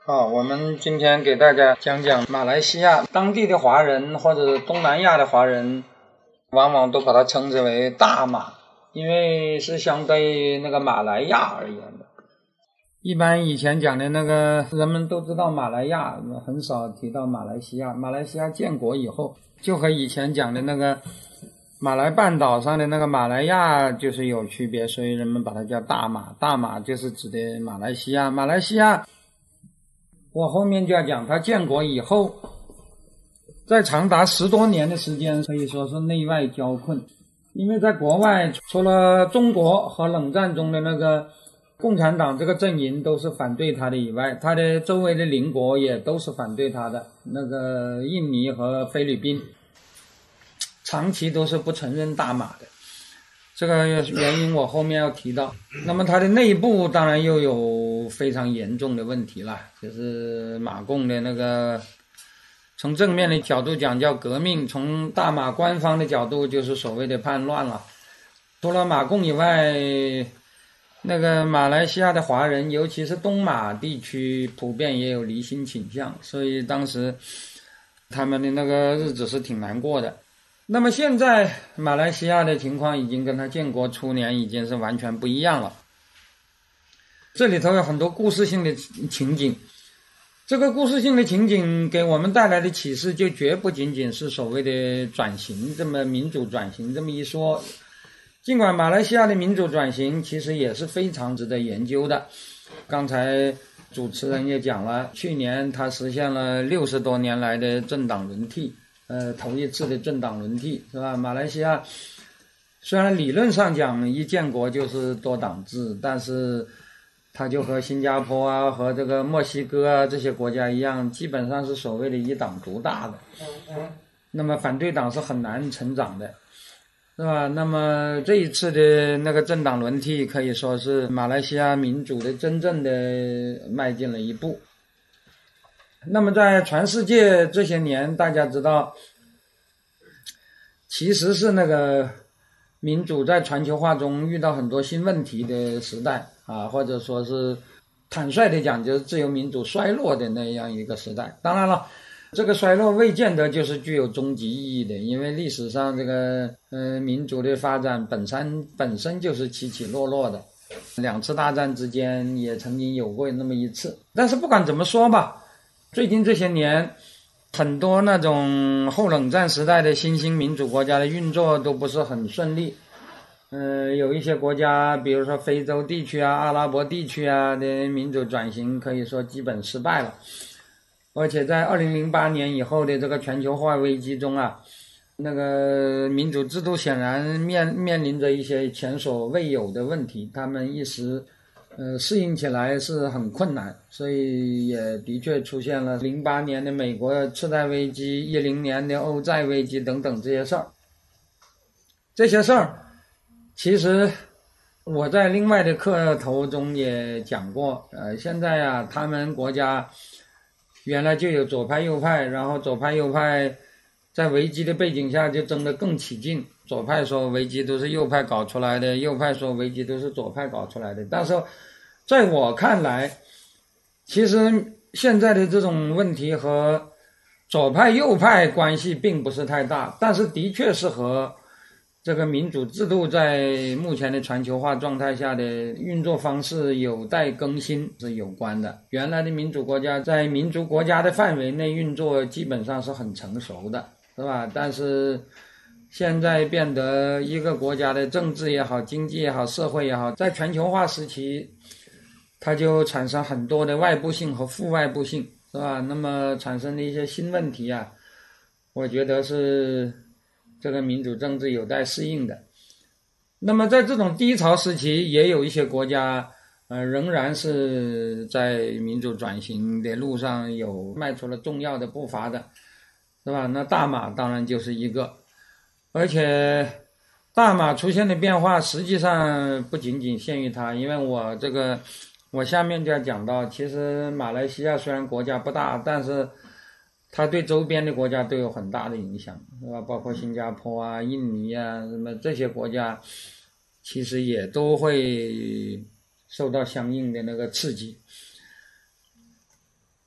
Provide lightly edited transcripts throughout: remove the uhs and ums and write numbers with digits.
好，我们今天给大家讲讲马来西亚当地的华人或者东南亚的华人，往往都把它称之为大马，因为是相对于那个马来亚而言的。一般以前讲的那个人们都知道马来亚，很少提到马来西亚。马来西亚建国以后，就和以前讲的那个马来半岛上的那个马来亚就是有区别，所以人们把它叫大马。大马就是指的马来西亚。马来西亚我后面就要讲，它建国以后，在长达10多年的时间，可以说是内外交困。因为在国外，除了中国和冷战中的那个共产党这个阵营都是反对他的以外，他的周围的邻国也都是反对他的，那个印尼和菲律宾长期都是不承认大马的。这个原因我后面要提到。那么它的内部当然又有非常严重的问题了，就是马共的那个，从正面的角度讲叫革命，从大马官方的角度就是所谓的叛乱了。除了马共以外，那个马来西亚的华人，尤其是东马地区，普遍也有离心倾向，所以当时他们的那个日子是挺难过的。那么现在马来西亚的情况已经跟他建国初年已经是完全不一样了。这里头有很多故事性的情景，这个故事性的情景给我们带来的启示就绝不仅仅是所谓的转型，这么民主转型这么一说。尽管马来西亚的民主转型其实也是非常值得研究的，刚才主持人也讲了，去年他实现了60多年来的政党轮替，头一次的政党轮替，是吧？马来西亚虽然理论上讲一建国就是多党制，但是它就和新加坡啊和这个墨西哥啊这些国家一样，基本上是所谓的一党独大的。那么反对党是很难成长的，是吧？那么这一次的那个政党轮替可以说是马来西亚民主的真正的迈进了一步。那么在全世界这些年，大家知道其实是那个民主在全球化中遇到很多新问题的时代啊，或者说是坦率的讲，就是自由民主衰落的那样一个时代。当然了，这个衰落未见得就是具有终极意义的，因为历史上这个民主的发展本身就是起起落落的，2次大战之间也曾经有过那么一次。但是不管怎么说吧，最近这些年很多那种后冷战时代的新兴民主国家的运作都不是很顺利。有一些国家，比如说非洲地区啊、阿拉伯地区啊的民主转型可以说基本失败了。而且在2008年以后的这个全球化危机中啊，那个民主制度显然面临着一些前所未有的问题，他们一时适应起来是很困难，所以也的确出现了08年的美国次贷危机、10年的欧债危机等等这些事儿。这些事儿其实我在另外的课头中也讲过，现在啊，他们国家原来就有左派右派，然后左派右派在危机的背景下就争得更起劲，左派说危机都是右派搞出来的，右派说危机都是左派搞出来的。但是在我看来，其实现在的这种问题和左派右派关系并不是太大，但是的确是和这个民主制度在目前的全球化状态下的运作方式有待更新是有关的。原来的民主国家在民族国家的范围内运作基本上是很成熟的，是吧？但是现在变得一个国家的政治也好、经济也好、社会也好，在全球化时期它就产生很多的外部性和负外部性，是吧？那么产生的一些新问题啊，我觉得是这个民主政治有待适应的。那么在这种低潮时期，也有一些国家仍然是在民主转型的路上有迈出了重要的步伐的，是吧？那大马当然就是一个，而且大马出现的变化实际上不仅仅限于它，因为我下面就要讲到，其实马来西亚虽然国家不大，但是它对周边的国家都有很大的影响，是吧？包括新加坡啊、印尼啊，什么这些国家，其实也都会受到相应的那个刺激。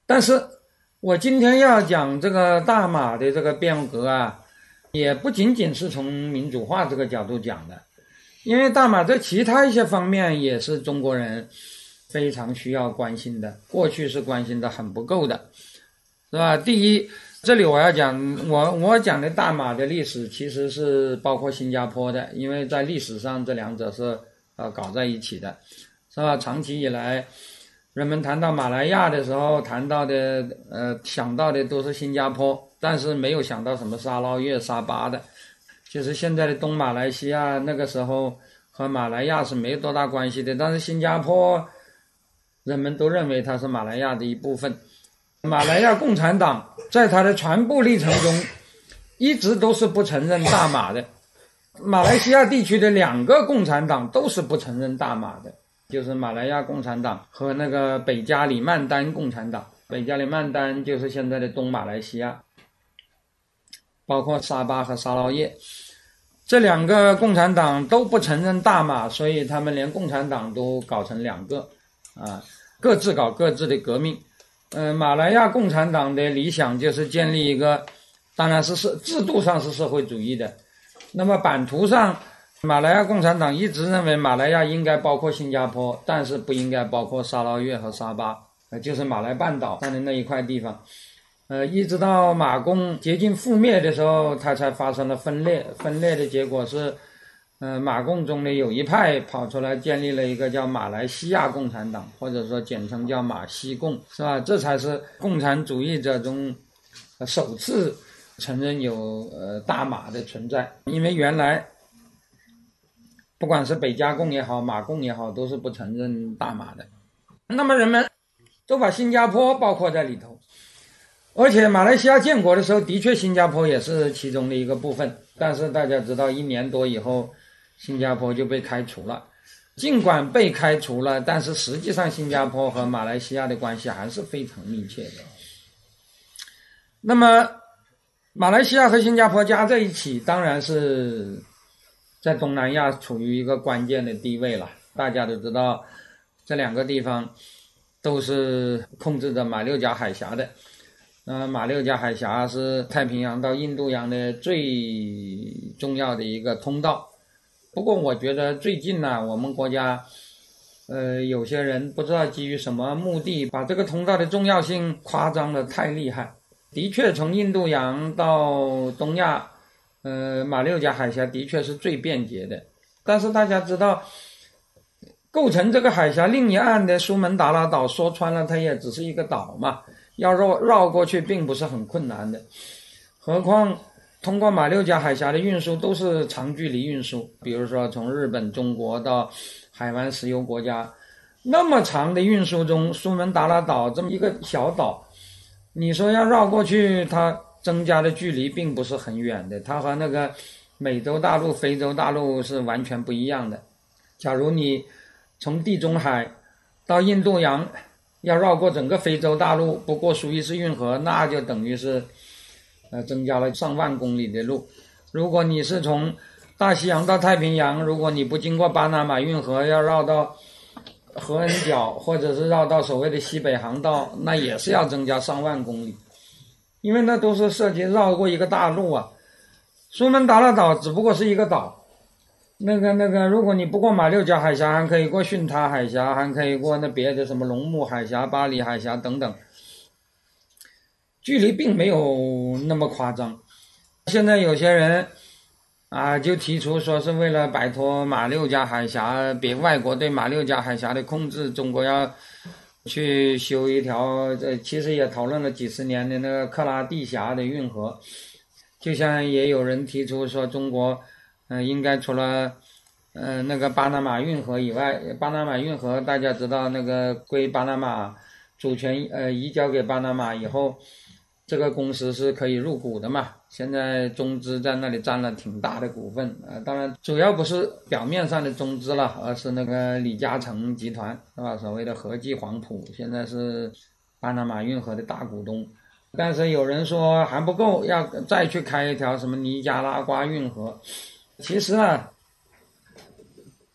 但是我今天要讲这个大马的这个变革啊，也不仅仅是从民主化这个角度讲的，因为大马在其他一些方面也是中国人非常需要关心的，过去是关心的很不够的，是吧？第一，这里我要讲我讲的大马的历史其实是包括新加坡的，因为在历史上这两者是搞在一起的，是吧？长期以来人们谈到马来亚的时候谈到的想到的都是新加坡，但是没有想到什么沙捞越、沙巴的，就是现在的东马来西亚，那个时候和马来亚是没多大关系的，但是新加坡人们都认为它是马来亚的一部分。马来亚共产党在它的传播历程中一直都是不承认大马的，马来西亚地区的2个共产党都是不承认大马的，就是马来亚共产党和那个北加里曼丹共产党。北加里曼丹就是现在的东马来西亚，包括沙巴和沙捞越，这2个共产党都不承认大马，所以他们连共产党都搞成2个各自搞各自的革命。马来亚共产党的理想就是建立一个，当然是制度上是社会主义的，那么版图上马来亚共产党一直认为马来亚应该包括新加坡，但是不应该包括沙捞越和沙巴，就是马来半岛上的那一块地方。一直到马共接近覆灭的时候，它才发生了分裂。分裂的结果是马共中的有一派跑出来建立了一个叫马来西亚共产党，或者说简称叫马西共，是吧？这才是共产主义者中首次承认有大马的存在。因为原来不管是北加共也好，马共也好，都是不承认大马的。那么人们都把新加坡包括在里头，而且马来西亚建国的时候的确新加坡也是其中的一个部分，但是大家知道1年多以后新加坡就被开除了。尽管被开除了，但是实际上新加坡和马来西亚的关系还是非常密切的。那么马来西亚和新加坡加在一起，当然是在东南亚处于一个关键的地位了。大家都知道这2个地方都是控制着马六甲海峡的，马六甲海峡是太平洋到印度洋的最重要的一个通道。不过我觉得最近呢，我们国家有些人不知道基于什么目的，把这个通道的重要性夸张的太厉害。的确从印度洋到东亚马六甲海峡的确是最便捷的，但是大家知道构成这个海峡另一岸的苏门答腊岛，说穿了它也只是一个岛嘛，要绕过去并不是很困难的。何况通过马六甲海峡的运输都是长距离运输，比如说从日本、中国到海湾石油国家，那么长的运输中，苏门答腊岛这么一个小岛，你说要绕过去，它增加的距离并不是很远的，它和那个美洲大陆、非洲大陆是完全不一样的。假如你从地中海到印度洋要绕过整个非洲大陆，不过苏伊士运河，那就等于是增加了上万公里的路。如果你是从大西洋到太平洋，如果你不经过巴拿马运河，要绕到合恩角或者是绕到所谓的西北航道，那也是要增加上万公里，因为那都是涉及绕过一个大陆啊。苏门答腊岛只不过是一个岛，那个如果你不过马六甲海峡，还可以过巽他海峡，还可以过那别的什么龙目海峡、巴里海峡等等，距离并没有那么夸张。现在有些人就提出说是为了摆脱马六甲海峡，别外国对马六甲海峡的控制，中国要去修一条其实也讨论了几十年的那个克拉地峡的运河。就像也有人提出说中国应该除了那个巴拿马运河以外，巴拿马运河大家知道那个归巴拿马主权移交给巴拿马以后，这个公司是可以入股的嘛，现在中资在那里占了挺大的股份当然主要不是表面上的中资了，而是那个李嘉诚集团是吧，所谓的和记黄埔现在是巴拿马运河的大股东。但是有人说还不够，要再去开一条什么尼加拉瓜运河。其实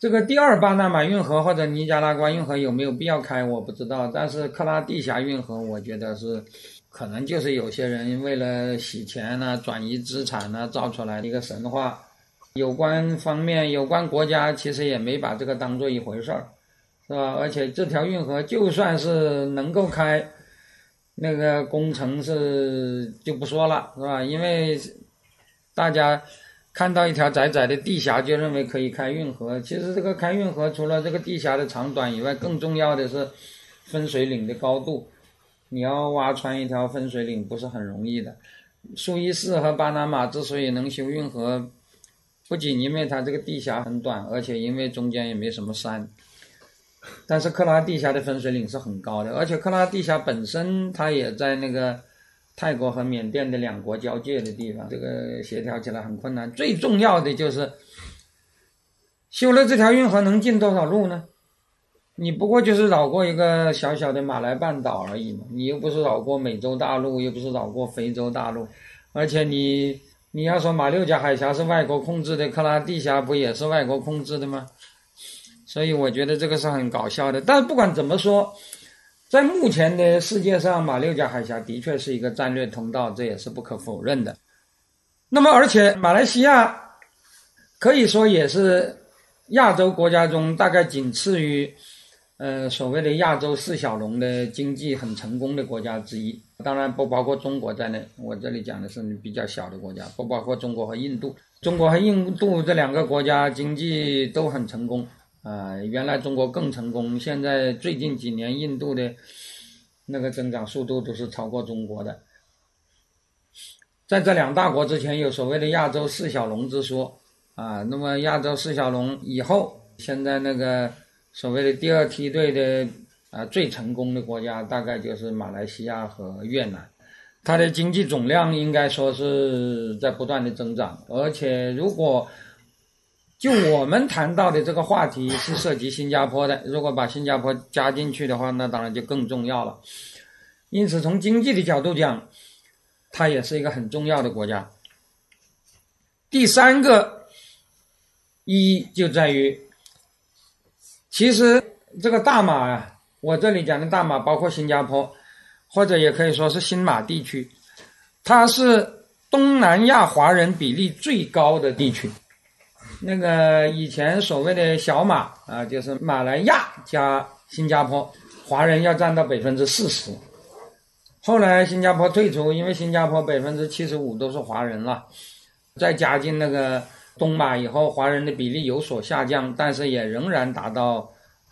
这个第二巴拿马运河或者尼加拉瓜运河有没有必要开我不知道，但是克拉地峡运河我觉得是可能就是有些人为了洗钱啊、转移资产啊造出来的一个神话。有关方面、有关国家其实也没把这个当做一回事儿，是吧？而且这条运河就算是能够开，那个工程是就不说了，是吧？因为大家看到一条窄窄的地峡就认为可以开运河，其实这个开运河除了这个地峡的长短以外，更重要的是分水岭的高度。你要挖穿一条分水岭不是很容易的。苏伊士和巴拿马之所以能修运河，不仅因为它这个地峡很短，而且因为中间也没什么山。但是克拉地峡的分水岭是很高的，而且克拉地峡本身它也在那个泰国和缅甸的两国交界的地方，这个协调起来很困难。最重要的就是修了这条运河能进多少路呢？你不过就是绕过一个小小的马来半岛而已嘛，你又不是绕过美洲大陆，又不是绕过非洲大陆，而且你要说马六甲海峡是外国控制的，克拉地峡不也是外国控制的吗？所以我觉得这个是很搞笑的。但不管怎么说，在目前的世界上，马六甲海峡的确是一个战略通道，这也是不可否认的。那么而且马来西亚可以说也是亚洲国家中大概仅次于所谓的亚洲四小龙的经济很成功的国家之一，当然不包括中国在内，我这里讲的是比较小的国家，不包括中国和印度。中国和印度这两个国家经济都很成功原来中国更成功，现在最近几年印度的那个增长速度都是超过中国的。在这两大国之前有所谓的亚洲四小龙之说那么亚洲四小龙以后，现在那个所谓的第二梯队的最成功的国家大概就是马来西亚和越南，它的经济总量应该说是在不断的增长，而且如果就我们谈到的这个话题是涉及新加坡的，如果把新加坡加进去的话，那当然就更重要了。因此从经济的角度讲，它也是一个很重要的国家。第三个意义就在于，其实这个大马我这里讲的大马包括新加坡，或者也可以说是新马地区，它是东南亚华人比例最高的地区。那个以前所谓的小马就是马来亚加新加坡，华人要占到 40%。后来新加坡退出，因为新加坡 75% 都是华人了，再加进那个东马以后，华人的比例有所下降，但是也仍然达到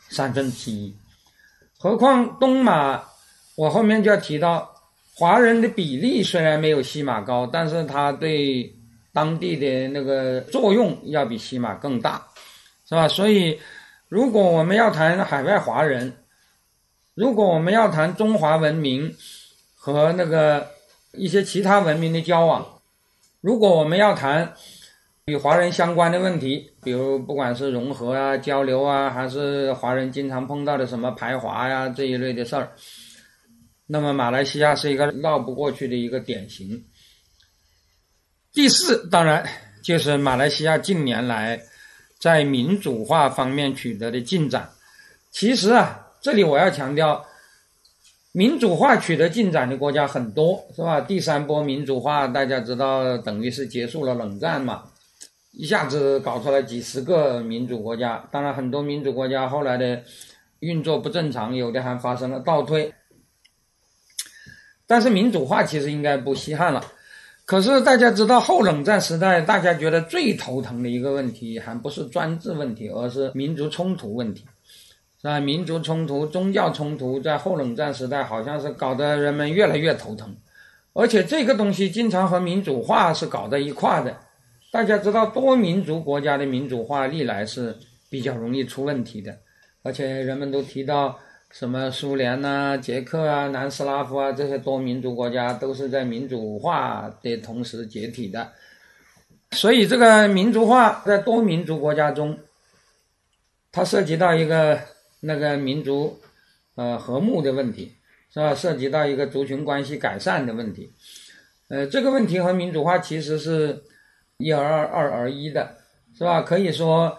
1/3。何况东马，我后面就要提到，华人的比例虽然没有西马高，但是它对当地的那个作用要比西马更大，是吧？所以如果我们要谈海外华人，如果我们要谈中华文明和那个一些其他文明的交往，如果我们要谈与华人相关的问题，比如不管是融合交流还是华人经常碰到的什么排华这一类的事儿，那么马来西亚是一个绕不过去的一个典型。第四，当然就是马来西亚近年来在民主化方面取得的进展。其实这里我要强调，民主化取得进展的国家很多，是吧？第三波民主化大家知道等于是结束了冷战嘛，一下子搞出来几十个民主国家，当然很多民主国家后来的运作不正常，有的还发生了倒退。但是民主化其实应该不稀罕了。可是大家知道后冷战时代大家觉得最头疼的一个问题还不是专制问题，而是民族冲突问题，是吧？民族冲突、宗教冲突在后冷战时代好像是搞得人们越来越头疼，而且这个东西经常和民主化是搞在一块的。大家知道多民族国家的民主化历来是比较容易出问题的，而且人们都提到什么苏联捷克南斯拉夫这些多民族国家都是在民主化的同时解体的。所以这个民族化在多民族国家中，它涉及到一个那个民族和睦的问题，是吧？涉及到一个族群关系改善的问题。这个问题和民主化其实是一而二，二而一的，是吧？可以说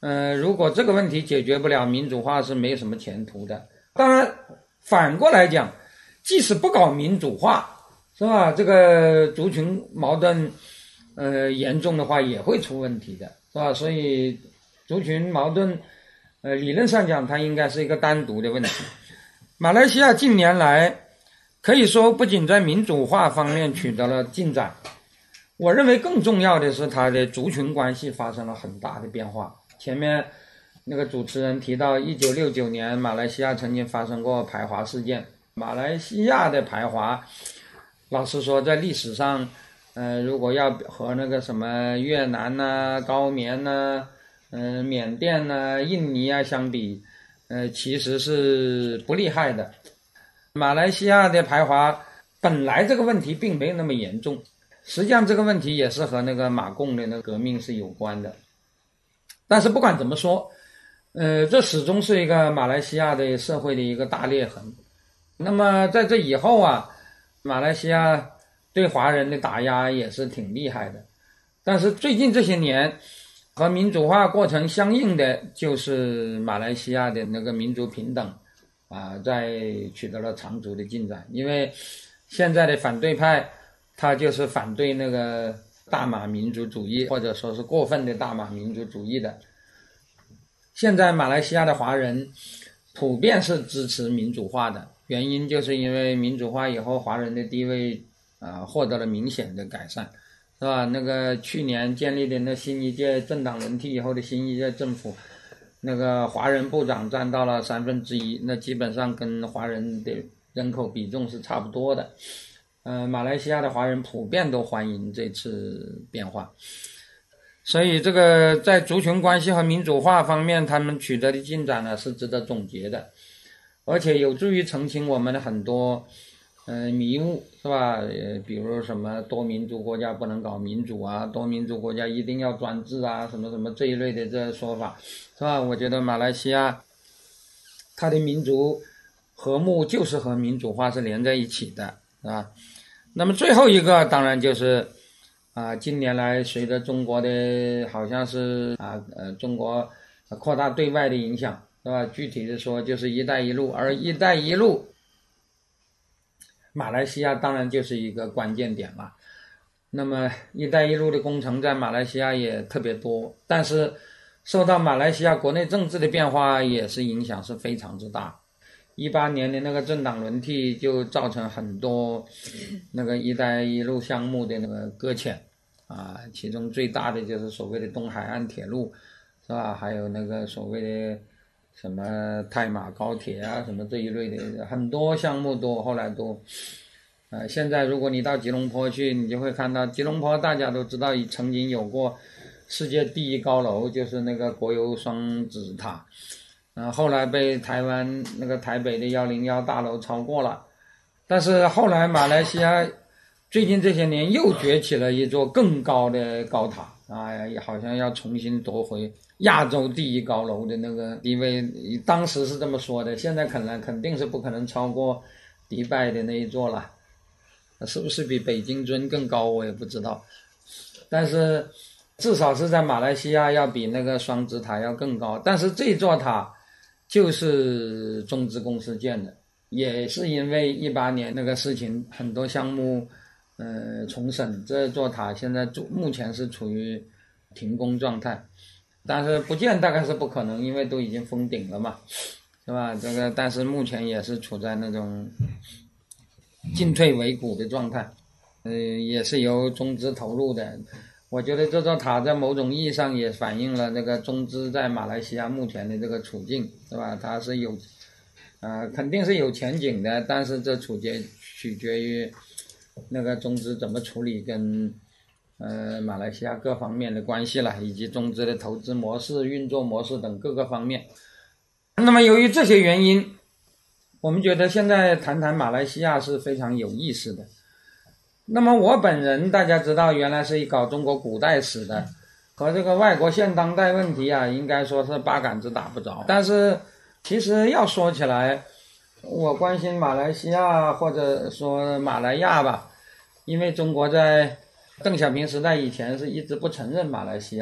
如果这个问题解决不了，民主化是没什么前途的。当然，反过来讲，即使不搞民主化，是吧？这个族群矛盾，严重的话也会出问题的，是吧？所以，族群矛盾，理论上讲，它应该是一个单独的问题。马来西亚近年来可以说不仅在民主化方面取得了进展，我认为更重要的是它的族群关系发生了很大的变化。前面那个主持人提到1969年马来西亚曾经发生过排华事件，马来西亚的排华老实说在历史上如果要和那个什么越南啊、高棉啊、缅甸啊、印尼啊相比，其实是不厉害的。马来西亚的排华本来这个问题并没那么严重，实际上这个问题也是和那个马共的那个革命是有关的。但是不管怎么说，这始终是一个马来西亚的社会的一个大裂痕。那么在这以后啊，马来西亚对华人的打压也是挺厉害的。但是最近这些年和民主化过程相应的就是马来西亚的那个民族平等在取得了长足的进展。因为现在的反对派他就是反对那个大马民族主义，或者说是过分的大马民族主义的。现在马来西亚的华人普遍是支持民主化的，原因就是因为民主化以后华人的地位获得了明显的改善，是吧？那个去年建立的那新一届政党轮替以后的新一届政府，那个华人部长占到了1/3，那基本上跟华人的人口比重是差不多的。马来西亚的华人普遍都欢迎这次变化，所以这个在族群关系和民主化方面他们取得的进展呢是值得总结的，而且有助于澄清我们的很多迷雾，是吧？比如什么多民族国家不能搞民主啊，多民族国家一定要专制啊，什么什么这一类的这说法，是吧？我觉得马来西亚它的民族和睦就是和民主化是连在一起的，是吧？那么最后一个当然就是近年来随着中国的好像是中国扩大对外的影响，是吧？具体的说就是一带一路，而一带一路马来西亚当然就是一个关键点了。那么一带一路的工程在马来西亚也特别多，但是受到马来西亚国内政治的变化也是影响是非常之大。18年的那个政党轮替就造成很多那个一带一路项目的那个搁浅其中最大的就是所谓的东海岸铁路，是吧？还有那个所谓的什么泰马高铁什么这一类的很多项目都后来都现在如果你到吉隆坡去，你就会看到吉隆坡大家都知道曾经有过世界第一高楼，就是那个国油双子塔，后来被台湾那个台北的101大楼超过了。但是后来马来西亚最近这些年又崛起了一座更高的高塔好像要重新夺回亚洲第一高楼的那个地位，当时是这么说的，现在肯定是不可能超过迪拜的那一座了，是不是比北京尊更高我也不知道，但是至少是在马来西亚要比那个双子塔要更高。但是这座塔就是中资公司建的，也是因为18年那个事情很多项目重审，这座塔现在目前是处于停工状态，但是不建大概是不可能，因为都已经封顶了嘛，是吧？这个但是目前也是处在那种进退维谷的状态，也是由中资投入的。我觉得这座塔在某种意义上也反映了那个中资在马来西亚目前的这个处境，是吧？它是有肯定是有前景的，但是这取决于那个中资怎么处理跟马来西亚各方面的关系了，以及中资的投资模式、运作模式等各个方面。那么由于这些原因，我们觉得现在谈谈马来西亚是非常有意思的。那么我本人大家知道原来是搞中国古代史的，和这个外国现当代问题应该说是八竿子打不着。但是其实要说起来，我关心马来西亚或者说马来亚吧，因为中国在邓小平时代以前是一直不承认马来西亚的，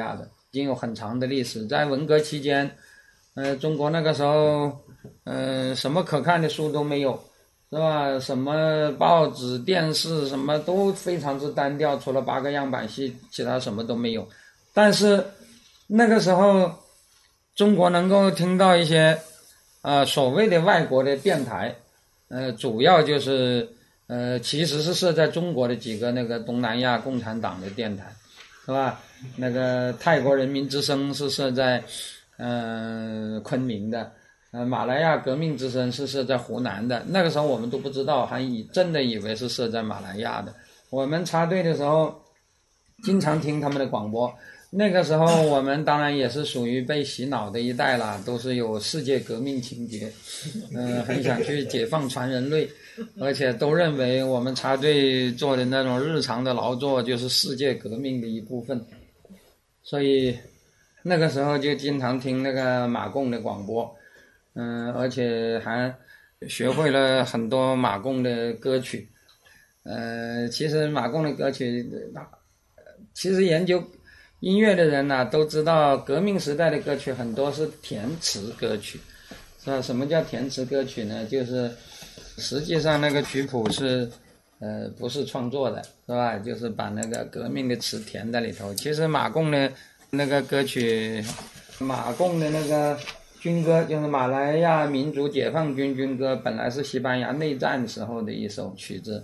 已经有很长的历史。在文革期间，中国那个时候，什么可看的书都没有，是吧？什么报纸、电视什么都非常之单调，除了8个样板戏，其他什么都没有。但是那个时候，中国能够听到一些所谓的外国的电台，主要就是其实是设在中国的几个那个东南亚共产党的电台，是吧？那个泰国人民之声是设在昆明的，马来亚革命之声是设在湖南的。那个时候我们都不知道，还真的以为是设在马来亚的。我们插队的时候经常听他们的广播。那个时候我们当然也是属于被洗脑的一代啦，都是有世界革命情节，很想去解放全人类，而且都认为我们插队做的那种日常的劳作就是世界革命的一部分，所以那个时候就经常听那个马共的广播，而且还学会了很多马共的歌曲，其实马共的歌曲，其实研究音乐的人呢，都知道革命时代的歌曲很多是填词歌曲，是吧？什么叫填词歌曲呢？就是实际上那个曲谱是不是创作的，是吧？就是把那个革命的词填在里头。其实马共的那个歌曲，马共的那个军歌，就是马来亚民族解放军军歌，本来是西班牙内战时候的一首曲子，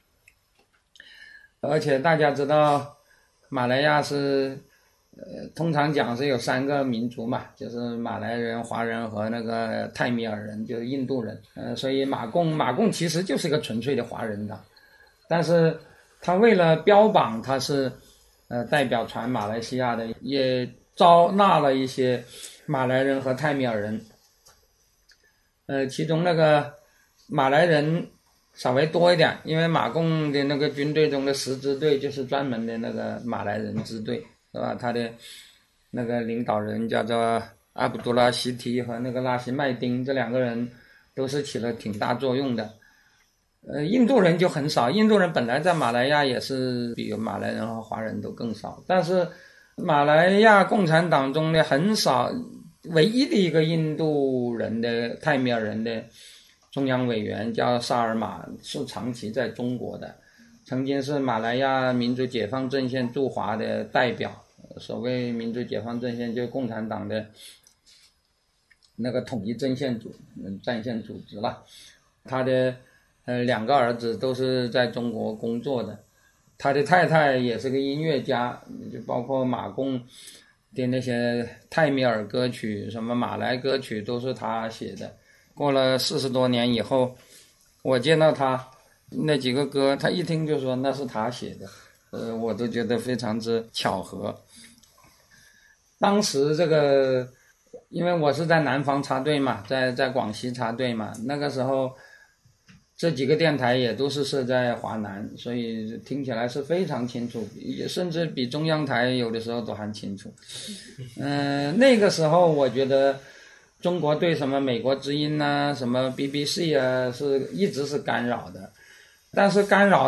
而且大家知道马来亚是通常讲是有3个民族嘛，就是马来人、华人和那个泰米尔人，就是印度人。所以马共其实就是个纯粹的华人党，但是他为了标榜他是代表全马来西亚的，也招纳了一些马来人和泰米尔人。其中那个马来人稍微多一点，因为马共的那个军队中的10支队就是专门的那个马来人支队，是吧？他的那个领导人叫做阿卜杜拉希提和那个拉希麦丁，这2个人都是起了挺大作用的。印度人就很少，印度人本来在马来亚也是比马来人和华人都更少，但是马来亚共产党中的很少，唯一的一个印度人的泰米尔人的中央委员叫萨尔马，是长期在中国的，曾经是马来亚民主解放阵线驻华的代表。所谓民主解放阵线，就是共产党的那个统一战线组织了。他的2个儿子都是在中国工作的，他的太太也是个音乐家，就包括马共的那些泰米尔歌曲、什么马来歌曲都是他写的。过了40多年以后，我见到他那几个歌，他一听就说那是他写的，我都觉得非常之巧合。当时这个，因为我是在南方插队嘛，在广西插队嘛，那个时候这几个电台也都是设在华南，所以听起来是非常清楚，也甚至比中央台有的时候都还清楚。那个时候我觉得中国对什么美国之音啊、什么 BBC 啊一直是干扰的，但是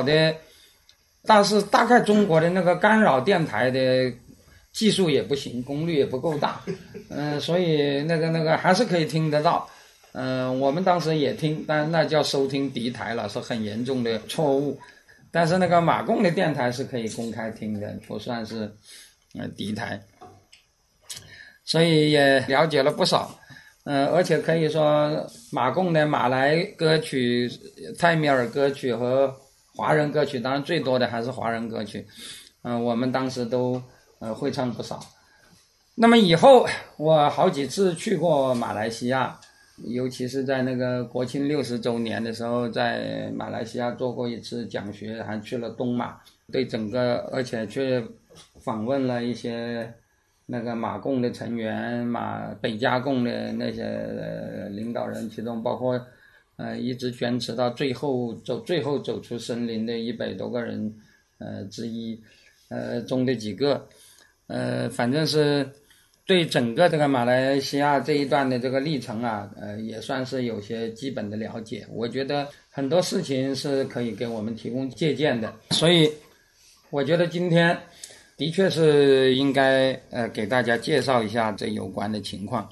大概中国的那个干扰电台的技术也不行，功率也不够大，所以那个还是可以听得到。我们当时也听，但那叫收听敌台了，是很严重的错误。但是那个马共的电台是可以公开听的，不算是敌台，所以也了解了不少。而且可以说马共的马来歌曲、泰米尔歌曲和华人歌曲，当然最多的还是华人歌曲，我们当时都会唱不少。那么以后我好几次去过马来西亚，尤其是在那个国庆60周年的时候，在马来西亚做过一次讲学，还去了东马，对整个，而且去访问了一些那个马共的成员，北加共的那些领导人，其中包括一直坚持到最后走出森林的100多个人之一中的几个，反正是对整个这个马来西亚这一段的这个历程啊，也算是有些基本的了解。我觉得很多事情是可以给我们提供借鉴的，所以我觉得今天的确是应该给大家介绍一下这有关的情况。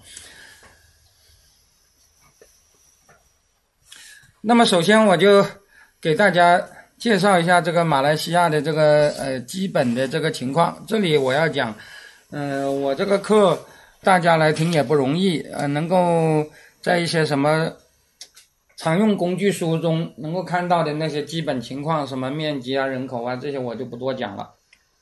那么首先我就给大家介绍一下这个马来西亚的这个基本的这个情况。这里我要讲，我这个课大家来听也不容易，能够在一些什么常用工具书中能够看到的那些基本情况，什么面积啊、人口啊，这些我就不多讲了。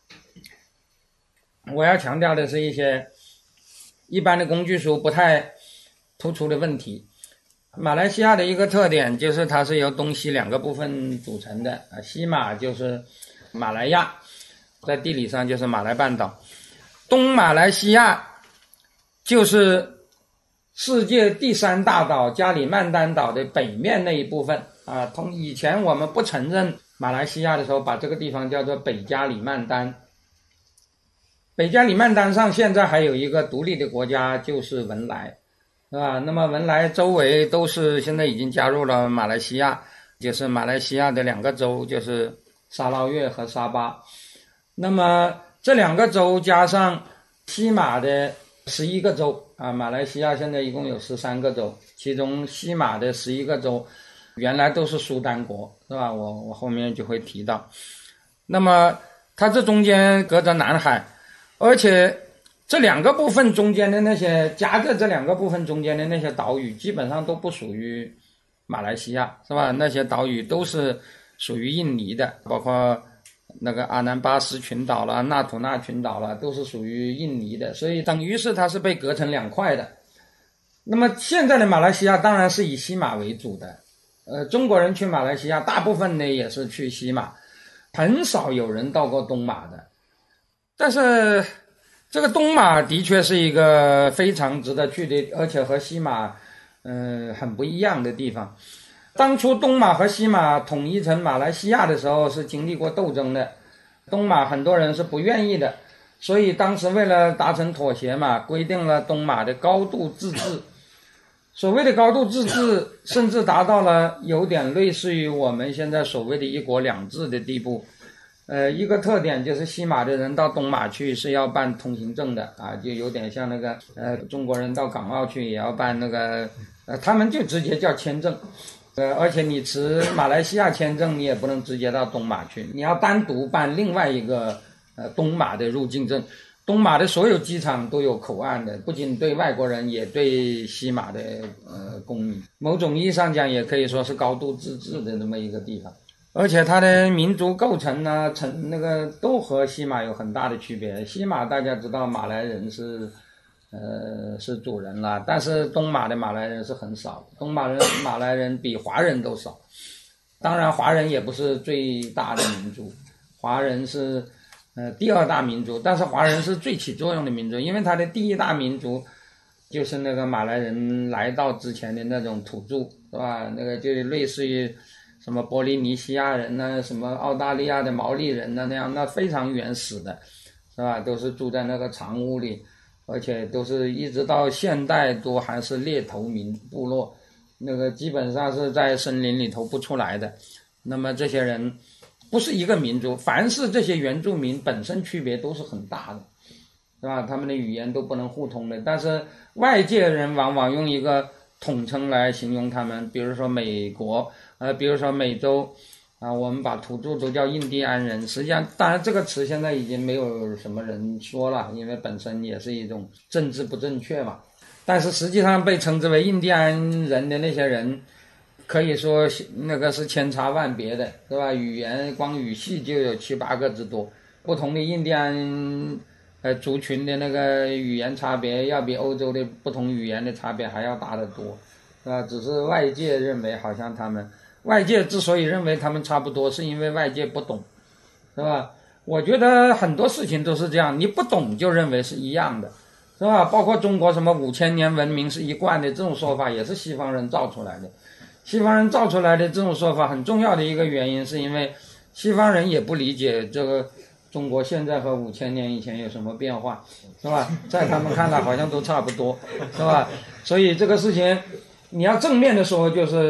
我要强调的是一些一般的工具书不太突出的问题。马来西亚的一个特点就是它是由东西两个部分组成的，西马就是马来亚，在地理上就是马来半岛，东马来西亚就是世界第3大岛加里曼丹岛的北面那一部分啊。以前我们不承认马来西亚的时候，把这个地方叫做北加里曼丹。北加里曼丹上现在还有一个独立的国家，就是文莱，是吧？那么文莱周围都是现在已经加入了马来西亚，就是马来西亚的2个州，就是沙捞越和沙巴。那么这2个州加上西马的11个州啊，马来西亚现在一共有13个州，其中西马的11个州原来都是苏丹国，是吧？我后面就会提到。那么它这中间隔着南海，而且这2个部分中间的那些夹着这2个部分中间的那些岛屿基本上都不属于马来西亚，是吧？那些岛屿都是属于印尼的，包括那个阿南巴斯群岛啦、纳土纳群岛啦，都是属于印尼的，所以等于是它是被隔成2块的。那么现在的马来西亚当然是以西马为主的，中国人去马来西亚大部分呢也是去西马，很少有人到过东马的。但是这个东马的确是一个非常值得去的，而且和西马很不一样的地方。当初东马和西马统一成马来西亚的时候是经历过斗争的，东马很多人是不愿意的，所以当时为了达成妥协嘛，规定了东马的高度自治。所谓的高度自治甚至达到了有点类似于我们现在所谓的一国两制的地步。一个特点就是西马的人到东马去是要办通行证的啊，就有点像那个中国人到港澳去也要办那个他们就直接叫签证。而且你持马来西亚签证你也不能直接到东马去，你要单独办另外一个东马的入境证。东马的所有机场都有口岸的，不仅对外国人也对西马的公民，某种意义上讲也可以说是高度自治的这么一个地方。而且它的民族构成呢，那个都和西马有很大的区别。西马大家知道马来人是主人了，但是东马的马来人是很少，东马马来人比华人都少。当然华人也不是最大的民族，华人是第2大民族，但是华人是最起作用的民族，因为他的第1大民族就是那个马来人来到之前的那种土著，是吧？那个就类似于什么波利尼西亚人呢，什么澳大利亚的毛利人呢，那样那非常原始的，是吧？都是住在那个长屋里，而且都是一直到现代都还是猎头民部落，那个基本上是在森林里头不出来的。那么这些人不是一个民族，凡是这些原住民本身区别都是很大的，是吧？他们的语言都不能互通的，但是外界人往往用一个统称来形容他们，比如说美国比如说美洲啊，我们把土著都叫印第安人。实际上当然这个词现在已经没有什么人说了，因为本身也是一种政治不正确嘛。但是实际上被称之为印第安人的那些人可以说那个是千差万别的，是吧？语言光语系就有7、8个之多，不同的印第安族群的那个语言差别要比欧洲的不同语言的差别还要大得多，是吧？只是外界认为好像外界之所以认为他们差不多，是因为外界不懂，是吧？我觉得很多事情都是这样，你不懂就认为是一样的，是吧？包括中国什么5000年文明是一贯的这种说法，也是西方人造出来的。西方人造出来的这种说法很重要的一个原因，是因为西方人也不理解这个中国现在和5000年以前有什么变化，是吧？在他们看来好像都差不多，是吧？所以这个事情你要正面的说，就是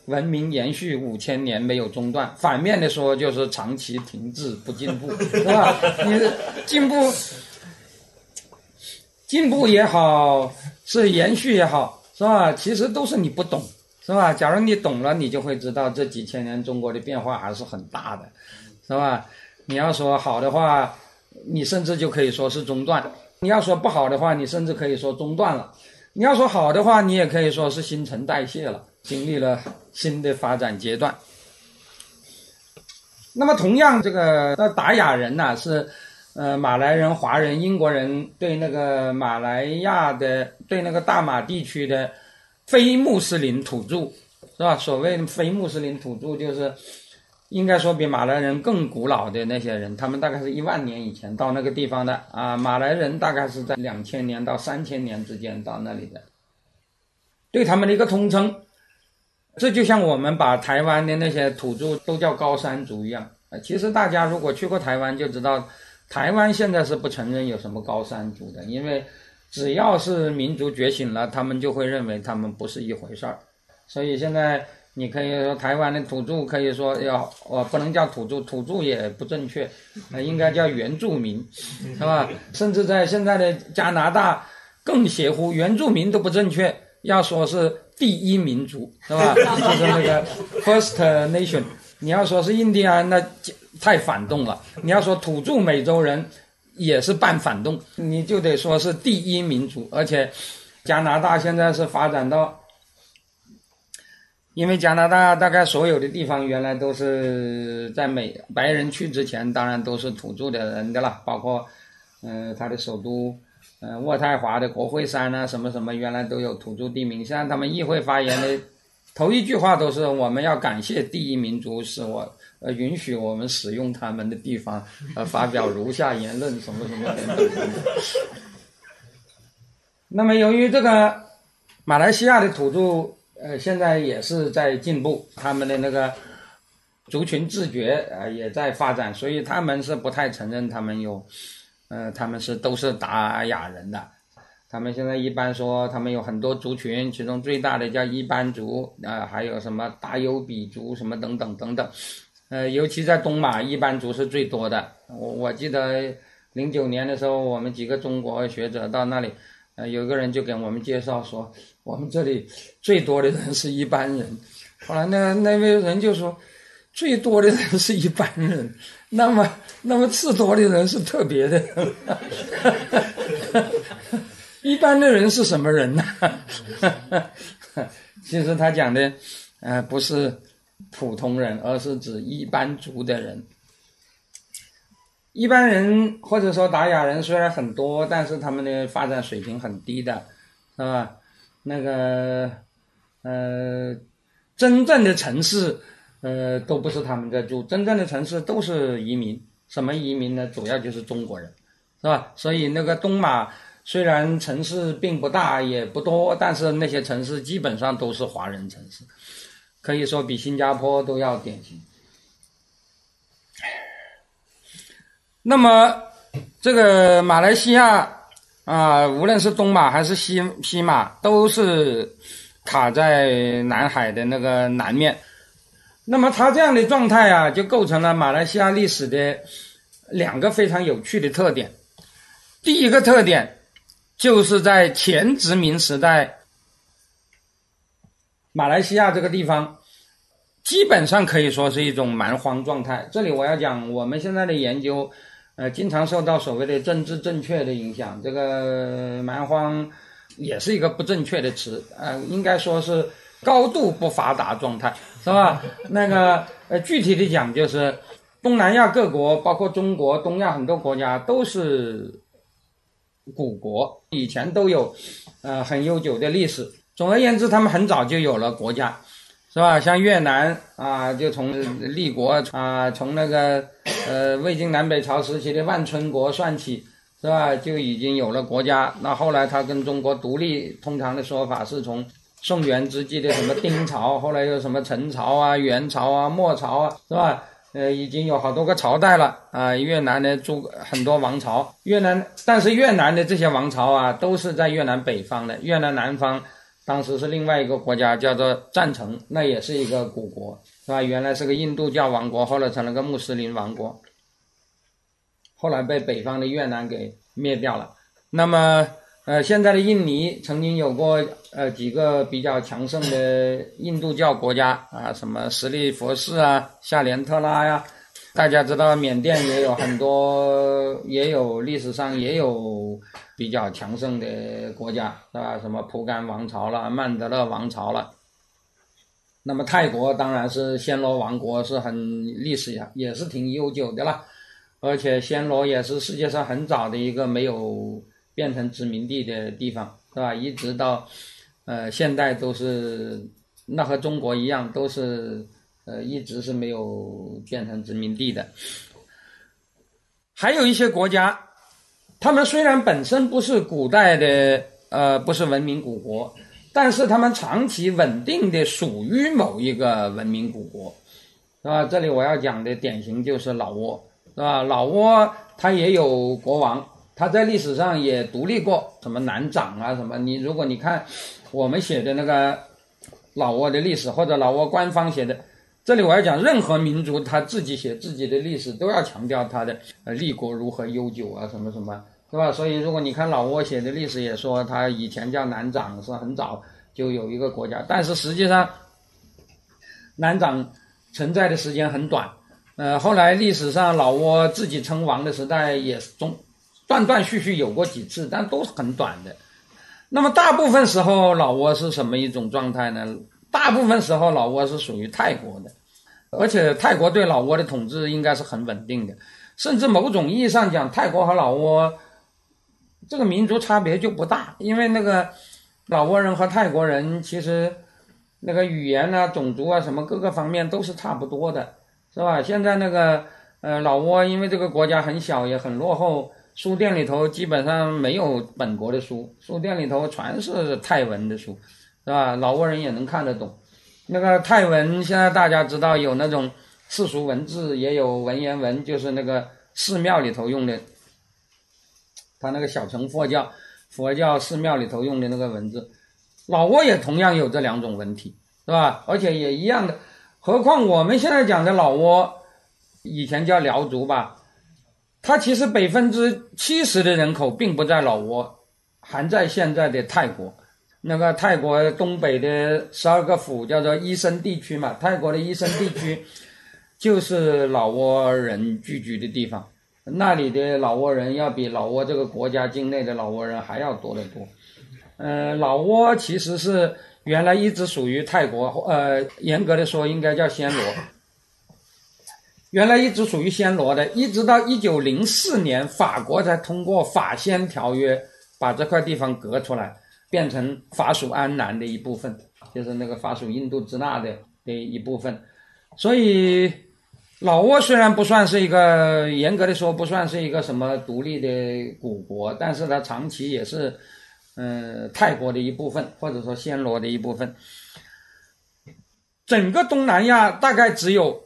文明延续5000年没有中断，反面的说就是长期停滞不进步，是吧？你进步也好，是延续也好，是吧？其实都是你不懂，是吧？假如你懂了，你就会知道这几千年中国的变化还是很大的，是吧？你要说好的话，你甚至就可以说是中断；你要说不好的话，你甚至可以说中断了；你要说好的话，你也可以说是新陈代谢了，经历了新的发展阶段。那么同样，这个达雅人呢，是马来人、华人、英国人对那个马来亚的、对那个大马地区的非穆斯林土著，是吧？所谓的非穆斯林土著，就是应该说比马来人更古老的那些人，他们大概是10000年以前到那个地方的啊。马来人大概是在2000年到3000年之间到那里的，对他们的一个通称。这就像我们把台湾的那些土著都叫高山族一样。其实大家如果去过台湾就知道，台湾现在是不承认有什么高山族的，因为只要是民族觉醒了，他们就会认为他们不是一回事儿。所以现在你可以说台湾的土著可以说不能叫土著，土著也不正确，应该叫原住民，是吧？甚至在现在的加拿大更邪乎，原住民都不正确，要说是第一民族，是吧？就是那个 First Nation。你要说是印第安，那太反动了；你要说土著美洲人，也是半反动，你就得说是第一民族。而且加拿大现在是发展到，因为加拿大大概所有的地方原来都是在白人去之前，当然都是土著的人的了，包括他的首都渥太华的国会山啊什么什么，原来都有土著地名。现在他们议会发言的头一句话都是我们要感谢第一民族使我允许我们使用他们的地方发表如下言论什么什么等等。那么由于这个马来西亚的土著现在也是在进步，他们的那个族群自觉也在发展，所以他们是不太承认他们有他们都是达雅人的。他们现在一般说他们有很多族群，其中最大的叫伊班族还有什么达尤比族什么等等等等。尤其在东马，伊班族是最多的。我记得09年的时候，我们几个中国学者到那里，有个人就给我们介绍说，我们这里最多的人是一般人。后来那位人就说，最多的人是一般人，那么次多的人是特别的人。一般的人是什么人呢？其实他讲的不是普通人，而是指一般族的人。一般人或者说达雅人虽然很多，但是他们的发展水平很低的，是吧？那个真正的城市都不是他们在住，真正的城市都是移民。什么移民呢？主要就是中国人，是吧？所以那个东马虽然城市并不大也不多，但是那些城市基本上都是华人城市，可以说比新加坡都要典型。那么这个马来西亚无论是东马还是西马，都是卡在南海的那个南面。那么它这样的状态就构成了马来西亚历史的2个非常有趣的特点。第一个特点就是在前殖民时代，马来西亚这个地方基本上可以说是一种蛮荒状态。这里我要讲，我们现在的研究经常受到所谓的政治正确的影响，这个蛮荒也是一个不正确的词，应该说是高度不发达状态，是吧？那个具体的讲，就是东南亚各国，包括中国、东亚很多国家都是古国，以前都有很悠久的历史。总而言之，他们很早就有了国家，是吧？像越南就从立国从那个魏晋南北朝时期的万春国算起，是吧？就已经有了国家。那后来他跟中国独立，通常的说法是从宋元之际的什么丁朝，后来又什么陈朝元朝末朝是吧？已经有好多个朝代了越南的很多王朝，但是越南的这些王朝都是在越南北方的，越南南方当时是另外一个国家叫做赞成，那也是一个古国，是吧？原来是个印度教王国，后来成了个穆斯林王国，后来被北方的越南给灭掉了。那么现在的印尼曾经有过几个比较强盛的印度教国家啊，什么什利佛寺啊、夏莲特拉呀。大家知道缅甸也有很多，也有历史上也有比较强盛的国家，是吧？什么蒲甘王朝了、曼德勒王朝了。那么泰国当然是暹罗王国，是很历史也是挺悠久的了，而且暹罗也是世界上很早的一个没有变成殖民地的地方，是吧？一直到现代都是，那和中国一样，都是一直是没有变成殖民地的。还有一些国家，他们虽然本身不是古代的不是文明古国，但是他们长期稳定的属于某一个文明古国，是吧？这里我要讲的典型就是老挝，是吧？老挝它也有国王，它在历史上也独立过，什么南掌啊什么。如果你看我们写的那个老挝的历史，或者老挝官方写的，这里我要讲，任何民族他自己写自己的历史，都要强调他的立国如何悠久啊，什么什么，对吧？所以如果你看老挝写的历史，也说他以前叫南掌，是很早就有一个国家，但是实际上南掌存在的时间很短。后来历史上老挝自己称王的时代也断断续续有过几次，但都是很短的。那么大部分时候老挝是什么一种状态呢？大部分时候老挝是属于泰国的，而且泰国对老挝的统治应该是很稳定的，甚至某种意义上讲，泰国和老挝这个民族差别就不大，因为那个老挝人和泰国人其实那个语言啊、种族啊什么各个方面都是差不多的，是吧？现在那个老挝因为这个国家很小也很落后，书店里头基本上没有本国的书，书店里头全是泰文的书，是吧？老挝人也能看得懂。那个泰文现在大家知道有那种世俗文字，也有文言文，就是那个寺庙里头用的，他那个小乘佛教寺庙里头用的那个文字。老挝也同样有这两种文体，是吧？而且也一样的。何况我们现在讲的老挝，以前叫辽族吧，它其实70%的人口并不在老挝，还在现在的泰国。那个泰国东北的12个府叫做伊森地区嘛，泰国的伊森地区就是老挝人聚居的地方，那里的老挝人要比老挝这个国家境内的老挝人还要多得多。老挝其实是原来一直属于泰国，严格的说应该叫暹罗，原来一直属于暹罗的，一直到1904年法国才通过法暹条约把这块地方割出来，变成法属安南的一部分，就是那个法属印度支那的一部分。所以老挝虽然不算是一个，严格的说不算是一个什么独立的古国，但是它长期也是泰国的一部分，或者说暹罗的一部分。整个东南亚大概只有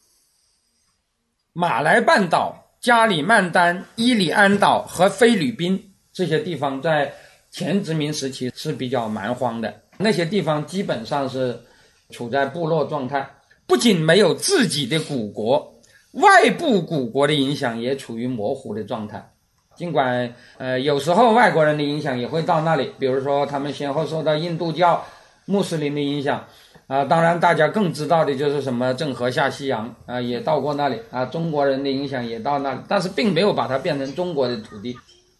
马来半岛、加里曼丹、伊里安岛和菲律宾这些地方在前殖民时期是比较蛮荒的，那些地方基本上是处在部落状态，不仅没有自己的古国，外部古国的影响也处于模糊的状态。尽管有时候外国人的影响也会到那里，比如说他们先后受到印度教、穆斯林的影响当然大家更知道的就是什么郑和下西洋也到过那里中国人的影响也到那里，但是并没有把它变成中国的土地。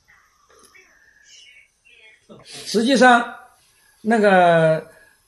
实际上那个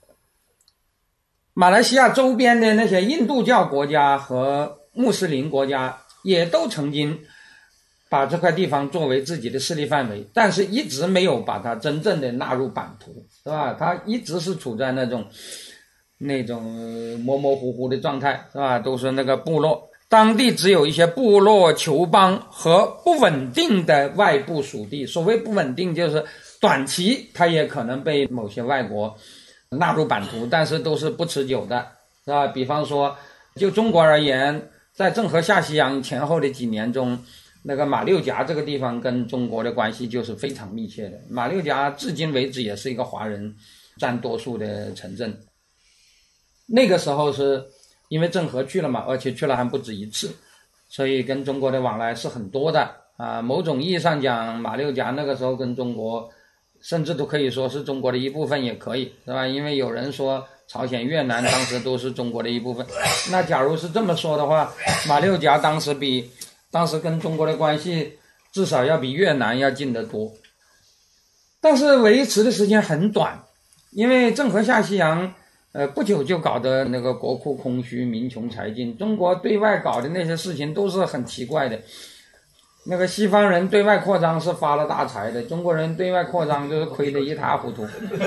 马来西亚周边的那些印度教国家和穆斯林国家也都曾经把这块地方作为自己的势力范围，但是一直没有把它真正的纳入版图，是吧？它一直是处在那种模模糊糊的状态，是吧？都是那个部落，当地只有一些部落酋邦和不稳定的外部属地。所谓不稳定，就是短期它也可能被某些外国纳入版图，但是都是不持久的，是吧？比方说就中国而言，在郑和下西洋前后的几年中，那个马六甲这个地方跟中国的关系就是非常密切的。马六甲至今为止也是一个华人占多数的城镇。那个时候是因为郑和去了嘛，而且去了还不止一次，所以跟中国的往来是很多的啊。某种意义上讲，马六甲那个时候跟中国甚至都可以说是中国的一部分也可以，是吧？因为有人说朝鲜、越南当时都是中国的一部分。那假如是这么说的话，马六甲当时跟中国的关系至少要比越南要近得多。但是维持的时间很短，因为郑和下西洋不久就搞得那个国库空虚，民穷财尽。中国对外搞的那些事情都是很奇怪的。那个西方人对外扩张是发了大财的，中国人对外扩张就是亏得一塌糊涂，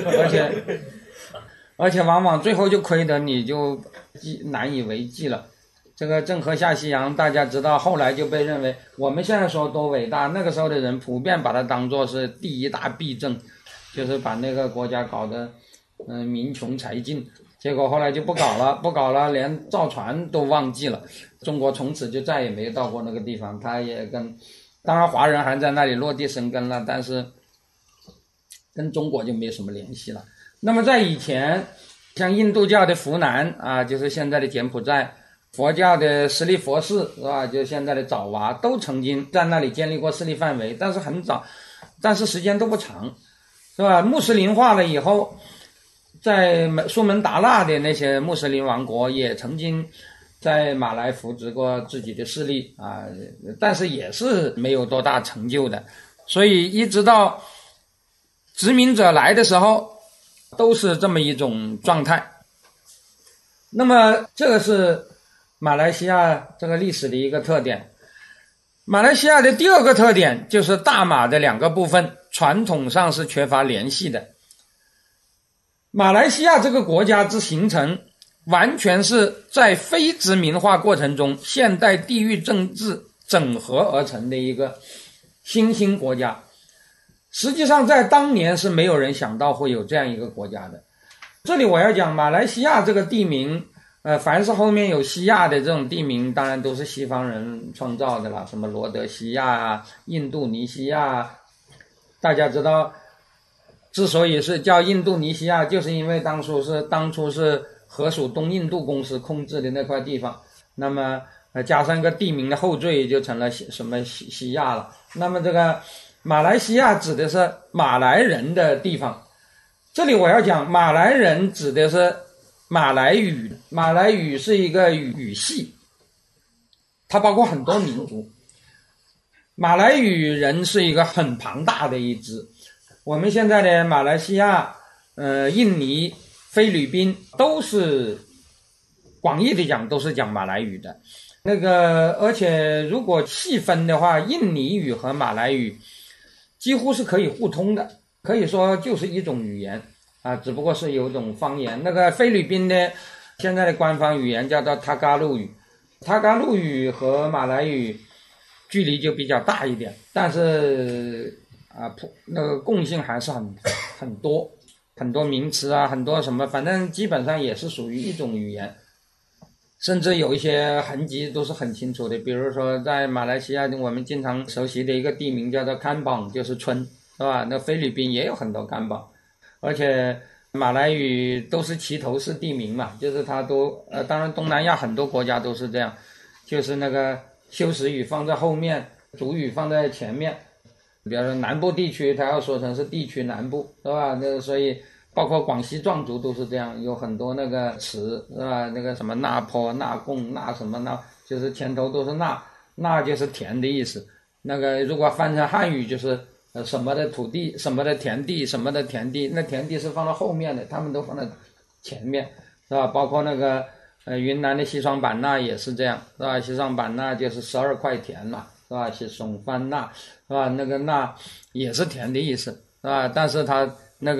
而且往往最后就亏得你就难以为继了。这个郑和下西洋大家知道，后来就被认为我们现在说多伟大，那个时候的人普遍把它当作是第一大弊政，就是把那个国家搞得民穷财尽。结果后来就不搞了，连造船都忘记了。中国从此就再也没有到过那个地方。他也当然华人还在那里落地生根了，但是跟中国就没什么联系了。那么在以前，像印度教的扶南啊，就是现在的柬埔寨，佛教的舍利佛寺是吧？就现在的爪哇，都曾经在那里建立过势力范围，但是很早，但是时间都不长，是吧？穆斯林化了以后，在苏门答腊的那些穆斯林王国也曾经在马来扶植过自己的势力啊，但是也是没有多大成就的。所以一直到殖民者来的时候，都是这么一种状态。那么这个是马来西亚这个历史的一个特点。马来西亚的第二个特点就是大马的两个部分传统上是缺乏联系的。马来西亚这个国家之形成，完全是在非殖民化过程中现代地域政治整合而成的一个新兴国家。实际上在当年是没有人想到会有这样一个国家的。这里我要讲马来西亚这个地名，凡是后面有西亚的这种地名，当然都是西方人创造的了，什么罗德西亚啊、印度尼西亚啊。大家知道之所以是叫印度尼西亚，就是因为当初是荷属东印度公司控制的那块地方，那么加上一个地名的后缀，就成了什么西亚了。那么这个马来西亚指的是马来人的地方。这里我要讲，马来人指的是马来语，马来语是一个语系，它包括很多民族。马来语人是一个很庞大的一支。我们现在的马来西亚、印尼、菲律宾都是广义的讲都是讲马来语的。而且如果细分的话，印尼语和马来语几乎是可以互通的，可以说就是一种语言啊，只不过是有一种方言。那个菲律宾的现在的官方语言叫做塔嘎路语，塔嘎路语和马来语距离就比较大一点，但是那个共性还是很多，很多名词啊，很多什么，反正基本上也是属于一种语言。甚至有一些痕迹都是很清楚的，比如说在马来西亚我们经常熟悉的一个地名叫做甘榜，就是村，是吧？那菲律宾也有很多甘榜，而且马来语都是齐头式地名嘛，就是它都当然东南亚很多国家都是这样，就是那个修饰语放在后面，主语放在前面。比如说南部地区它要说成是地区南部，是吧？那所以包括广西壮族都是这样，有很多那个词，是吧？那个什么那坡、那贡、那什么那，就是前头都是那就是田的意思。那个如果翻成汉语就是什么的土地、什么的田地、什么的田地，那田地是放到后面的，他们都放在前面，是吧？包括那个云南的西双版纳也是这样，是吧？西双版纳就是12块田嘛，是吧？是松番纳，是吧？那个那也是田的意思，是吧？但是它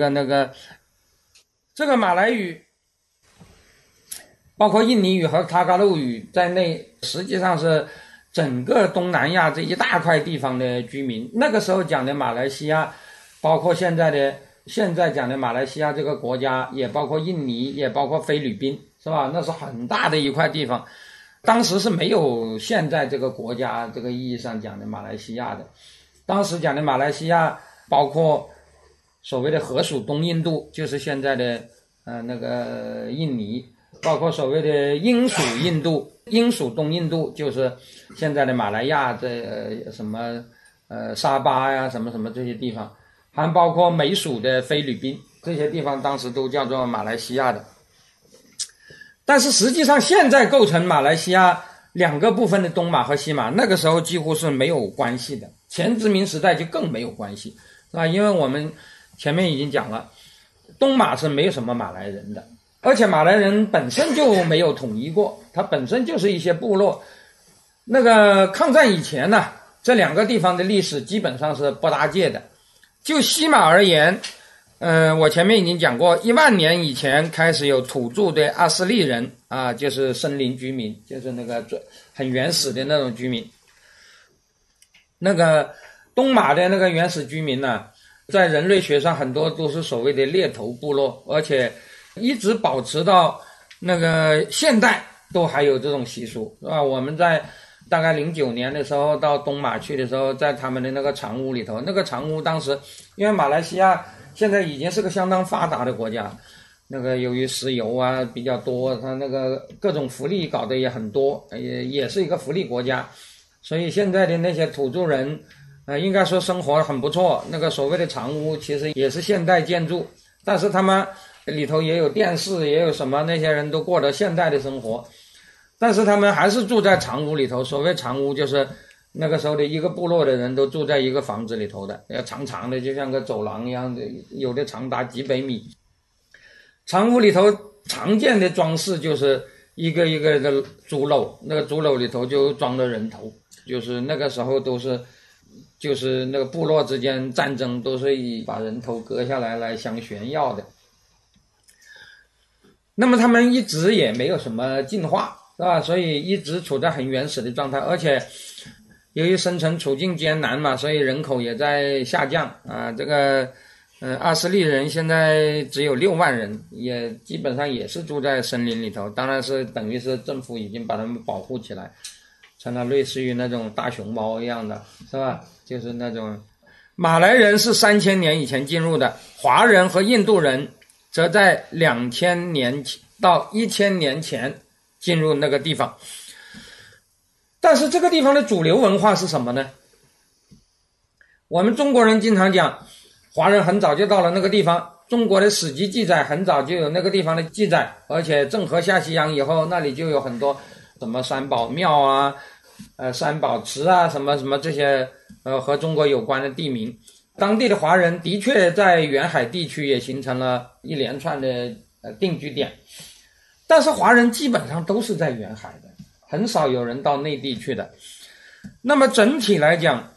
这个马来语包括印尼语和塔嘎路语在内，实际上是整个东南亚这一大块地方的居民。那个时候讲的马来西亚，包括现在讲的马来西亚这个国家，也包括印尼，也包括菲律宾，是吧？那是很大的一块地方。当时是没有现在这个国家这个意义上讲的马来西亚的。当时讲的马来西亚包括所谓的河属东印度，就是现在的那个印尼，包括所谓的英属印度，英属东印度就是现在的马来亚什么沙巴呀什么什么这些地方，还包括美属的菲律宾，这些地方当时都叫做马来西亚的。但是实际上现在构成马来西亚两个部分的东马和西马，那个时候几乎是没有关系的，前殖民时代就更没有关系，是吧？因为我们前面已经讲了，东马是没有什么马来人的，而且马来人本身就没有统一过，它本身就是一些部落。那个抗战以前呢，这两个地方的历史基本上是不搭界的。就西马而言，我前面已经讲过，10000年以前开始有土著的阿斯利人啊，就是森林居民，就是那个很原始的那种居民。那个东马的那个原始居民呢，在人类学上很多都是所谓的猎头部落，而且一直保持到那个现代都还有这种习俗，是吧？我们在大概09年的时候到东马去的时候，在他们的那个长屋里头，那个长屋当时因为马来西亚现在已经是个相当发达的国家，那个由于石油啊比较多，它那个各种福利搞得也很多，也是一个福利国家，所以现在的那些土著人应该说生活很不错。那个所谓的长屋其实也是现代建筑，但是他们里头也有电视，也有什么，那些人都过得现代的生活，但是他们还是住在长屋里头。所谓长屋就是那个时候的一个部落的人都住在一个房子里头的，要长长的，就像个走廊一样的，有的长达几百米。长屋里头常见的装饰就是一个一个的竹篓，那个竹篓里头就装着人头，就是那个时候都是就是那个部落之间战争都是以把人头割下来相炫耀的。那么他们一直也没有什么进化，是吧？所以一直处在很原始的状态，而且由于生存处境艰难嘛，所以人口也在下降啊。这个阿斯利人现在只有6万人，也基本上也是住在森林里头，当然是等于是政府已经把他们保护起来，成了类似于那种大熊猫一样的，是吧？就是那种马来人是3000年以前进入的，华人和印度人则在2000年到1000年前进入那个地方。但是这个地方的主流文化是什么呢？我们中国人经常讲华人很早就到了那个地方，中国的史籍记载很早就有那个地方的记载，而且郑和下西洋以后，那里就有很多什么三宝庙啊、三宝池啊，什么什么这些和中国有关的地名。当地的华人的确在沿海地区也形成了一连串的定居点，但是华人基本上都是在沿海的，很少有人到内地去的。那么整体来讲，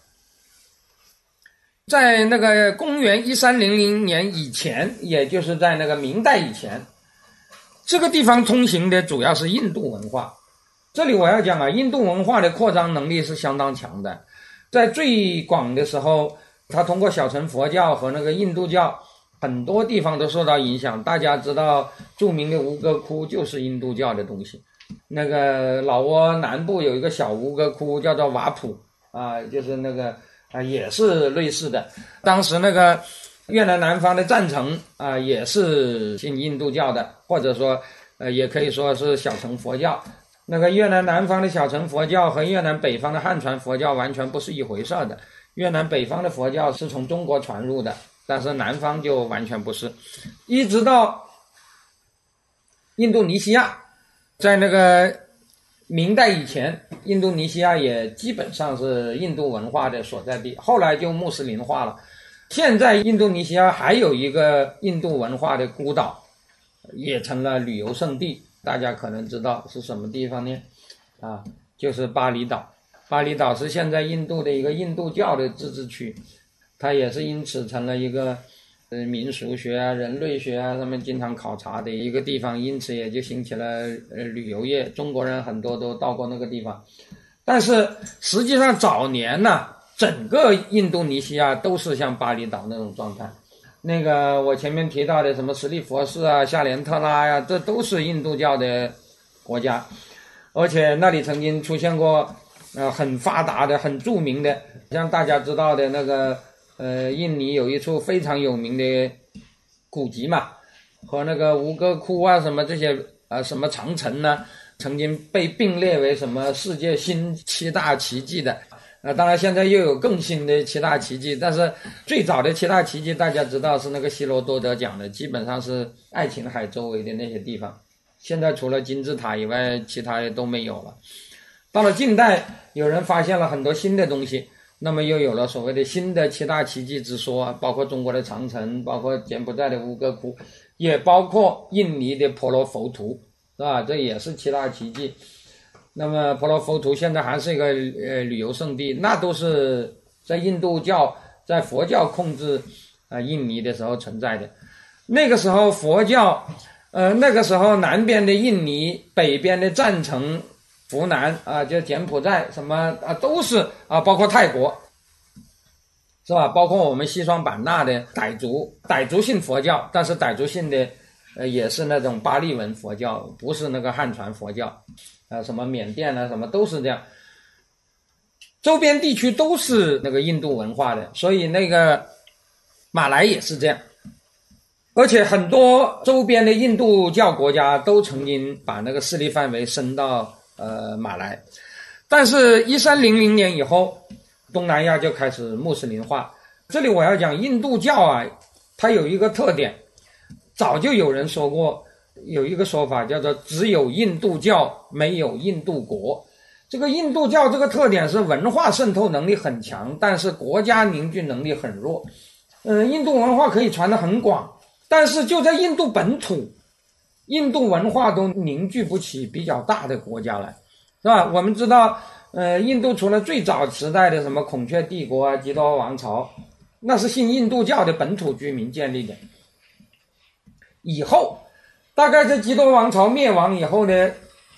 在那个公元1300年以前，也就是在那个明代以前，这个地方通行的主要是印度文化。这里我要讲啊，印度文化的扩张能力是相当强的。在最广的时候，它通过小乘佛教和那个印度教，很多地方都受到影响。大家知道著名的吴哥窟就是印度教的东西。那个老挝南部有一个小吴哥窟叫做瓦普啊，就是那个也是类似的。当时那个越南南方的赞成也是信印度教的，或者说也可以说是小乘佛教。那个越南南方的小乘佛教和越南北方的汉传佛教完全不是一回事的。越南北方的佛教是从中国传入的，但是南方就完全不是。一直到印度尼西亚，在那个明代以前，印度尼西亚也基本上是印度文化的所在地，后来就穆斯林化了。现在印度尼西亚还有一个印度文化的孤岛，也成了旅游胜地，大家可能知道是什么地方呢？就是巴厘岛。巴厘岛是现在印度的一个印度教的自治区，它也是因此成了一个民俗学啊、人类学啊他们经常考察的一个地方，因此也就兴起了旅游业。中国人很多都到过那个地方，但是实际上早年呢，整个印度尼西亚都是像巴厘岛那种状态。那个我前面提到的什么斯利佛士啊、夏莲特拉呀，这都是印度教的国家，而且那里曾经出现过很发达的、很著名的，像大家知道的那个印尼有一处非常有名的古迹嘛，和那个吴哥窟啊什么这些什么长城呢，曾经被并列为什么世界新7大奇迹的。当然现在又有更新的7大奇迹，但是最早的7大奇迹大家知道是那个希罗多德讲的，基本上是爱琴海周围的那些地方。现在除了金字塔以外，其他的都没有了。到了近代，有人发现了很多新的东西，那么又有了所谓的新的7大奇迹之说，包括中国的长城，包括柬埔寨的吴哥窟，也包括印尼的婆罗浮屠，是吧？这也是7大奇迹。那么婆罗浮屠现在还是一个旅游胜地，那都是在印度教在佛教控制印尼的时候存在的。那个时候佛教那个时候南边的印尼，北边的赞城、湖南就柬埔寨什么都是包括泰国，是吧？包括我们西双版纳的傣族信佛教，但是傣族信的也是那种巴利文佛教，不是那个汉传佛教什么缅甸什么都是这样。周边地区都是那个印度文化的，所以那个马来也是这样。而且很多周边的印度教国家都曾经把那个势力范围伸到马来，但是1300年以后，东南亚就开始穆斯林化。这里我要讲印度教它有一个特点，早就有人说过，有一个说法叫做只有印度教没有印度国。这个印度教这个特点是文化渗透能力很强，但是国家凝聚能力很弱。印度文化可以传得很广，但是就在印度本土，印度文化都凝聚不起比较大的国家来，是吧？我们知道印度除了最早时代的什么孔雀帝国基多王朝，那是信印度教的本土居民建立的。以后大概在基多王朝灭亡以后呢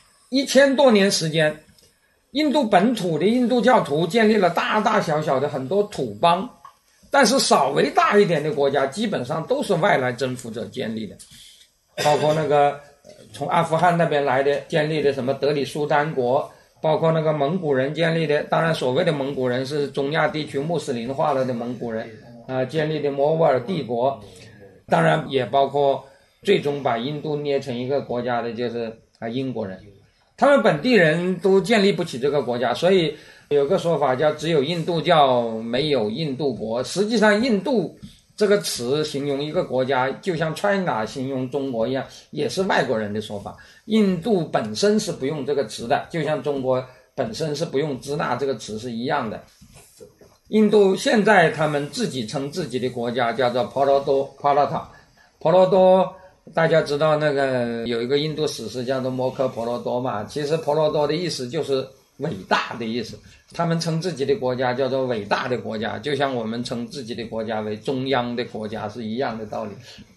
，1000多年时间，印度本土的印度教徒建立了大大小小的很多土邦，但是稍微大一点的国家基本上都是外来征服者建立的，包括那个从阿富汗那边来的建立的什么德里苏丹国，包括那个蒙古人建立的，当然所谓的蒙古人是中亚地区穆斯林化了的蒙古人建立的摩沃尔帝国，当然也包括最终把印度捏成一个国家的就是英国人。他们本地人都建立不起这个国家，所以有个说法叫只有印度教没有印度国。实际上印度这个词形容一个国家，就像 China 形容中国一样，也是外国人的说法。印度本身是不用这个词的，就像中国本身是不用支那这个词是一样的。印度现在他们自己称自己的国家叫做婆罗多帕拉塔。婆罗多大家知道那个有一个印度史诗叫做摩诃婆罗多嘛，其实婆罗多的意思就是伟大的意思，他们称自己的国家叫做伟大的国家，就像我们称自己的国家为中央的国家是一样的道理。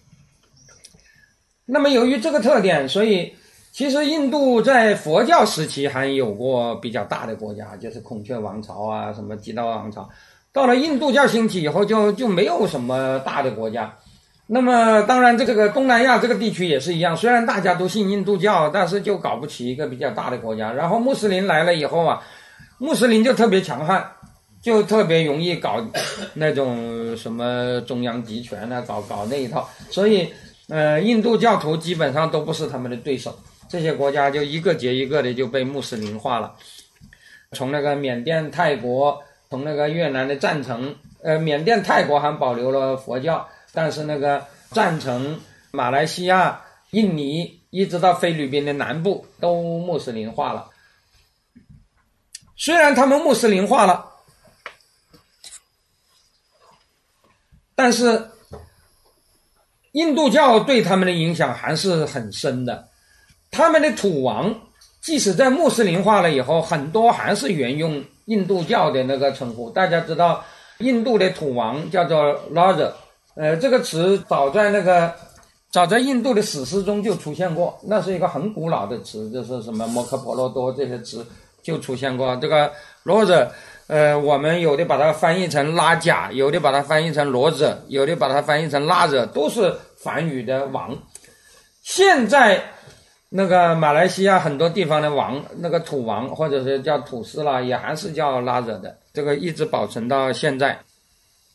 那么由于这个特点，所以其实印度在佛教时期还有过比较大的国家，就是孔雀王朝什么基多王朝。到了印度教兴起以后就没有什么大的国家。那么当然这个东南亚这个地区也是一样，虽然大家都信印度教，但是就搞不起一个比较大的国家。然后穆斯林来了以后穆斯林就特别强悍，就特别容易搞那种什么中央集权搞那一套，所以印度教徒基本上都不是他们的对手，这些国家就一个接一个的就被穆斯林化了。从那个缅甸、泰国，从那个越南的赞城，缅甸、泰国还保留了佛教，但是那个赞城、马来西亚、印尼一直到菲律宾的南部都穆斯林化了。虽然他们穆斯林化了，但是印度教对他们的影响还是很深的。他们的土王即使在穆斯林化了以后，很多还是沿用印度教的那个称呼。大家知道印度的土王叫做 Raja，这个词早在印度的史诗中就出现过，那是一个很古老的词，就是什么摩诃婆罗多这些词就出现过。这个罗者我们有的把它翻译成拉贾，有的把它翻译成罗者，有的把它翻译成拉者，都是梵语的王。现在那个马来西亚很多地方的王，那个土王或者是叫土司啦，也还是叫拉者的，这个一直保存到现在。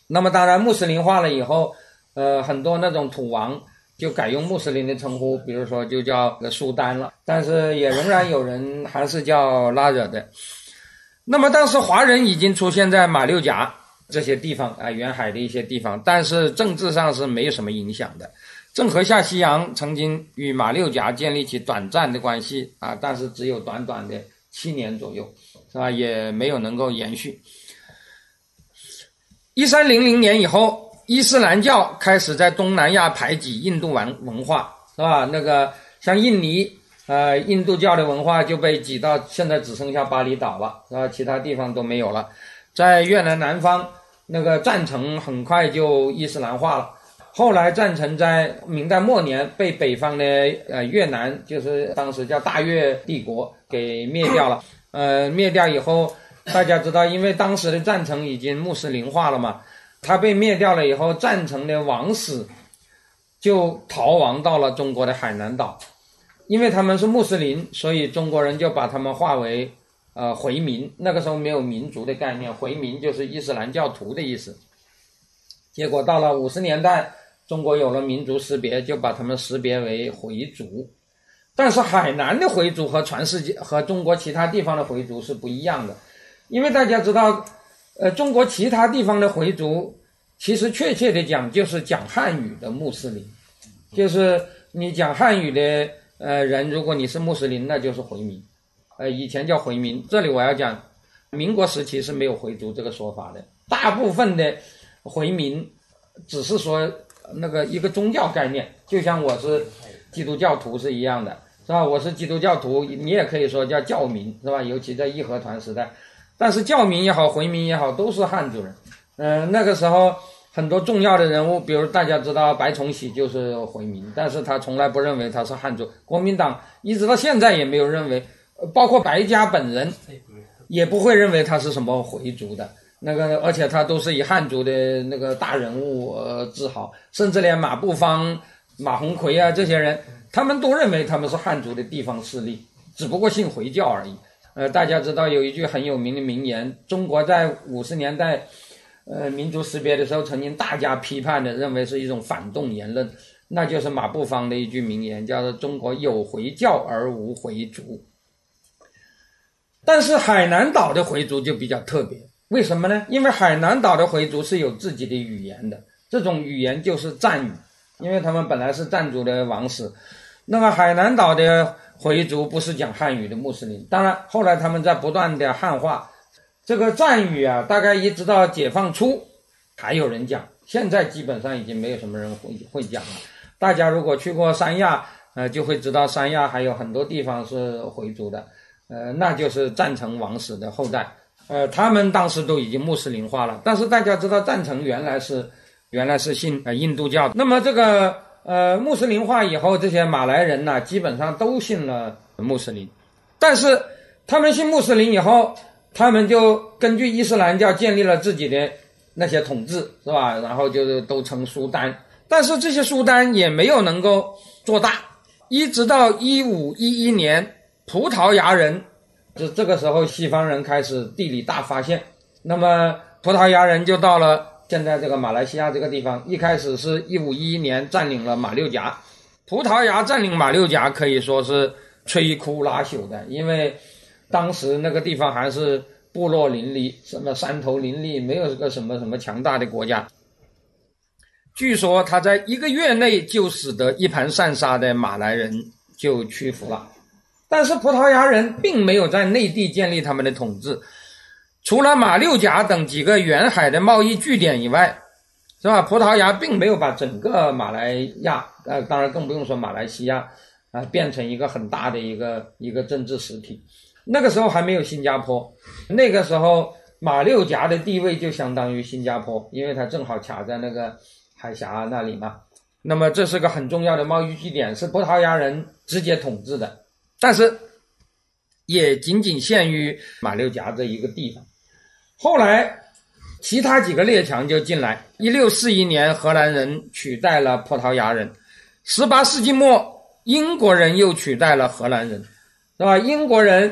那么当然穆斯林化了以后，很多那种土王就改用穆斯林的称呼，比如说就叫苏丹了，但是也仍然有人还是叫拉惹的。那么当时华人已经出现在马六甲这些地方啊，沿海的一些地方，但是政治上是没有什么影响的。郑和下西洋曾经与马六甲建立起短暂的关系啊，但是只有短短的7年左右，是吧？也没有能够延续。1300年以后，伊斯兰教开始在东南亚排挤印度文化，是吧？那个像印尼，印度教的文化就被挤到现在只剩下巴厘岛了，是吧？其他地方都没有了。在越南南方，那个占城很快就伊斯兰化了。后来占城在明代末年被北方的越南，就是当时叫大越帝国给灭掉了。灭掉以后，大家知道，因为当时的占城已经穆斯林化了嘛，他被灭掉了以后，占城的王室就逃亡到了中国的海南岛。因为他们是穆斯林，所以中国人就把他们划为回民。那个时候没有民族的概念，回民就是伊斯兰教徒的意思。结果到了50年代，中国有了民族识别，就把他们识别为回族。但是海南的回族和全世界和中国其他地方的回族是不一样的，因为大家知道，中国其他地方的回族，其实确切的讲就是讲汉语的穆斯林，就是你讲汉语的人，如果你是穆斯林，那就是回民，以前叫回民。这里我要讲，民国时期是没有回族这个说法的，大部分的回民只是说那个一个宗教概念，就像我是基督教徒是一样的，是吧？我是基督教徒，你也可以说叫教民，是吧？尤其在义和团时代，但是教民也好，回民也好，都是汉族人。那个时候很多重要的人物，比如大家知道白崇禧就是回民，但是他从来不认为他是汉族。国民党一直到现在也没有认为，包括白家本人也不会认为他是什么回族的。那个，而且他都是以汉族的那个大人物自豪，甚至连马步芳、马鸿逵啊这些人，他们都认为他们是汉族的地方势力，只不过信回教而已。大家知道有一句很有名的名言，中国在50年代民族识别的时候，曾经大家批判的，认为是一种反动言论，那就是马步芳的一句名言，叫做中国有回教而无回族。但是海南岛的回族就比较特别，为什么呢？因为海南岛的回族是有自己的语言的，这种语言就是占语，因为他们本来是占族的王室。那么海南岛的回族不是讲汉语的穆斯林，当然后来他们在不断的汉化。这个占语啊，大概一直到解放初还有人讲，现在基本上已经没有什么人会讲了。大家如果去过三亚，就会知道三亚还有很多地方是回族的，那就是占城王室的后代。他们当时都已经穆斯林化了，但是大家知道占城原来是信印度教。那么这个穆斯林化以后，这些马来人呢，基本上都信了穆斯林。但是他们信穆斯林以后，他们就根据伊斯兰教建立了自己的那些统治，是吧？然后就是都称苏丹，但是这些苏丹也没有能够做大，一直到1511年，葡萄牙人，这个时候西方人开始地理大发现，那么葡萄牙人就到了现在这个马来西亚这个地方，一开始是1511年占领了马六甲。葡萄牙占领马六甲可以说是摧枯拉朽的，因为当时那个地方还是部落林立，什么山头林立，没有个什么强大的国家。据说他在1个月内就使得一盘散沙的马来人就屈服了。但是葡萄牙人并没有在内地建立他们的统治，除了马六甲等几个沿海的贸易据点以外，是吧？葡萄牙并没有把整个马来亚，当然更不用说马来西亚变成一个很大的一个政治实体。那个时候还没有新加坡，那个时候马六甲的地位就相当于新加坡，因为它正好卡在那个海峡那里嘛。那么这是个很重要的贸易据点，是葡萄牙人直接统治的，但是也仅仅限于马六甲这一个地方。后来其他几个列强就进来，1641年荷兰人取代了葡萄牙人，18世纪末英国人又取代了荷兰人，是吧？英国人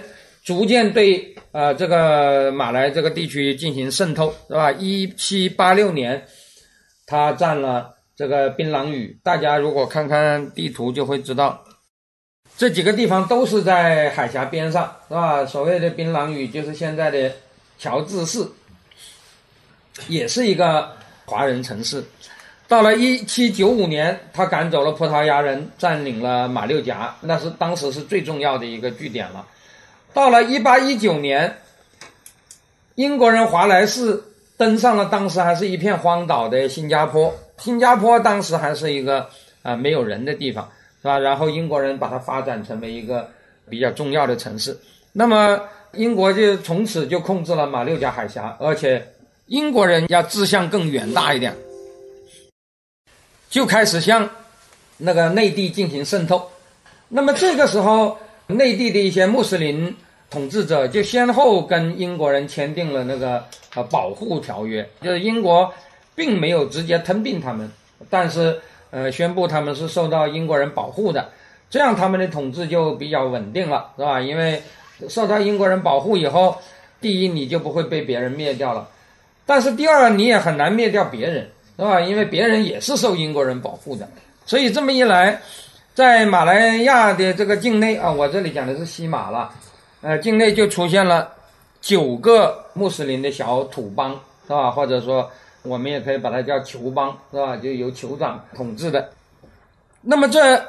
逐渐对这个马来这个地区进行渗透，是吧？1786年，他占了这个槟榔屿。大家如果看看地图就会知道，这几个地方都是在海峡边上，是吧？所谓的槟榔屿就是现在的乔治市，也是一个华人城市。到了1795年，他赶走了葡萄牙人，占领了马六甲，那是当时是最重要的一个据点了。到了1819年，英国人华莱士登上了当时还是一片荒岛的新加坡。新加坡当时还是一个没有人的地方，是吧？然后英国人把它发展成为一个比较重要的城市。那么英国就从此就控制了马六甲海峡，而且英国人要志向更远大一点，就开始向那个内地进行渗透。那么这个时候，内地的一些穆斯林统治者就先后跟英国人签订了那个保护条约，就是英国并没有直接吞并他们，但是宣布他们是受到英国人保护的，这样他们的统治就比较稳定了，是吧？因为受到英国人保护以后，第一你就不会被别人灭掉了，但是第二你也很难灭掉别人，是吧？因为别人也是受英国人保护的，所以这么一来，在马来亚的这个境内我这里讲的是西马了，境内就出现了9个穆斯林的小土邦，是吧？或者说我们也可以把它叫酋邦，是吧？就由酋长统治的。那么这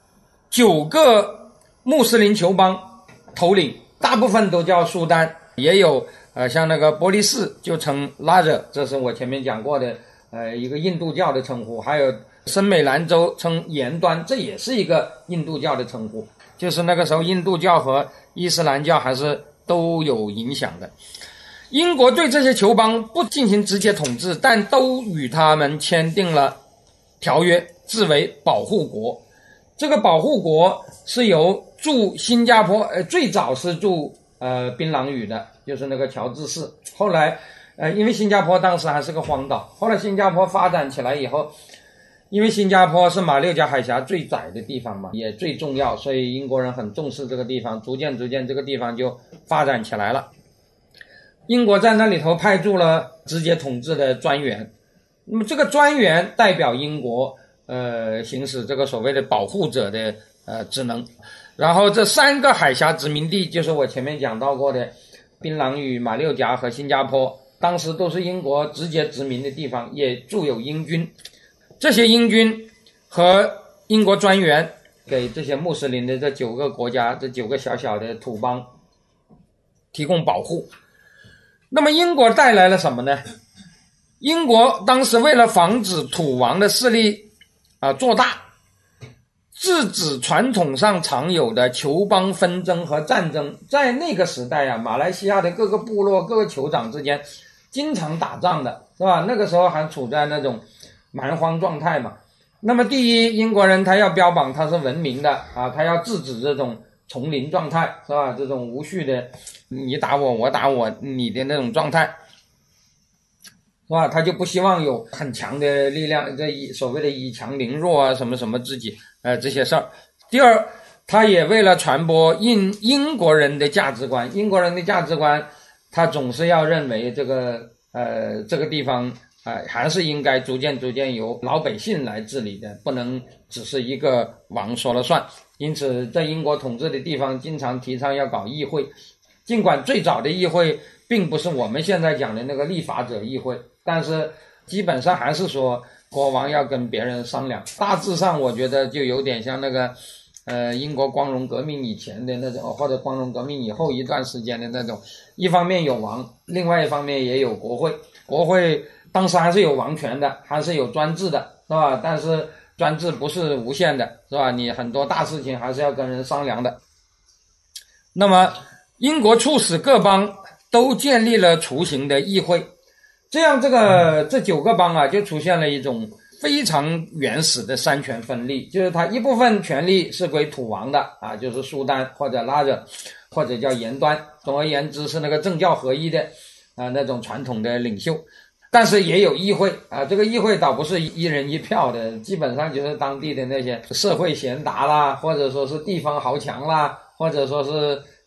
9个穆斯林酋邦头领大部分都叫苏丹，也有像那个波利士就称拉惹，这是我前面讲过的一个印度教的称呼，还有森美兰州称延端，这也是一个印度教的称呼，就是那个时候印度教和伊斯兰教还是都有影响的。英国对这些酋邦不进行直接统治，但都与他们签订了条约，自为保护国。这个保护国是由驻新加坡最早是驻槟榔屿的，就是那个乔治市。后来因为新加坡当时还是个荒岛，后来新加坡发展起来以后，因为新加坡是马六甲海峡最窄的地方嘛，也最重要，所以英国人很重视这个地方，逐渐这个地方就发展起来了。英国在那里头派驻了直接统治的专员，那么这个专员代表英国行使这个所谓的保护者的职能。然后这3个海峡殖民地就是我前面讲到过的槟榔屿、马六甲和新加坡，当时都是英国直接殖民的地方，也驻有英军。这些英军和英国专员给这些穆斯林的这9个国家，这9个小小的土邦提供保护。那么英国带来了什么呢？英国当时为了防止土王的势力做大，制止传统上常有的酋邦纷争和战争。在那个时代马来西亚的各个部落、各个酋长之间经常打仗的，是吧？那个时候还处在那种蛮荒状态嘛。那么第一，英国人他要标榜他是文明的他要制止这种丛林状态，是吧？这种无序的你打我我打我你的那种状态，是吧？他就不希望有很强的力量，这所谓的以强凌弱什么什么之己这些事儿。第二，他也为了传播英国人的价值观，英国人的价值观他总是要认为这个地方还是应该逐渐由老百姓来治理的，不能只是一个王说了算。因此在英国统治的地方经常提倡要搞议会，尽管最早的议会并不是我们现在讲的那个立法者议会，但是基本上还是说国王要跟别人商量。大致上我觉得就有点像那个英国光荣革命以前的那种，或者光荣革命以后一段时间的那种，一方面有王，另外一方面也有国会。国会当时还是有王权的，还是有专制的，是吧？但是专制不是无限的，是吧？你很多大事情还是要跟人商量的。那么英国促使各邦都建立了雏形的议会，这样这9个邦就出现了一种非常原始的3权分立，就是它一部分权力是归土王的就是苏丹或者拉惹或者叫延端，总而言之是那个政教合一的那种传统的领袖。但是也有议会这个议会倒不是一人一票的，基本上就是当地的那些社会贤达啦，或者说是地方豪强啦，或者说是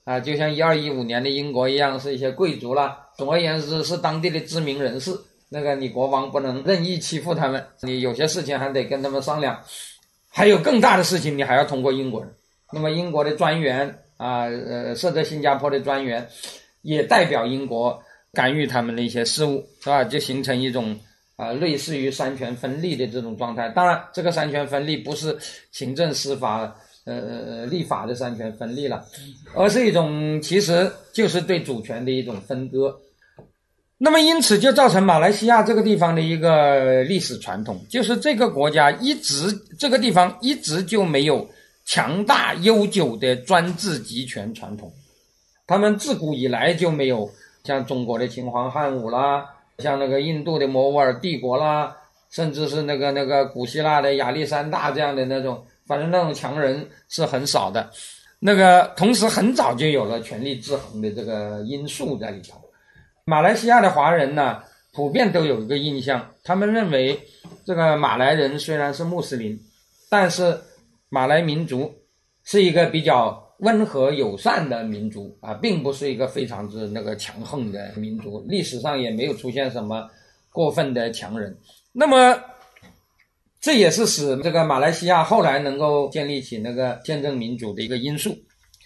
啊，就像1215年的英国一样，是一些贵族啦，总而言之是当地的知名人士。那个你国王不能任意欺负他们，你有些事情还得跟他们商量，还有更大的事情你还要通过英国人。那么英国的专员设在新加坡的专员也代表英国干预他们的一些事务，是吧？就形成一种类似于三权分立的这种状态。当然这个三权分立不是行政司法立法的三权分立了，而是一种其实就是对主权的一种分割。那么因此就造成马来西亚这个地方的一个历史传统，就是这个国家这个地方一直就没有强大悠久的专制集权传统，他们自古以来就没有像中国的秦皇汉武啦，像那个印度的摩尔帝国啦，甚至是那个古希腊的亚历山大这样的那种，反正那种强人是很少的。那个同时很早就有了权力制衡的这个因素在里头。马来西亚的华人呢，普遍都有一个印象，他们认为这个马来人虽然是穆斯林，但是马来民族是一个比较温和友善的民族啊，并不是一个非常之那个强横的民族，历史上也没有出现什么过分的强人。那么这也是使这个马来西亚后来能够建立起那个宪政民主的一个因素。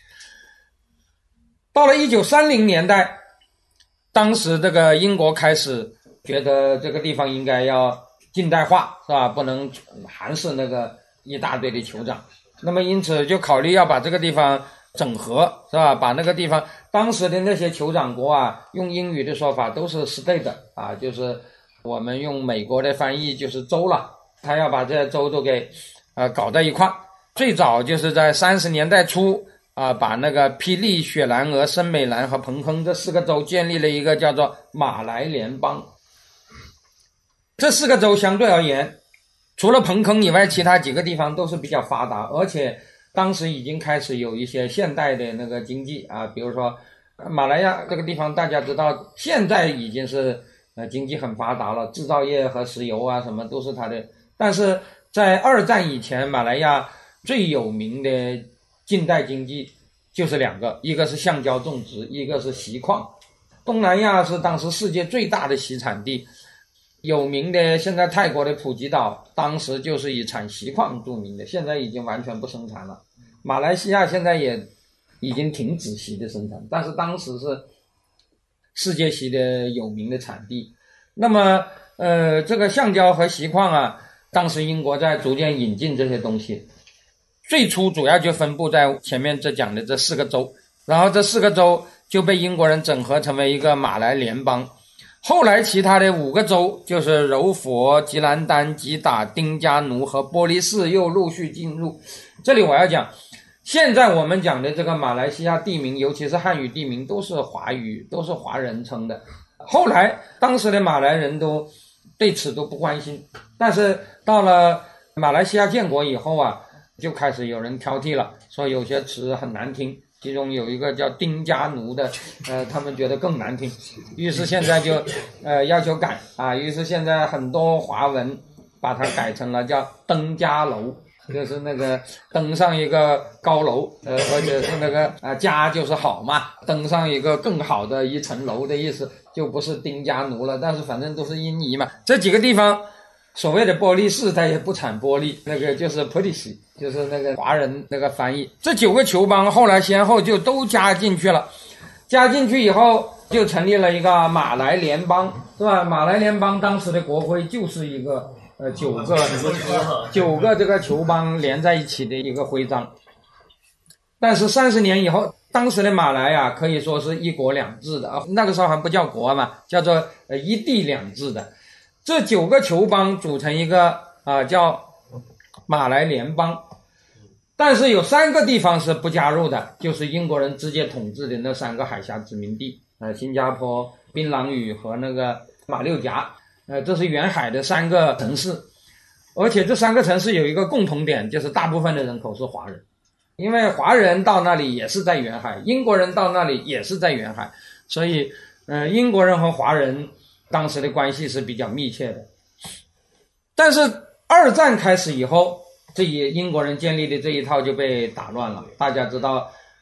到了1930年代，当时这个英国开始觉得这个地方应该要近代化，是吧？不能还是那个一大堆的酋长。那么因此就考虑要把这个地方整合，是吧？把那个地方当时的那些酋长国啊，用英语的说法都是 state 啊，就是我们用美国的翻译就是州了。他要把这些州都给搞在一块。最早就是在30年代初把那个霹雳、雪兰莪、森美兰和彭亨这4个州建立了一个叫做马来联邦。这4个州相对而言，除了彭亨以外，其他几个地方都是比较发达，而且当时已经开始有一些现代的那个经济啊，比如说马来亚这个地方，大家知道现在已经是经济很发达了，制造业和石油啊什么都是它的。但是在2战以前，马来亚最有名的近代经济就是2个，一个是橡胶种植，一个是锡矿。东南亚是当时世界最大的锡产地，有名的现在泰国的普吉岛当时就是以产锡矿著名的，现在已经完全不生产了。马来西亚现在也已经停止锡的生产，但是当时是世界锡的有名的产地。那么这个橡胶和锡矿啊，当时英国在逐渐引进这些东西，最初主要就分布在前面讲的这4个州，然后这4个州就被英国人整合成为一个马来联邦。后来其他的5个州，就是柔佛、吉兰丹、吉打、丁加奴和波利士又陆续进入。这里我要讲，现在我们讲的这个马来西亚地名，尤其是汉语地名，都是华语，都是华人称的。后来当时的马来人都对此都不关心，但是到了马来西亚建国以后啊，就开始有人挑剔了，说有些词很难听，其中有一个叫丁加奴的他们觉得更难听，于是现在就要求改啊，于是现在很多华文把它改成了叫登家楼，就是那个登上一个高楼或者是那个家就是好嘛，登上一个更好的一层楼的意思，就不是丁加奴了，但是反正都是音译嘛。这几个地方所谓的玻璃市它也不产玻璃，那个就是 Polish， 就是那个华人那个翻译。这9个酋邦后来先后就都加进去了，加进去以后就成立了一个马来联邦，是吧？马来联邦当时的国徽就是一个9个这个酋邦连在一起的一个徽章。但是30年以后，当时的马来啊可以说是1国2制的，那个时候还不叫国嘛，叫做一地2制的。这9个酋邦组成一个叫马来联邦，但是有3个地方是不加入的，就是英国人直接统治的那3个海峡殖民地，新加坡、槟榔屿和那个马六甲，这是沿海的3个城市。而且这3个城市有一个共同点，就是大部分的人口是华人，因为华人到那里也是在沿海，英国人到那里也是在沿海，所以英国人和华人当时的关系是比较密切的。但是2战开始以后，这英国人建立的这一套就被打乱了。大家知道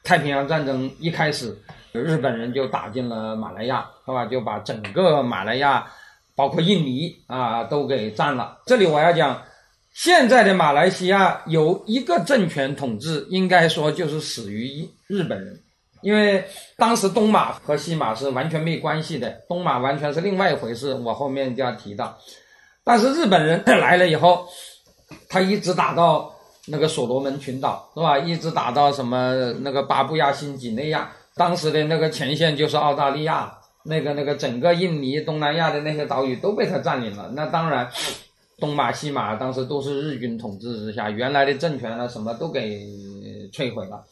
太平洋战争一开始，日本人就打进了马来亚，是吧？就把整个马来亚，包括印尼啊，都给占了。这里我要讲，现在的马来西亚有一个政权统治，应该说就是始于日本人。因为当时东马和西马是完全没关系的，东马完全是另外一回事，我后面就要提到。但是日本人来了以后，他一直打到那个所罗门群岛，是吧？一直打到什么那个巴布亚新几内亚，当时的那个前线就是澳大利亚，那个整个印尼、东南亚的那些岛屿都被他占领了。那当然，东马西马当时都是日军统治之下，原来的政权呢什么都给摧毁了。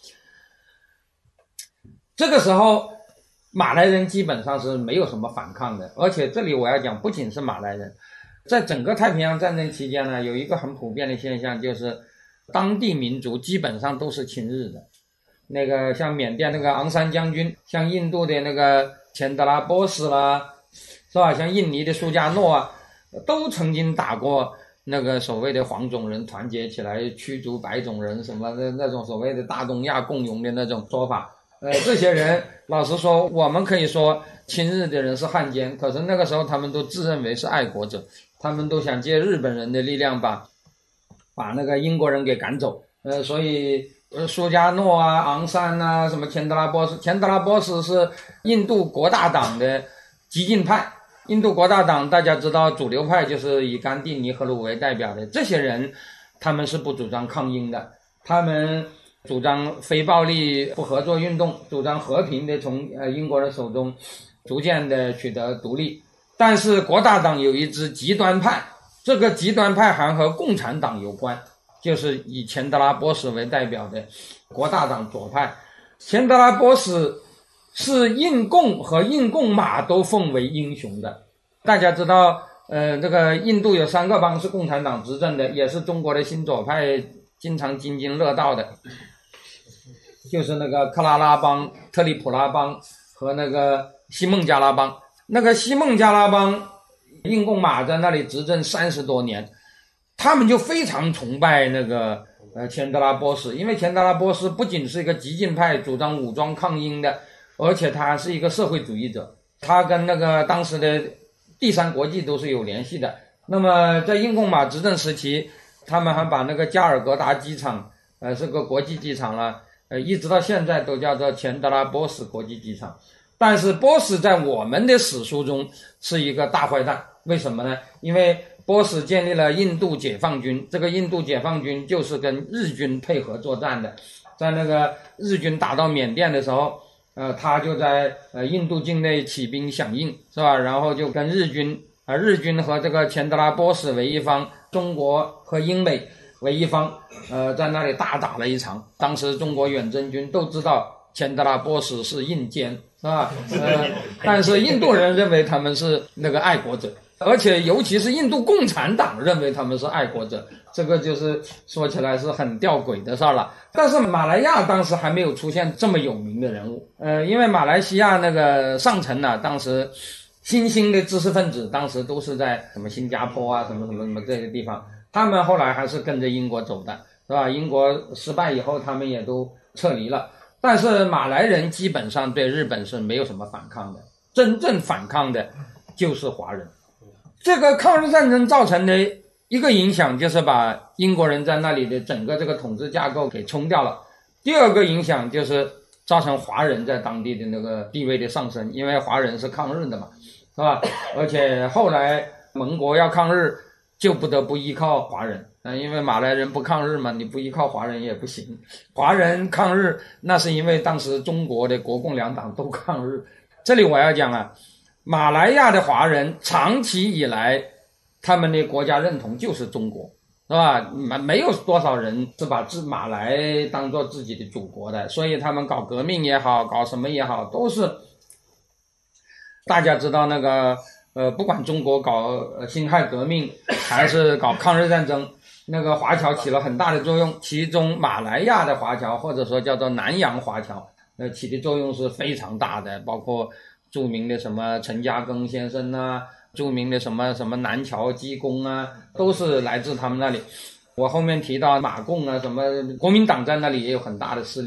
这个时候马来人基本上是没有什么反抗的，而且这里我要讲，不仅是马来人，在整个太平洋战争期间呢，有一个很普遍的现象，就是当地民族基本上都是亲日的。那个像缅甸那个昂山将军，像印度的那个钱德拉波斯啦，是吧？像印尼的苏加诺啊，都曾经打过那个所谓的黄种人团结起来驱逐白种人什么的那种所谓的大东亚共荣的那种说法。这些人老实说，我们可以说亲日的人是汉奸，可是那个时候他们都自认为是爱国者，他们都想借日本人的力量把那个英国人给赶走。所以苏加诺啊、昂山啊、什么钱德拉波斯是印度国大党的激进派。印度国大党大家知道，主流派就是以甘地、尼赫鲁为代表的，这些人他们是不主张抗英的，他们主张非暴力不合作运动，主张和平的从英国人手中逐渐的取得独立。但是国大党有一支极端派，这个极端派还和共产党有关，就是以钱德拉波斯为代表的国大党左派。钱德拉波斯是印共和印共马都奉为英雄的。大家知道这个印度有3个邦是共产党执政的，也是中国的新左派经常津津乐道的，就是那个克拉拉邦、特里普拉邦和那个西孟加拉邦。那个西孟加拉邦印共马在那里执政30多年，他们就非常崇拜那个钱德拉波斯，因为钱德拉波斯不仅是一个激进派，主张武装抗英的，而且他是一个社会主义者，他跟那个当时的第三国际都是有联系的。那么在印共马执政时期，他们还把那个加尔各答机场是个国际机场了，一直到现在都叫做钱德拉波斯国际机场。但是波斯在我们的史书中是一个大坏蛋，为什么呢？因为波斯建立了印度解放军，这个印度解放军就是跟日军配合作战的。在那个日军打到缅甸的时候，他就在印度境内起兵响应，是吧？然后就跟日军和这个钱德拉波斯为一方，中国和英美为一方，在那里大打了一场。当时中国远征军都知道钱德拉波斯是印奸，是吧？但是印度人认为他们是那个爱国者，而且尤其是印度共产党认为他们是爱国者，这个就是说起来是很吊诡的事了。但是马来亚当时还没有出现这么有名的人物，因为马来西亚那个上层呢，当时新兴的知识分子当时都是在什么新加坡啊什么这些地方，他们后来还是跟着英国走的，是吧？英国失败以后他们也都撤离了。但是马来人基本上对日本是没有什么反抗的，真正反抗的就是华人。这个抗日战争造成的一个影响就是把英国人在那里的整个这个统治架构给冲掉了。第二个影响就是造成华人在当地的那个地位的上升，因为华人是抗日的嘛，是吧？而且后来盟国要抗日就不得不依靠华人，因为马来人不抗日嘛，你不依靠华人也不行。华人抗日那是因为当时中国的国共两党都抗日。这里我要讲啊，马来亚的华人长期以来他们的国家认同就是中国，是吧？没有多少人是把马来当做自己的祖国的，所以他们搞革命也好，搞什么也好，都是大家知道那个不管中国搞辛亥革命还是搞抗日战争，那个华侨起了很大的作用，其中马来亚的华侨或者说叫做南洋华侨起的作用是非常大的，包括著名的什么陈嘉庚先生啊，著名的什么南侨济公啊，都是来自他们那里。我后面提到马共啊，什么国民党在那里也有很大的势力。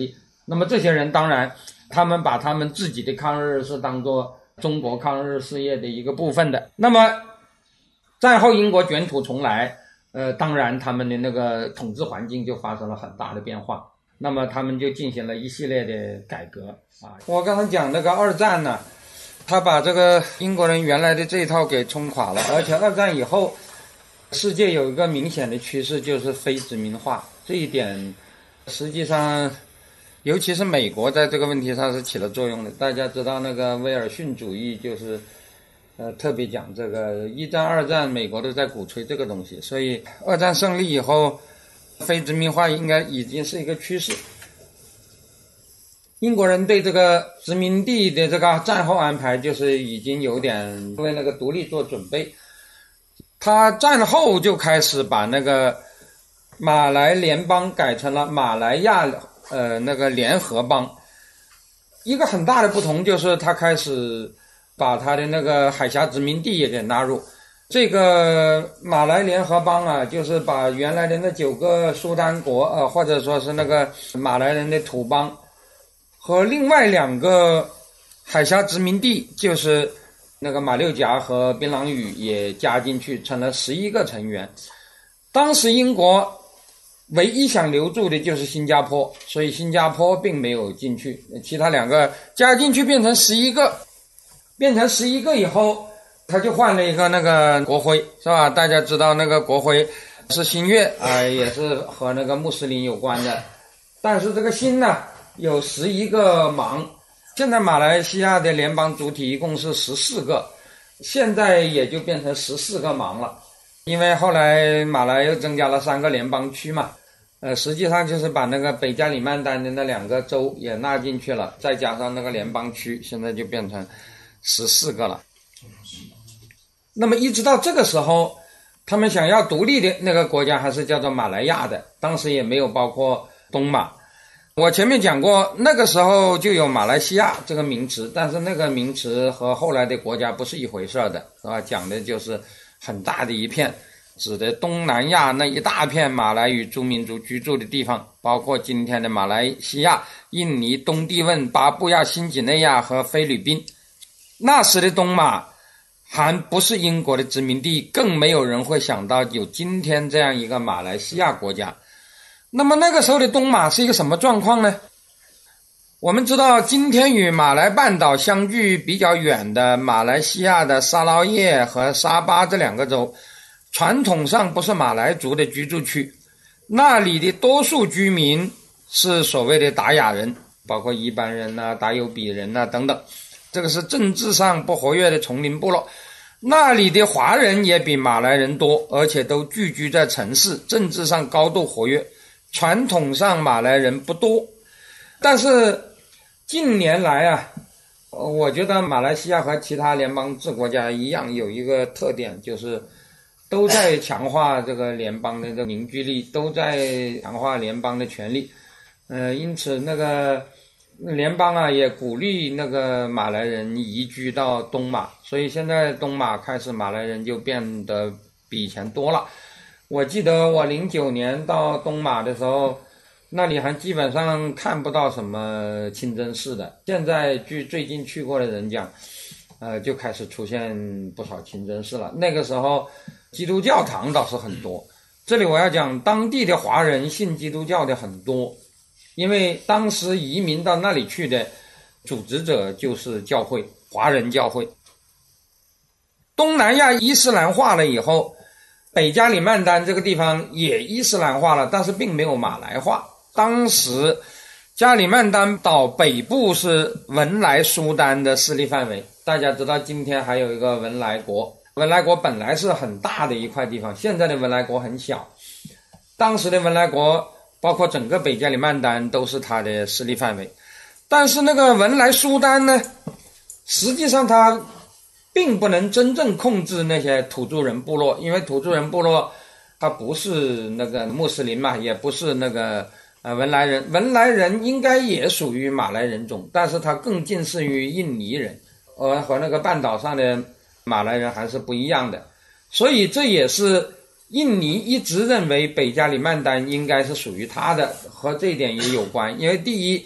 那么这些人当然，他们把他们自己的抗日是当作中国抗日事业的一个部分的。那么战后英国卷土重来，当然他们的那个统治环境就发生了很大的变化。那么他们就进行了一系列的改革啊。我刚才讲那个二战呢，他把这个英国人原来的这一套给冲垮了，而且二战以后，世界有一个明显的趋势就是非殖民化，这一点实际上尤其是美国在这个问题上是起了作用的。大家知道那个威尔逊主义就是特别讲这个一战二战美国都在鼓吹这个东西，所以二战胜利以后非殖民化应该已经是一个趋势。英国人对这个殖民地的这个战后安排就是已经有点为那个独立做准备。他战后就开始把那个马来联邦改成了马来亚那个联合邦。一个很大的不同就是他开始把他的那个海峡殖民地也给纳入。这个马来联合邦啊，就是把原来的那9个苏丹国或者说是那个马来人的土邦和另外2个海峡殖民地，就是那个马六甲和槟榔屿也加进去，成了11个成员。当时英国唯一想留住的就是新加坡，所以新加坡并没有进去，其他2个加进去变成11个。变成11个以后，他就换了一个那个国徽，是吧？大家知道那个国徽是新月啊，也是和那个穆斯林有关的。但是这个新呢有11个芒。现在马来西亚的联邦主体一共是14个，现在也就变成14个芒了。因为后来马来又增加了3个联邦区嘛，实际上就是把那个北加里曼丹的那2个州也纳进去了，再加上那个联邦区，现在就变成14个了。那么一直到这个时候，他们想要独立的那个国家还是叫做马来亚的，当时也没有包括东马。我前面讲过，那个时候就有马来西亚这个名词，但是那个名词和后来的国家不是一回事的，是吧？讲的就是很大的一片，指的东南亚那一大片马来语族民族居住的地方，包括今天的马来西亚、印尼、东帝汶、巴布亚新几内亚和菲律宾。那时的东马还不是英国的殖民地，更没有人会想到有今天这样一个马来西亚国家。那么那个时候的东马是一个什么状况呢？我们知道今天与马来半岛相距比较远的马来西亚的沙劳越和沙巴这2个州，传统上不是马来族的居住区，那里的多数居民是所谓的达雅人，包括伊班人啊、达尤比人啊等等，这个是政治上不活跃的丛林部落。那里的华人也比马来人多，而且都聚居在城市，政治上高度活跃。传统上马来人不多，但是近年来啊，我觉得马来西亚和其他联邦制国家一样，有一个特点，就是都在强化这个联邦的这个凝聚力，都在强化联邦的权力。因此那个联邦啊也鼓励那个马来人移居到东马，所以现在东马开始马来人就变得比以前多了。我记得我09年到东马的时候，那里还基本上看不到什么清真寺的。现在据最近去过的人讲，就开始出现不少清真寺了。那个时候基督教堂倒是很多。这里我要讲，当地的华人信基督教的很多，因为当时移民到那里去的组织者就是教会，华人教会。东南亚伊斯兰化了以后，北加里曼丹这个地方也伊斯兰化了，但是并没有马来化。当时加里曼丹岛北部是文莱苏丹的势力范围，大家知道今天还有一个文莱国，文莱国本来是很大的一块地方，现在的文莱国很小。当时的文莱国包括整个北加里曼丹都是它的势力范围。但是那个文莱苏丹呢，实际上它并不能真正控制那些土著人部落，因为土著人部落它不是那个穆斯林嘛，也不是那个文莱人。文莱人应该也属于马来人种，但是它更近似于印尼人，和那个半岛上的马来人还是不一样的。所以这也是印尼一直认为北加里曼丹应该是属于他的，和这一点也有关。因为第一，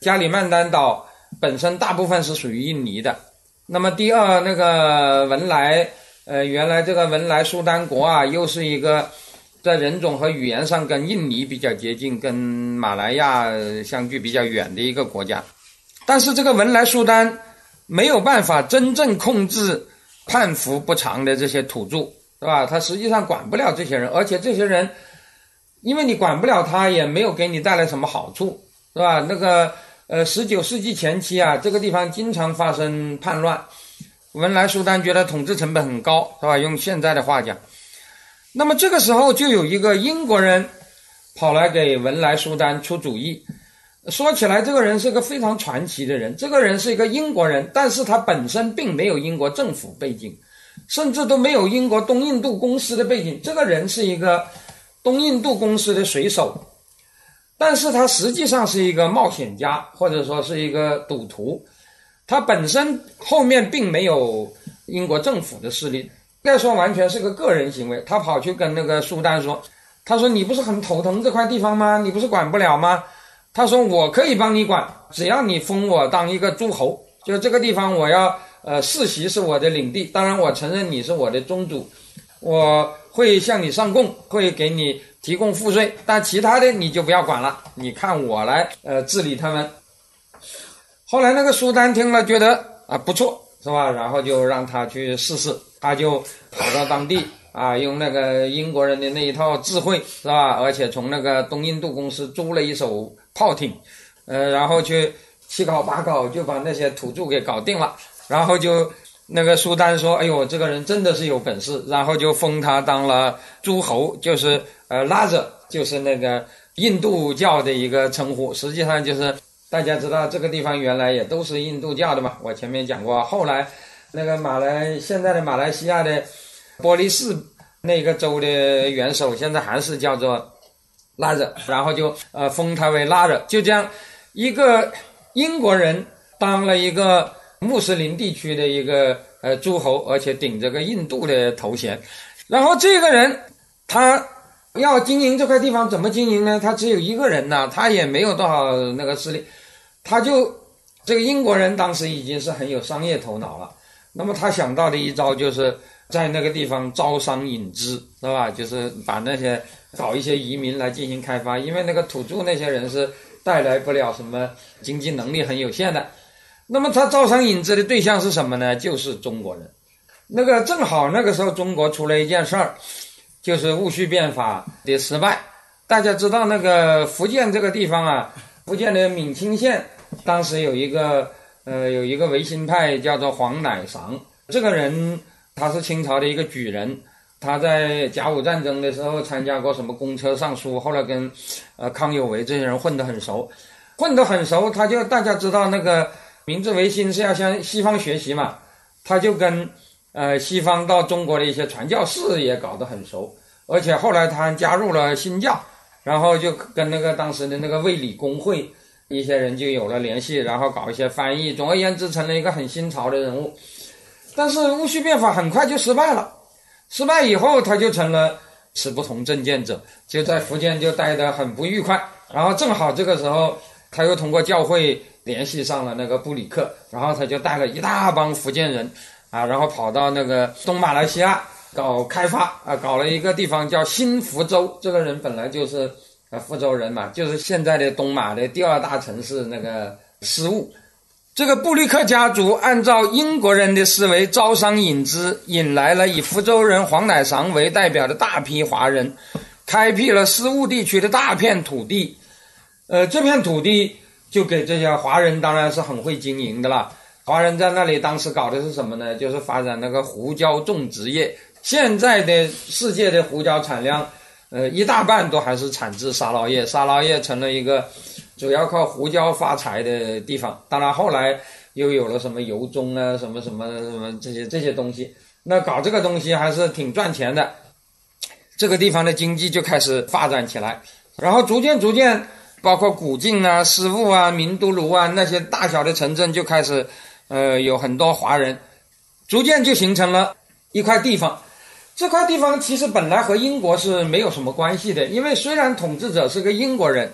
加里曼丹岛本身大部分是属于印尼的。那么第二，那个文莱，原来这个文莱苏丹国啊，又是一个在人种和语言上跟印尼比较接近，跟马来亚相距比较远的一个国家。但是这个文莱苏丹没有办法真正控制叛服不长的这些土著，是吧？他实际上管不了这些人，而且这些人因为你管不了他，也没有给你带来什么好处，是吧？那个19世纪前期啊，这个地方经常发生叛乱，文莱苏丹觉得统治成本很高，是吧？用现在的话讲，那么这个时候就有一个英国人跑来给文莱苏丹出主意。说起来，这个人是个非常传奇的人。这个人是一个英国人，但是他本身并没有英国政府背景，甚至都没有英国东印度公司的背景。这个人是一个东印度公司的水手，但是他实际上是一个冒险家，或者说是一个赌徒。他本身后面并没有英国政府的势力，应该说完全是个个人行为。他跑去跟那个苏丹说，他说你不是很头疼这块地方吗？你不是管不了吗？他说我可以帮你管，只要你封我当一个诸侯，就这个地方我要世袭是我的领地，当然我承认你是我的宗主，我会向你上贡，会给你提供赋税，但其他的你就不要管了，你看我来治理他们。后来那个苏丹听了觉得不错，是吧？然后就让他去试试，他就跑到当地用那个英国人的那一套智慧，是吧？而且从那个东印度公司租了一艘炮艇，然后去七搞八搞就把那些土著给搞定了。然后就那个苏丹说，哎呦，这个人真的是有本事，然后就封他当了诸侯，就是拉着，就是那个印度教的一个称呼，实际上就是大家知道这个地方原来也都是印度教的嘛，我前面讲过。后来那个现在的马来西亚的波利士那个州的元首现在还是叫做拉惹，然后就封他为拉惹，就这样一个英国人当了一个穆斯林地区的一个诸侯，而且顶着个印度的头衔。然后这个人他要经营这块地方，怎么经营呢？他只有一个人呢，他也没有多少那个势力，这个英国人当时已经是很有商业头脑了。那么他想到的一招就是在那个地方招商引资，是吧？就是把那些搞一些移民来进行开发，因为那个土著那些人是带来不了什么经济能力很有限的。那么他招商引资的对象是什么呢？就是中国人。那个正好那个时候中国出了一件事儿，就是戊戌变法的失败。大家知道那个福建这个地方啊，福建的闽清县当时有一个维新派叫做黄乃裳，这个人他是清朝的一个举人，他在甲午战争的时候参加过什么公车上书，后来跟康有为这些人混得很熟，大家知道那个明治维新是要向西方学习嘛，他就跟西方到中国的一些传教士也搞得很熟，而且后来他还加入了新教，然后就跟那个当时的那个卫理公会一些人就有了联系，然后搞一些翻译，总而言之成了一个很新潮的人物。但是戊戌变法很快就失败了，失败以后他就成了持不同政见者，就在福建就待得很不愉快。然后正好这个时候他又通过教会联系上了那个布里克，然后他就带了一大帮福建人然后跑到那个东马来西亚搞开发搞了一个地方叫新福州。这个人本来就是福州人嘛，就是现在的东马的第二大城市那个失误。这个布利克家族按照英国人的思维招商引资，引来了以福州人黄乃裳为代表的大批华人，开辟了失误地区的大片土地。这片土地就给这些华人当然是很会经营的了。华人在那里当时搞的是什么呢？就是发展那个胡椒种植业。现在的世界的胡椒产量一大半都还是产自沙捞越，沙捞越成了一个主要靠胡椒发财的地方。当然后来又有了什么油棕啊什么这些东西，那搞这个东西还是挺赚钱的，这个地方的经济就开始发展起来。然后逐渐包括古晋啊、失误啊、明都卢啊那些大小的城镇就开始有很多华人，逐渐就形成了一块地方。这块地方其实本来和英国是没有什么关系的，因为虽然统治者是个英国人，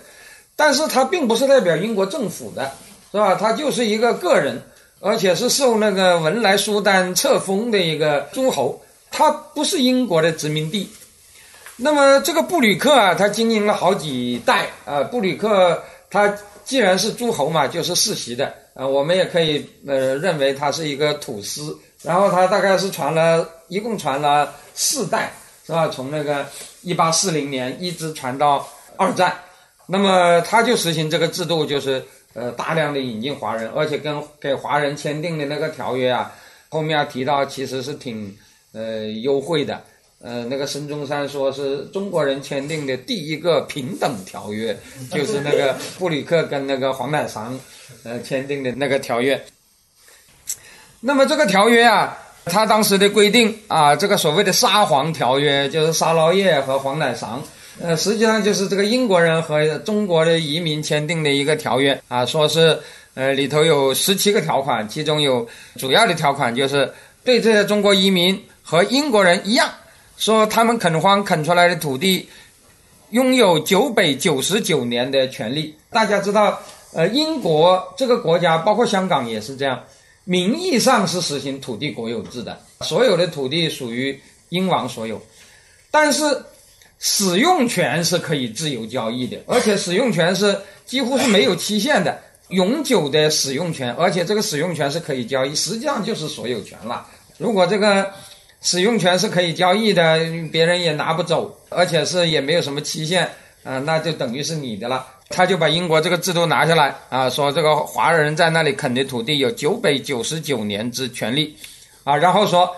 但是他并不是代表英国政府的，是吧？他就是一个个人，而且是受那个文莱苏丹册封的一个诸侯，他不是英国的殖民地。那么这个布吕克啊，他经营了好几代啊。布吕克他既然是诸侯嘛，就是世袭的啊，我们也可以认为他是一个土司。然后他大概是一共传了4代，是吧？从那个1840年一直传到2战。那么他就实行这个制度，就是大量的引进华人，而且给华人签订的那个条约啊，后面提到其实是挺优惠的。那个孙中山说是中国人签订的第一个平等条约，就是那个布吕克跟那个黄乃裳签订的那个条约。那么这个条约啊，他当时的规定啊，这个所谓的沙皇条约，就是沙捞越和黄乃裳，实际上就是这个英国人和中国的移民签订的一个条约啊，说是里头有17个条款，其中有主要的条款就是对这些中国移民和英国人一样，说他们垦荒垦出来的土地拥有9北99年的权利。大家知道英国这个国家包括香港也是这样，名义上是实行土地国有制的，所有的土地属于英王所有，但是使用权是可以自由交易的，而且使用权是几乎是没有期限的，永久的使用权，而且这个使用权是可以交易，实际上就是所有权了。如果这个使用权是可以交易的，别人也拿不走，而且是也没有什么期限那就等于是你的了。他就把英国这个制度拿下来啊，说这个华人在那里垦的土地有9北99年之权利啊，然后说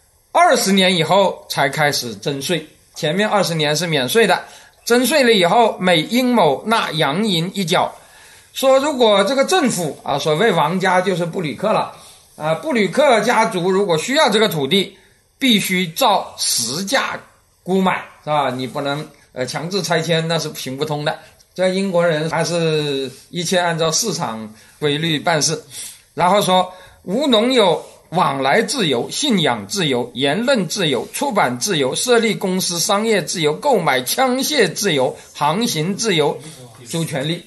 20年以后才开始征税，前面20年是免税的，征税了以后每英亩纳洋银1角。说如果这个政府啊，所谓王家就是布吕克了啊，布吕克家族如果需要这个土地，必须照实价估买，是吧？你不能强制拆迁，那是行不通的。这英国人还是一切按照市场规律办事。然后说吴农有往来自由、信仰自由、言论自由、出版自由、设立公司、商业自由、购买枪械自由、航行自由诸权利。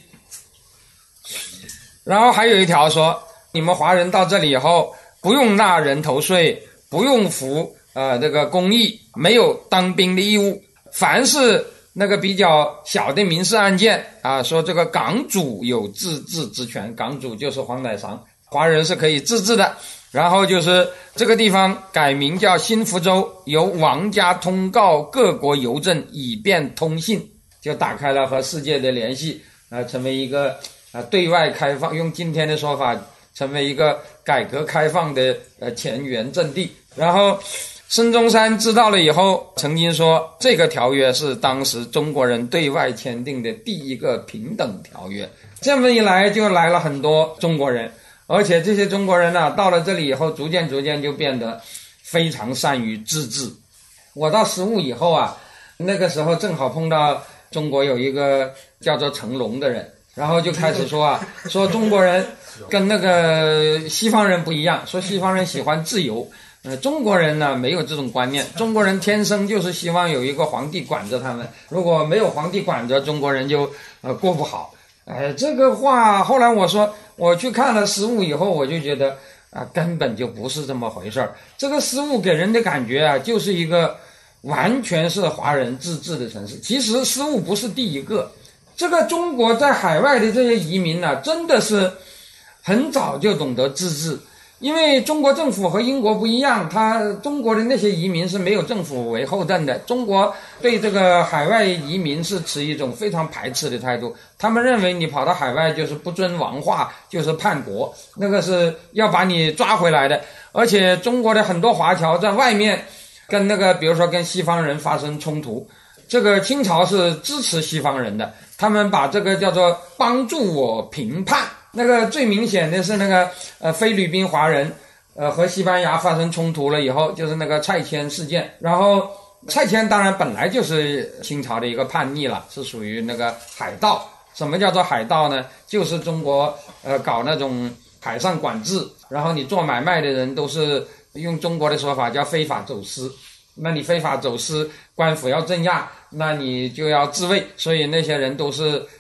然后还有一条说，你们华人到这里以后不用纳人头税，不用服这个公役，没有当兵的义务。凡是那个比较小的民事案件啊，说这个港主有自治之权，港主就是黄乃裳，华人是可以自治的。然后就是这个地方改名叫新福州，由王家通告各国邮政以便通信，就打开了和世界的联系成为一个对外开放，用今天的说法成为一个改革开放的前沿阵地。然后孙中山知道了以后曾经说，这个条约是当时中国人对外签订的第一个平等条约。这么一来就来了很多中国人，而且这些中国人呢，到了这里以后逐渐就变得非常善于自治。我到15以后啊，那个时候正好碰到中国有一个叫做成龙的人，然后就开始说说中国人跟那个西方人不一样，说西方人喜欢自由，中国人呢没有这种观念，中国人天生就是希望有一个皇帝管着他们，如果没有皇帝管着，中国人就过不好。这个话后来我去看了15以后，我就觉得根本就不是这么回事儿。这个15给人的感觉就是一个完全是华人自治的城市。其实15不是第一个，这个中国在海外的这些移民呢，真的是很早就懂得自治。因为中国政府和英国不一样，中国的那些移民是没有政府为后盾的，中国对这个海外移民是持一种非常排斥的态度，他们认为你跑到海外就是不遵王化，就是叛国，那个是要把你抓回来的。而且中国的很多华侨在外面跟比如说跟西方人发生冲突，这个清朝是支持西方人的，他们把这个叫做帮助我平叛。那个最明显的是那个菲律宾华人和西班牙发生冲突了以后，就是那个蔡牵事件。然后蔡牵当然本来就是清朝的一个叛逆了，是属于那个海盗。什么叫做海盗呢？就是中国搞那种海上管制，然后你做买卖的人都是用中国的说法叫非法走私。那你非法走私，官府要镇压，那你就要自卫，所以那些人都是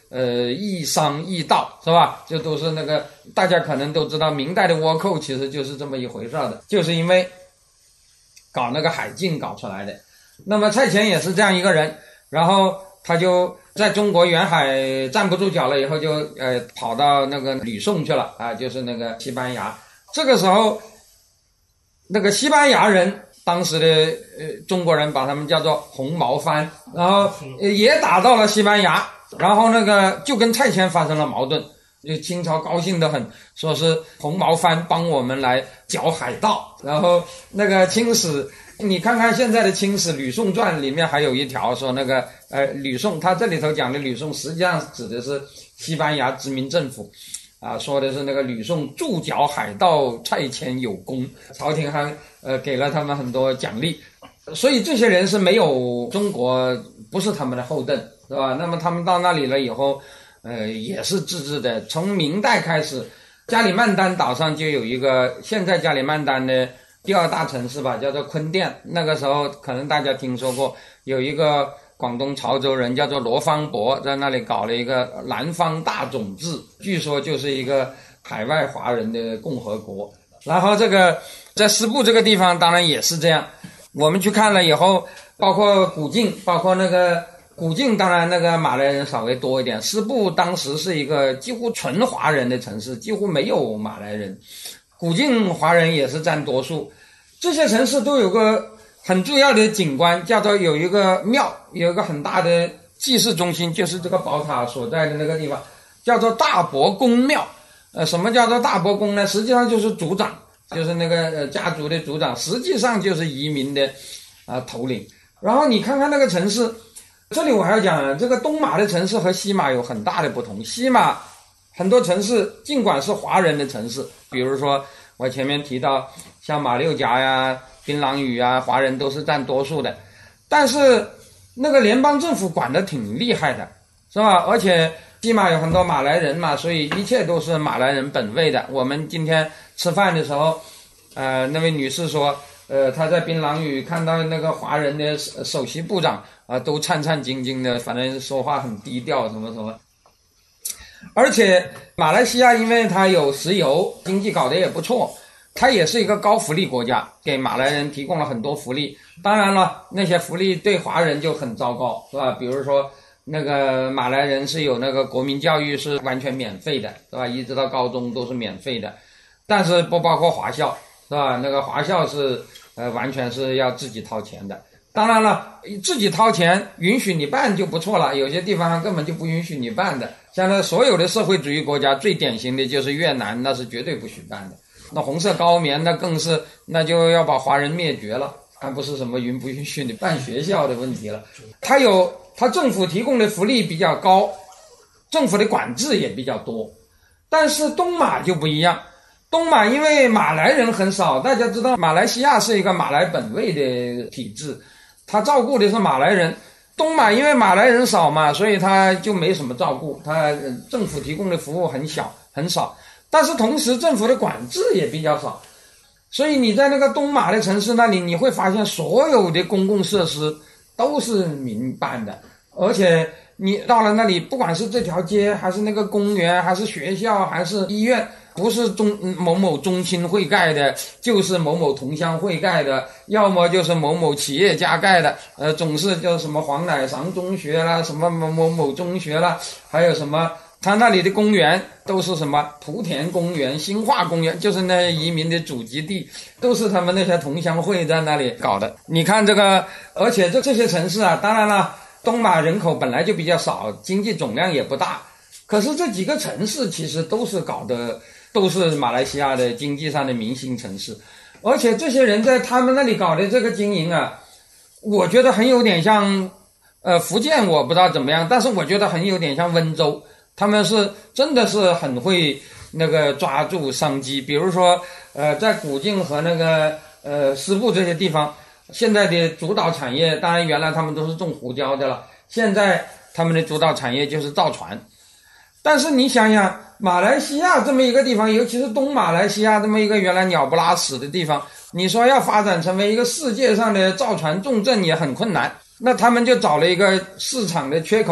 易商易盗，是吧？这都是那个大家可能都知道，明代的倭寇其实就是这么一回事的，就是因为搞那个海禁搞出来的。那么蔡锨也是这样一个人，然后他就在中国沿海站不住脚了以后就跑到那个吕宋去了啊，就是那个西班牙。这个时候那个西班牙人当时的中国人把他们叫做红毛番，然后也打到了西班牙，然后那个就跟蔡锨发生了矛盾。清朝高兴得很，说是红毛番帮我们来剿海盗。然后那个清史，你看看现在的清史《吕宋传》里面还有一条说那个吕宋，他这里头讲的吕宋实际上指的是西班牙殖民政府啊，说的是那个吕宋助剿海盗，蔡锨有功，朝廷还给了他们很多奖励。所以这些人是没有中国，不是他们的后盾，是吧？那么他们到那里了以后也是自治的。从明代开始，加里曼丹岛上就有一个，现在加里曼丹的第二大城市吧，叫做坤甸。那个时候可能大家听说过，有一个广东潮州人叫做罗芳伯，在那里搞了一个南方大种制，据说就是一个海外华人的共和国。然后这个在师部这个地方当然也是这样，我们去看了以后，包括古晋，包括那个古晋，当然那个马来人稍微多一点。师部当时是一个几乎纯华人的城市，几乎没有马来人，古晋华人也是占多数。这些城市都有个很重要的景观，叫做有一个庙，有一个很大的祭祀中心，就是这个宝塔所在的那个地方，叫做大伯公庙。什么叫做大伯公呢？实际上就是族长，就是那个家族的族长，实际上就是移民的头领。然后你看看那个城市，这里我还要讲，这个东马的城市和西马有很大的不同。西马很多城市尽管是华人的城市，比如说我前面提到像马六甲呀、槟榔屿啊，华人都是占多数的，但是那个联邦政府管得挺厉害的，是吧？而且西马有很多马来人嘛，所以一切都是马来人本位的。我们今天吃饭的时候，那位女士说，她在槟榔屿看到那个华人的首席部长都战战兢兢的，反正说话很低调，什么什么。而且马来西亚因为它有石油，经济搞得也不错，它也是一个高福利国家，给马来人提供了很多福利。当然了，那些福利对华人就很糟糕，是吧？比如说那个马来人是有那个国民教育是完全免费的，是吧？一直到高中都是免费的，但是不包括华校，是吧？那个华校是完全是要自己掏钱的。当然了，自己掏钱允许你办就不错了，有些地方根本就不允许你办的。像那所有的社会主义国家最典型的就是越南，那是绝对不许办的。那红色高棉那更是，那就要把华人灭绝了，还不是什么允不允许你办学校的问题了。他政府提供的福利比较高，政府的管制也比较多。但是东马就不一样，东马因为马来人很少，大家知道马来西亚是一个马来本位的体制，他照顾的是马来人。东马因为马来人少嘛，所以他就没什么照顾，他政府提供的服务很少，但是同时政府的管制也比较少，所以你在那个东马的城市那里，你会发现所有的公共设施都是民办的，而且你到了那里，不管是这条街还是那个公园还是学校还是医院，不是某某中心会盖的，就是某某同乡会盖的，要么就是某某企业家盖的，总是叫什么黄乃裳中学啦，什么某某中学啦，还有什么他那里的公园都是什么莆田公园、兴化公园，就是那移民的祖籍地，都是他们那些同乡会在那里搞的。你看这个，而且这些城市当然了，东马人口本来就比较少，经济总量也不大，可是这几个城市其实都是马来西亚的经济上的明星城市，而且这些人在他们那里搞的这个经营我觉得很有点像福建，我不知道怎么样，但是我觉得很有点像温州，他们是真的是很会那个抓住商机。比如说在古晋和那个师部这些地方，现在的主导产业，当然原来他们都是种胡椒的了，现在他们的主导产业就是造船。但是你想想，马来西亚这么一个地方，尤其是东马来西亚这么一个原来鸟不拉屎的地方，你说要发展成为一个世界上的造船重镇也很困难。那他们就找了一个市场的缺口，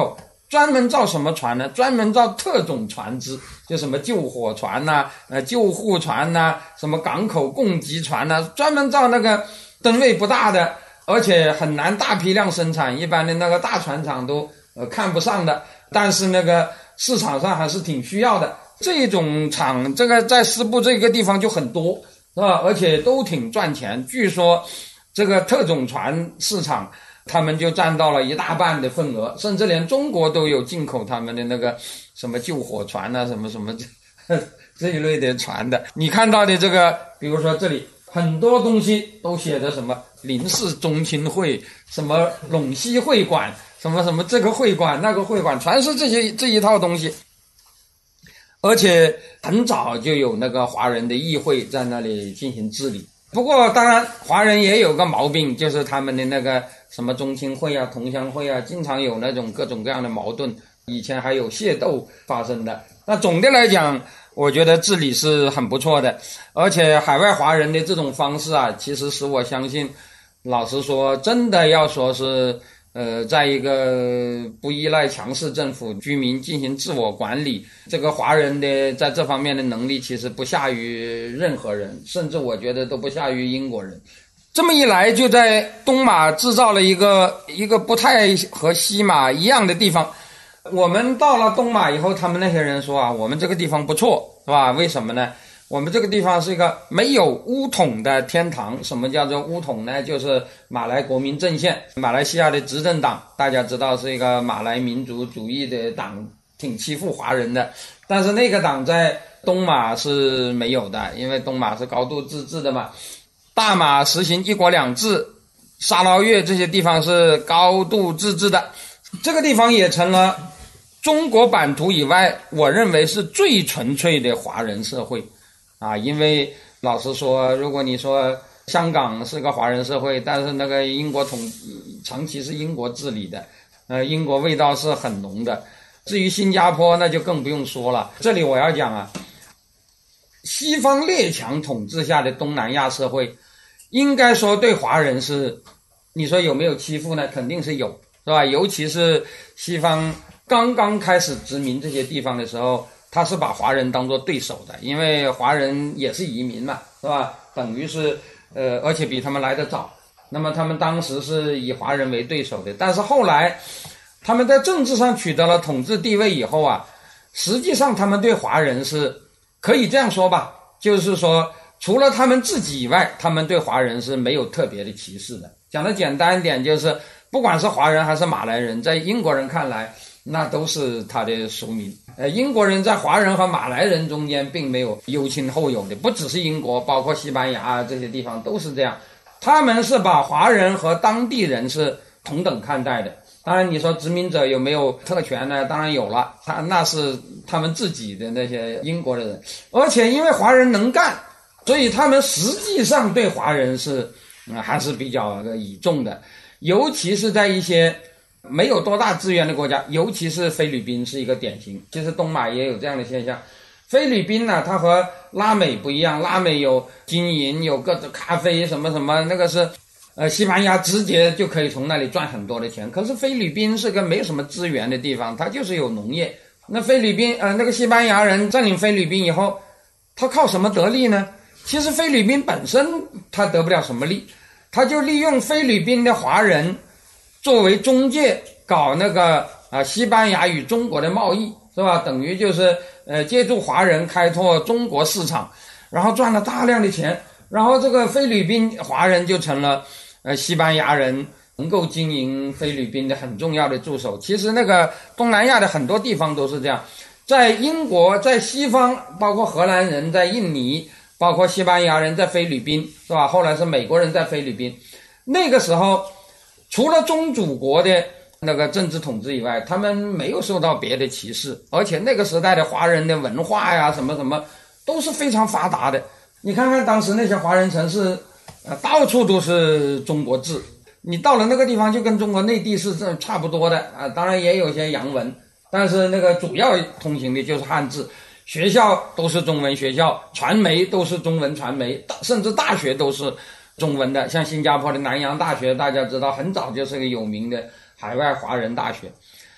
专门造什么船呢？专门造特种船只，就什么救火船呐、救护船呐、什么港口供给船呐、专门造那个吨位不大的，而且很难大批量生产，一般的那个大船厂都看不上的，但是那个市场上还是挺需要的。这种厂，这个在西部这个地方就很多，是吧？而且都挺赚钱。据说这个特种船市场，他们就占到了一大半的份额，甚至连中国都有进口他们的那个什么救火船啊，什么什么这一类的船的。你看到的这个，比如说这里很多东西都写着什么林氏宗亲会，什么陇西会馆，什么什么这个会馆那个会馆，全是这一套东西。而且很早就有那个华人的议会在那里进行治理。不过当然华人也有个毛病，就是他们的那个什么宗亲会啊、同乡会啊，经常有那种各种各样的矛盾，以前还有械斗发生的。那总的来讲，我觉得治理是很不错的，而且海外华人的这种方式啊，其实使我相信，老实说，真的要说是在一个不依赖强势政府，居民进行自我管理，这个华人的在这方面的能力其实不下于任何人，甚至我觉得都不下于英国人。这么一来，就在东马制造了一个不太和西马一样的地方。我们到了东马以后，他们那些人说啊，我们这个地方不错，是吧？为什么呢？我们这个地方是一个没有巫统的天堂。什么叫做巫统呢？就是马来国民阵线，马来西亚的执政党，大家知道是一个马来民族主义的党，挺欺负华人的。但是那个党在东马是没有的，因为东马是高度自治的嘛。大马实行一国两制，沙捞越这些地方是高度自治的。这个地方也成了中国版图以外，我认为是最纯粹的华人社会啊。因为老实说，如果你说香港是个华人社会，但是那个英国长期是英国治理的，英国味道是很浓的。至于新加坡，那就更不用说了。这里我要讲啊，西方列强统治下的东南亚社会，应该说对华人是，你说有没有欺负呢？肯定是有，是吧？尤其是西方刚刚开始殖民这些地方的时候，他是把华人当作对手的，因为华人也是移民嘛，是吧？等于是而且比他们来得早，那么他们当时是以华人为对手的。但是后来他们在政治上取得了统治地位以后啊，实际上他们对华人是可以这样说吧，就是说除了他们自己以外，他们对华人是没有特别的歧视的。讲的简单一点，就是不管是华人还是马来人，在英国人看来那都是他的属民。英国人在华人和马来人中间并没有优亲厚友的，不只是英国，包括西班牙这些地方都是这样。他们是把华人和当地人是同等看待的。当然你说殖民者有没有特权呢？当然有了，那是他们自己的那些英国的人。而且因为华人能干，所以他们实际上对华人是还是比较倚重的。尤其是在一些没有多大资源的国家，尤其是菲律宾是一个典型。其实东马也有这样的现象。菲律宾呢，它和拉美不一样，拉美有金银，有各种咖啡什么什么，那个是西班牙直接就可以从那里赚很多的钱。可是菲律宾是个没有什么资源的地方，它就是有农业。那菲律宾那个西班牙人占领菲律宾以后，他靠什么得利呢？其实菲律宾本身他得不了什么利，他就利用菲律宾的华人作为中介，搞那个西班牙与中国的贸易，是吧？等于就是借助华人开拓中国市场，然后赚了大量的钱，然后这个菲律宾华人就成了西班牙人能够经营菲律宾的很重要的助手。其实那个东南亚的很多地方都是这样，在英国，在西方，包括荷兰人在印尼，包括西班牙人在菲律宾，是吧？后来是美国人在菲律宾。那个时候除了宗主国的那个政治统治以外，他们没有受到别的歧视。而且那个时代的华人的文化呀什么什么都是非常发达的。你看看当时那些华人城市到处都是中国字，你到了那个地方就跟中国内地是差不多的当然也有些洋文，但是那个主要通行的就是汉字。学校都是中文学校，传媒都是中文传媒，甚至大学都是中文的。像新加坡的南洋大学，大家知道很早就是个有名的海外华人大学。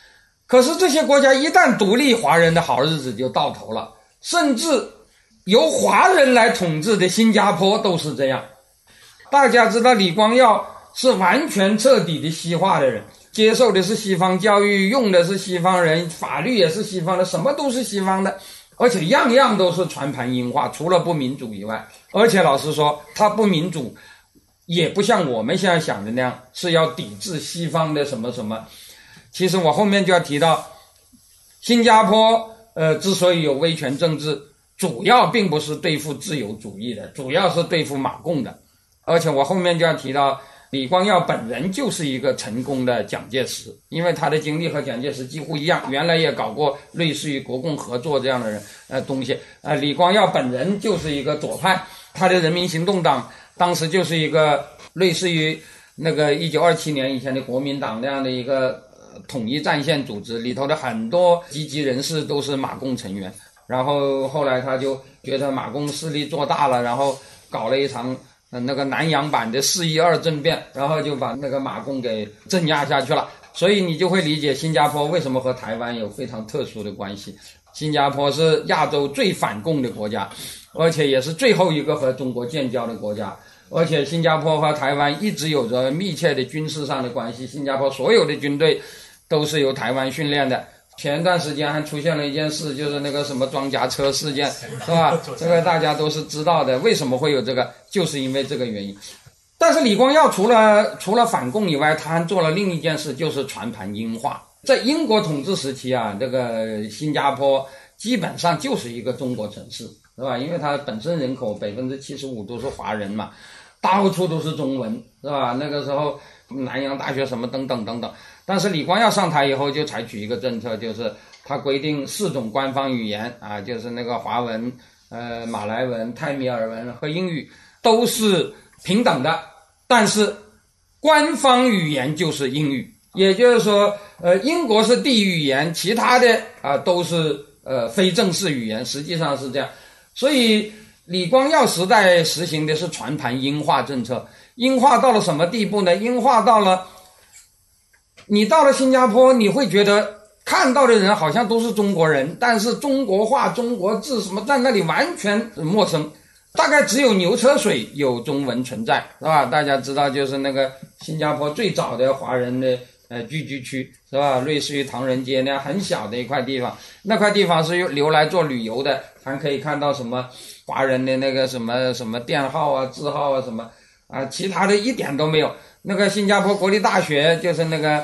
可是这些国家一旦独立，华人的好日子就到头了，甚至由华人来统治的新加坡都是这样。大家知道李光耀是完全彻底的西化的人，接受的是西方教育，用的是西方人，法律也是西方的，什么都是西方的，而且样样都是全盘英化，除了不民主以外。而且老实说，他不民主也不像我们现在想的那样是要抵制西方的什么什么。其实我后面就要提到，新加坡之所以有威权政治，主要并不是对付自由主义的，主要是对付马共的。而且我后面就要提到，李光耀本人就是一个成功的蒋介石，因为他的经历和蒋介石几乎一样，原来也搞过类似于国共合作这样的东西。李光耀本人就是一个左派，他的人民行动党当时就是一个类似于那个1927年以前的国民党那样的一个统一战线组织，里头的很多积极人士都是马共成员。然后后来他就觉得马共势力做大了，然后搞了一场那个南洋版的4·12政变，然后就把那个马共给镇压下去了。所以你就会理解新加坡为什么和台湾有非常特殊的关系。新加坡是亚洲最反共的国家，而且也是最后一个和中国建交的国家。而且新加坡和台湾一直有着密切的军事上的关系，新加坡所有的军队都是由台湾训练的。前一段时间还出现了一件事，就是那个什么装甲车事件，是吧？这个大家都是知道的。为什么会有这个？就是因为这个原因。但是李光耀除了反共以外，他还做了另一件事，就是全盘英化。在英国统治时期啊，这个新加坡基本上就是一个中国城市，是吧？因为它本身人口75%都是华人嘛，到处都是中文，是吧？那个时候南洋大学什么等等等等。但是李光耀上台以后就采取一个政策，就是他规定4种官方语言啊，就是那个华文、马来文、泰米尔文和英语都是平等的，但是官方语言就是英语，也就是说，英国是第一语言，其他的都是非正式语言，实际上是这样。所以李光耀时代实行的是全盘英化政策，英化到了什么地步呢？英化到了你到了新加坡，你会觉得看到的人好像都是中国人，但是中国话、中国字什么在那里完全陌生。大概只有牛车水有中文存在，是吧？大家知道，就是那个新加坡最早的华人的聚居区，是吧？类似于唐人街那样很小的一块地方，那块地方是留来做旅游的，还可以看到什么华人的那个什么店号啊、字号啊什么其他的一点都没有。那个新加坡国立大学就是那个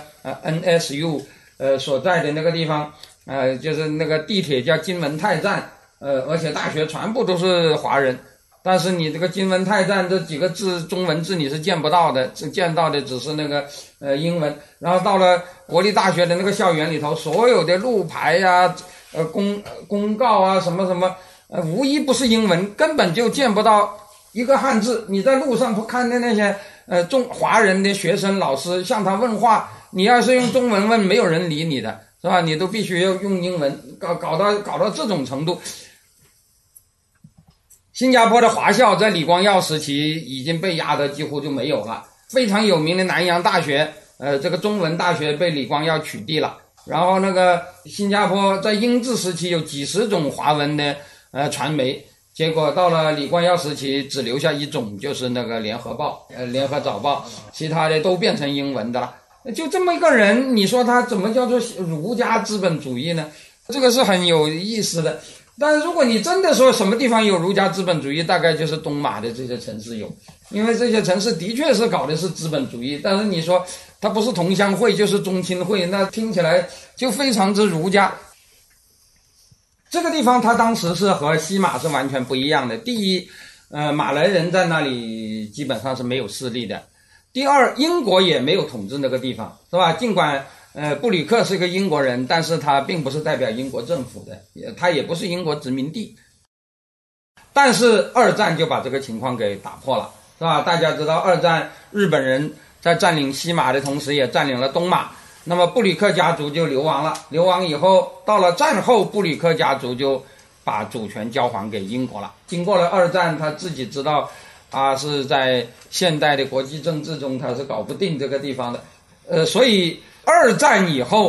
NSU 所在的那个地方，就是那个地铁叫金文泰站，而且大学全部都是华人。但是你这个金文泰站这几个字中文字你是见不到的，见到的只是那个英文。然后到了国立大学的那个校园里头，所有的路牌啊、公告啊什么什么无一不是英文，根本就见不到一个汉字。你在路上不看的那些华人的学生老师向他问话，你要是用中文问，没有人理你的，是吧？你都必须要用英文，搞到这种程度。新加坡的华校在李光耀时期已经被压得几乎就没有了，非常有名的南洋大学，这个中文大学被李光耀取缔了。然后那个新加坡在英治时期有几十种华文的传媒，结果到了李光耀时期只留下一种，就是那个联合报、联合早报，其他的都变成英文的了。就这么一个人，你说他怎么叫做儒家资本主义呢？这个是很有意思的。但是如果你真的说什么地方有儒家资本主义，大概就是东马的这些城市有，因为这些城市的确是搞的是资本主义，但是你说它不是同乡会就是宗亲会，那听起来就非常之儒家。这个地方它当时是和西马是完全不一样的。第一，马来人在那里基本上是没有势力的。第二，英国也没有统治那个地方，是吧？尽管布吕克是个英国人，但是他并不是代表英国政府的，他也不是英国殖民地。但是二战就把这个情况给打破了，是吧？大家知道二战日本人在占领西马的同时也占领了东马，那么布吕克家族就流亡了，流亡以后到了战后，布吕克家族就把主权交还给英国了。经过了二战，他自己知道他是在现代的国际政治中他是搞不定这个地方的，所以二战以后，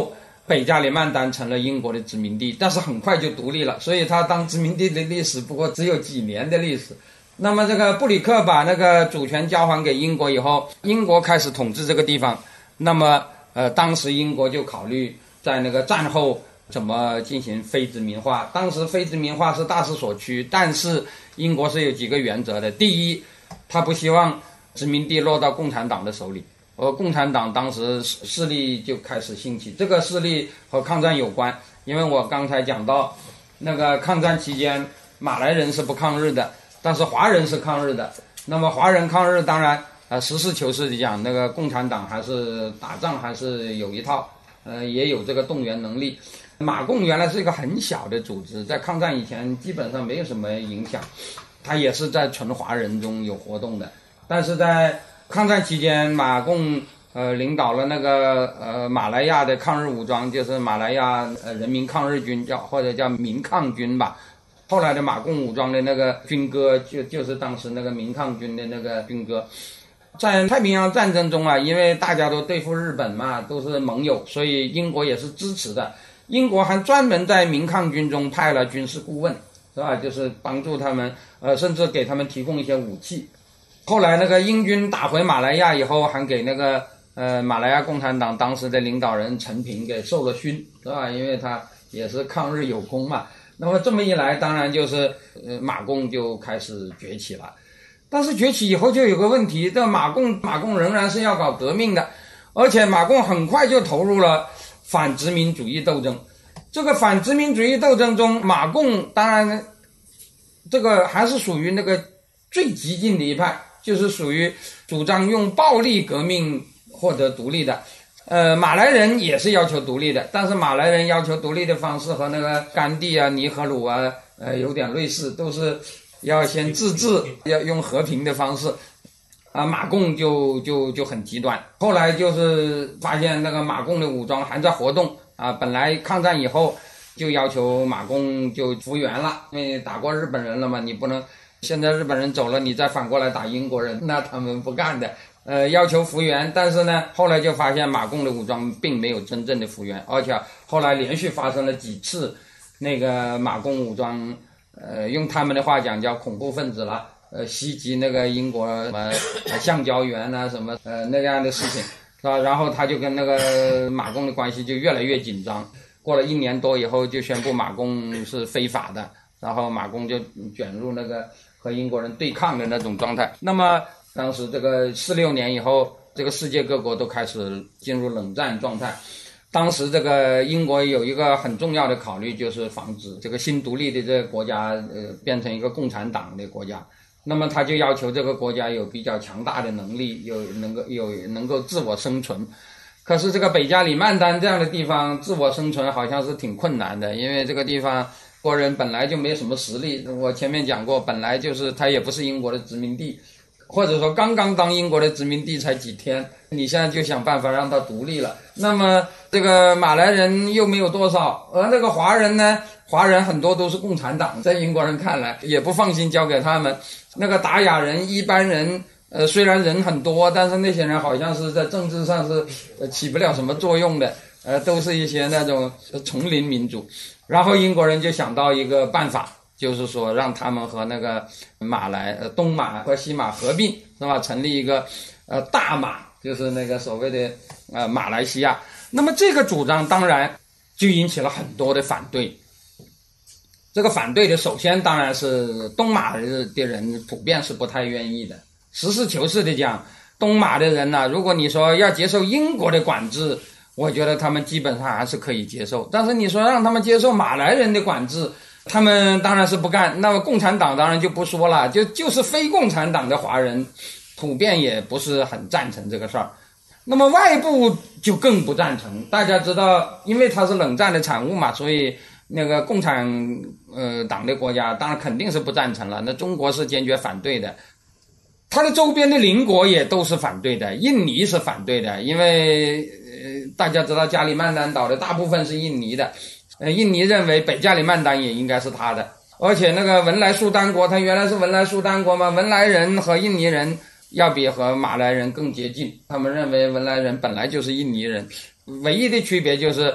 北加里曼丹成了英国的殖民地，但是很快就独立了，所以它当殖民地的历史不过只有几年的历史。那么这个布里克把那个主权交还给英国以后，英国开始统治这个地方。那么当时英国就考虑在那个战后怎么进行非殖民化。当时非殖民化是大势所趋，但是英国是有几个原则的。第一，他不希望殖民地落到共产党的手里，而共产党当时势力就开始兴起，这个势力和抗战有关。因为我刚才讲到那个抗战期间马来人是不抗日的，但是华人是抗日的。那么华人抗日当然实事求是的讲，那个共产党还是打仗还是有一套，也有这个动员能力。马共原来是一个很小的组织，在抗战以前基本上没有什么影响，他也是在纯华人中有活动的。但是在抗战期间，马共领导了那个马来亚的抗日武装，就是马来亚人民抗日军，或者叫民抗军吧。后来的马共武装的那个军歌就是当时那个民抗军的那个军歌。在太平洋战争中啊，因为大家都对付日本嘛，都是盟友，所以英国也是支持的。英国还专门在民抗军中派了军事顾问，是吧？就是帮助他们，甚至给他们提供一些武器。后来那个英军打回马来亚以后，还给那个马来亚共产党当时的领导人陈平给授了勋，是吧？因为他也是抗日有功嘛。那么这么一来，当然就是马共就开始崛起了。但是崛起以后就有个问题，这马共仍然是要搞革命的，而且马共很快就投入了反殖民主义斗争。这个反殖民主义斗争中，马共当然这个还是属于那个最激进的一派，就是属于主张用暴力革命获得独立的。马来人也是要求独立的，但是马来人要求独立的方式和那个甘地啊、尼赫鲁啊有点类似，都是要先自治，要用和平的方式。马共就很极端。后来就是发现那个马共的武装还在活动本来抗战以后就要求马共就复员了，因为打过日本人了嘛，你不能现在日本人走了你再反过来打英国人，那他们不干的。要求复员，但是呢后来就发现马共的武装并没有真正的复员，而且后来连续发生了几次那个马共武装用他们的话讲叫恐怖分子了，袭击那个英国什么橡胶园啊什么那样的事情，是吧？然后他就跟那个马共的关系就越来越紧张。过了1年多以后，就宣布马共是非法的，然后马共就卷入那个和英国人对抗的那种状态。那么当时这个46年以后，这个世界各国都开始进入冷战状态。当时这个英国有一个很重要的考虑，就是防止这个新独立的这个国家变成一个共产党的国家。那么他就要求这个国家有比较强大的能力，能够自我生存。可是这个北加里曼丹这样的地方自我生存好像是挺困难的，因为这个地方国人本来就没什么实力。我前面讲过，本来就是它也不是英国的殖民地，或者说刚刚当英国的殖民地才几天，你现在就想办法让它独立了。那么这个马来人又没有多少，而那个华人呢，华人很多都是共产党，在英国人看来也不放心交给他们。那个达雅人一般人虽然人很多，但是那些人好像是在政治上是起不了什么作用的，都是一些那种丛林民主。然后英国人就想到一个办法，就是说让他们和那个马来东马和西马合并，是吧？成立一个大马，就是那个所谓的马来西亚。那么这个主张当然就引起了很多的反对。这个反对的首先当然是东马的人普遍是不太愿意的。实事求是的讲，东马的人呢，如果你说要接受英国的管制，我觉得他们基本上还是可以接受。但是你说让他们接受马来人的管制，他们当然是不干。那么共产党当然就不说了，就是非共产党的华人普遍也不是很赞成这个事儿。那么外部就更不赞成。大家知道，因为它是冷战的产物嘛，所以那个共产党的国家当然肯定是不赞成了。那中国是坚决反对的，它的周边的邻国也都是反对的。印尼是反对的，因为大家知道加里曼丹岛的大部分是印尼的，印尼认为北加里曼丹也应该是他的。而且那个文莱苏丹国，它原来是文莱苏丹国嘛，文莱人和印尼人要比和马来人更接近，他们认为文莱人本来就是印尼人，唯一的区别就是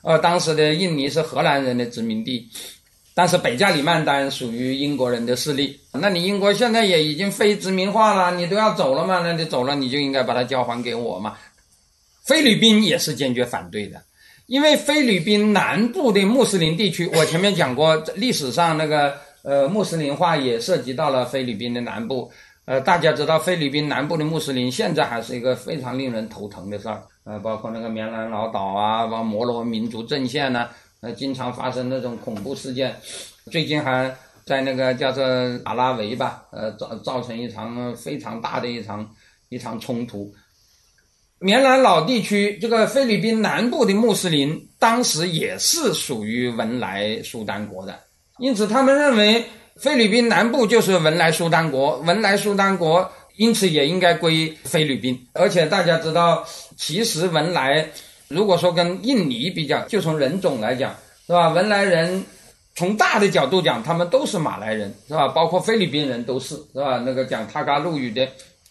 当时的印尼是荷兰人的殖民地，但是北加里曼丹属于英国人的势力。那你英国现在也已经非殖民化了，你都要走了嘛，那你走了你就应该把它交还给我嘛。菲律宾也是坚决反对的，因为菲律宾南部的穆斯林地区，我前面讲过，历史上那个穆斯林化也涉及到了菲律宾的南部。大家知道菲律宾南部的穆斯林现在还是一个非常令人头疼的事儿，包括那个棉兰老岛啊，包括摩罗民族阵线呢，经常发生那种恐怖事件，最近还在那个叫做马拉维吧，造成一场非常大的一场冲突。棉兰老地区这个菲律宾南部的穆斯林当时也是属于文莱苏丹国的，因此他们认为菲律宾南部就是文莱苏丹国，文莱苏丹国因此也应该归菲律宾。而且大家知道，其实文莱如果说跟印尼比较，就从人种来讲，是吧？文莱人从大的角度讲，他们都是马来人，是吧？包括菲律宾人都是，是吧？那个讲塔嘎路语的，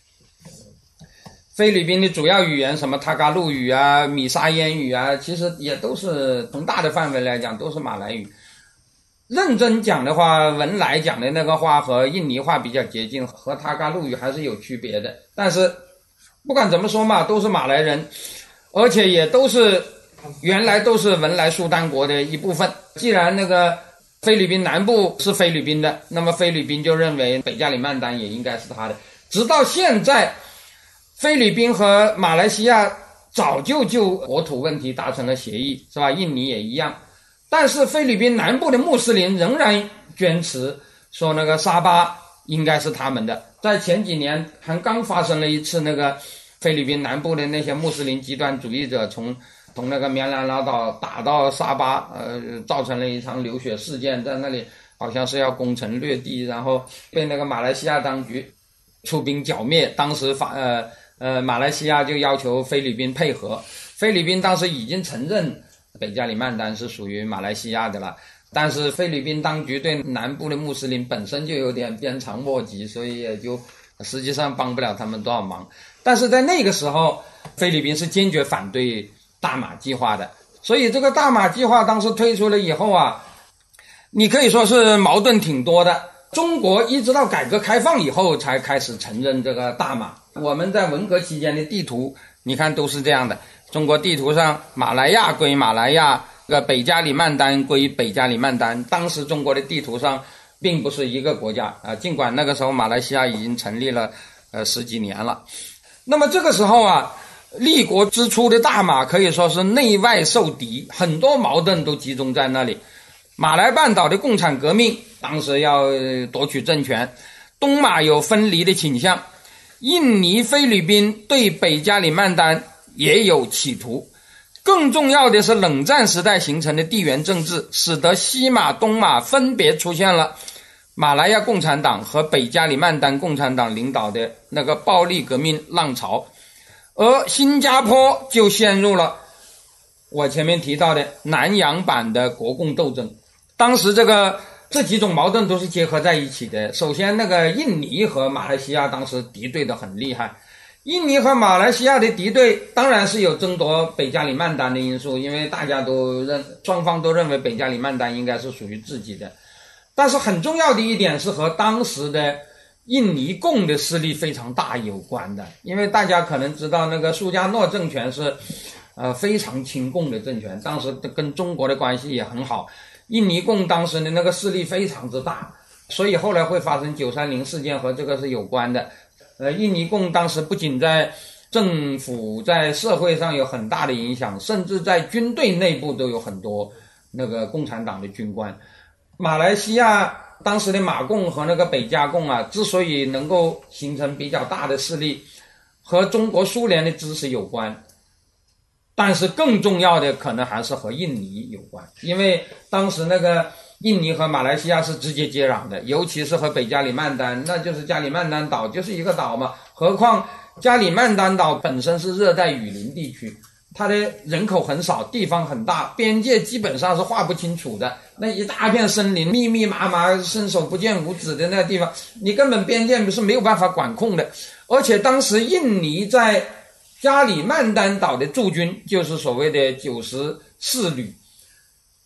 菲律宾的主要语言什么塔嘎路语啊、米沙烟语啊，其实也都是从大的范围来讲都是马来语。认真讲的话，文莱讲的那个话和印尼话比较接近，和塔嘎路语还是有区别的。但是不管怎么说嘛，都是马来人，而且也都是原来都是文莱苏丹国的一部分。既然那个菲律宾南部是菲律宾的，那么菲律宾就认为北加里曼丹也应该是他的。直到现在，菲律宾和马来西亚早就国土问题达成了协议，是吧？印尼也一样。但是菲律宾南部的穆斯林仍然坚持说那个沙巴应该是他们的。在前几年还刚发生了一次那个菲律宾南部的那些穆斯林极端主义者从那个棉兰老岛打到沙巴，造成了一场流血事件，在那里好像是要攻城略地，然后被那个马来西亚当局出兵剿灭。当时马来西亚就要求菲律宾配合，菲律宾当时已经承认北加里曼丹是属于马来西亚的了，但是菲律宾当局对南部的穆斯林本身就有点鞭长莫及，所以也就实际上帮不了他们多少忙。但是在那个时候，菲律宾是坚决反对大马计划的，所以这个大马计划当时推出了以后啊，你可以说是矛盾挺多的。中国一直到改革开放以后才开始承认这个大马。我们在文革期间的地图你看都是这样的，中国地图上马来亚归马来亚，北加里曼丹归北加里曼丹。当时中国的地图上并不是一个国家啊，尽管那个时候马来西亚已经成立了十几年了。那么这个时候啊，立国之初的大马可以说是内外受敌，很多矛盾都集中在那里。马来半岛的共产革命当时要夺取政权，东马有分离的倾向，印尼、菲律宾对北加里曼丹也有企图。更重要的是，冷战时代形成的地缘政治使得西马、东马分别出现了马来亚共产党和北加里曼丹共产党领导的那个暴力革命浪潮，而新加坡就陷入了我前面提到的南洋版的国共斗争。当时这几种矛盾都是结合在一起的。首先那个印尼和马来西亚当时敌对的很厉害，印尼和马来西亚的敌对当然是有争夺北加里曼丹的因素，因为大家双方都认为北加里曼丹应该是属于自己的。但是很重要的一点是和当时的印尼共的势力非常大有关的，因为大家可能知道那个苏加诺政权是非常亲共的政权，当时跟中国的关系也很好，印尼共当时的那个势力非常之大，所以后来会发生930事件和这个是有关的。印尼共当时不仅在政府在社会上有很大的影响，甚至在军队内部都有很多那个共产党的军官。马来西亚当时的马共和那个北加共啊，之所以能够形成比较大的势力，和中国苏联的支持有关，但是更重要的可能还是和印尼有关，因为当时那个印尼和马来西亚是直接接壤的，尤其是和北加里曼丹，那就是加里曼丹岛就是一个岛嘛，何况加里曼丹岛本身是热带雨林地区，它的人口很少，地方很大，边界基本上是划不清楚的，那一大片森林密密麻麻伸手不见五指的那个地方，你根本边界是没有办法管控的。而且当时印尼在加里曼丹岛的驻军就是所谓的94旅，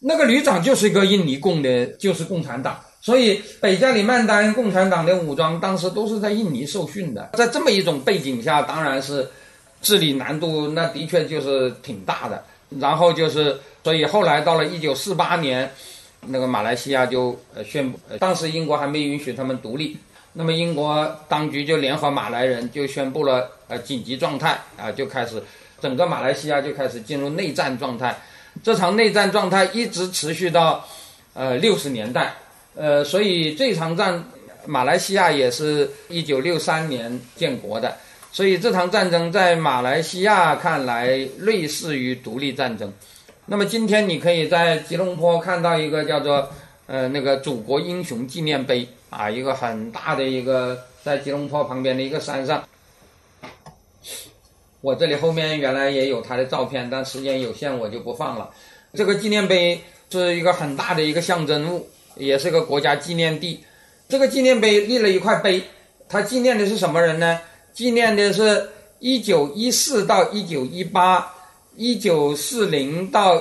那个旅长就是一个印尼共的，就是共产党。所以北加里曼丹共产党的武装当时都是在印尼受训的。在这么一种背景下，当然是治理难度那的确就是挺大的。然后就是所以后来到了1948年，那个马来西亚就宣布，当时英国还没允许他们独立，那么英国当局就联合马来人就宣布了紧急状态啊，就开始整个马来西亚就开始进入内战状态。这场内战状态一直持续到60年代。所以这场战，马来西亚也是1963年建国的，所以这场战争在马来西亚看来类似于独立战争。那么今天你可以在吉隆坡看到一个叫做那个祖国英雄纪念碑啊，一个很大的一个在吉隆坡旁边的一个山上。我这里后面原来也有它的照片，但时间有限我就不放了。这个纪念碑是一个很大的一个象征物，也是个国家纪念地。这个纪念碑立了一块碑，它纪念的是什么人呢？纪念的是1914到1918、1940到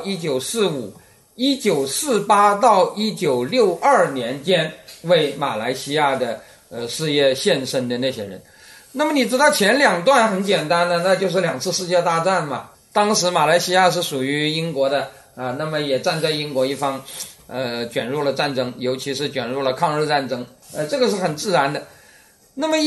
1945、1948到1962年间为马来西亚的事业献身的那些人。那么你知道前两段很简单的，那就是2次世界大战嘛。当时马来西亚是属于英国的啊，那么也站在英国一方。卷入了战争，尤其是卷入了抗日战争，这个是很自然的。那么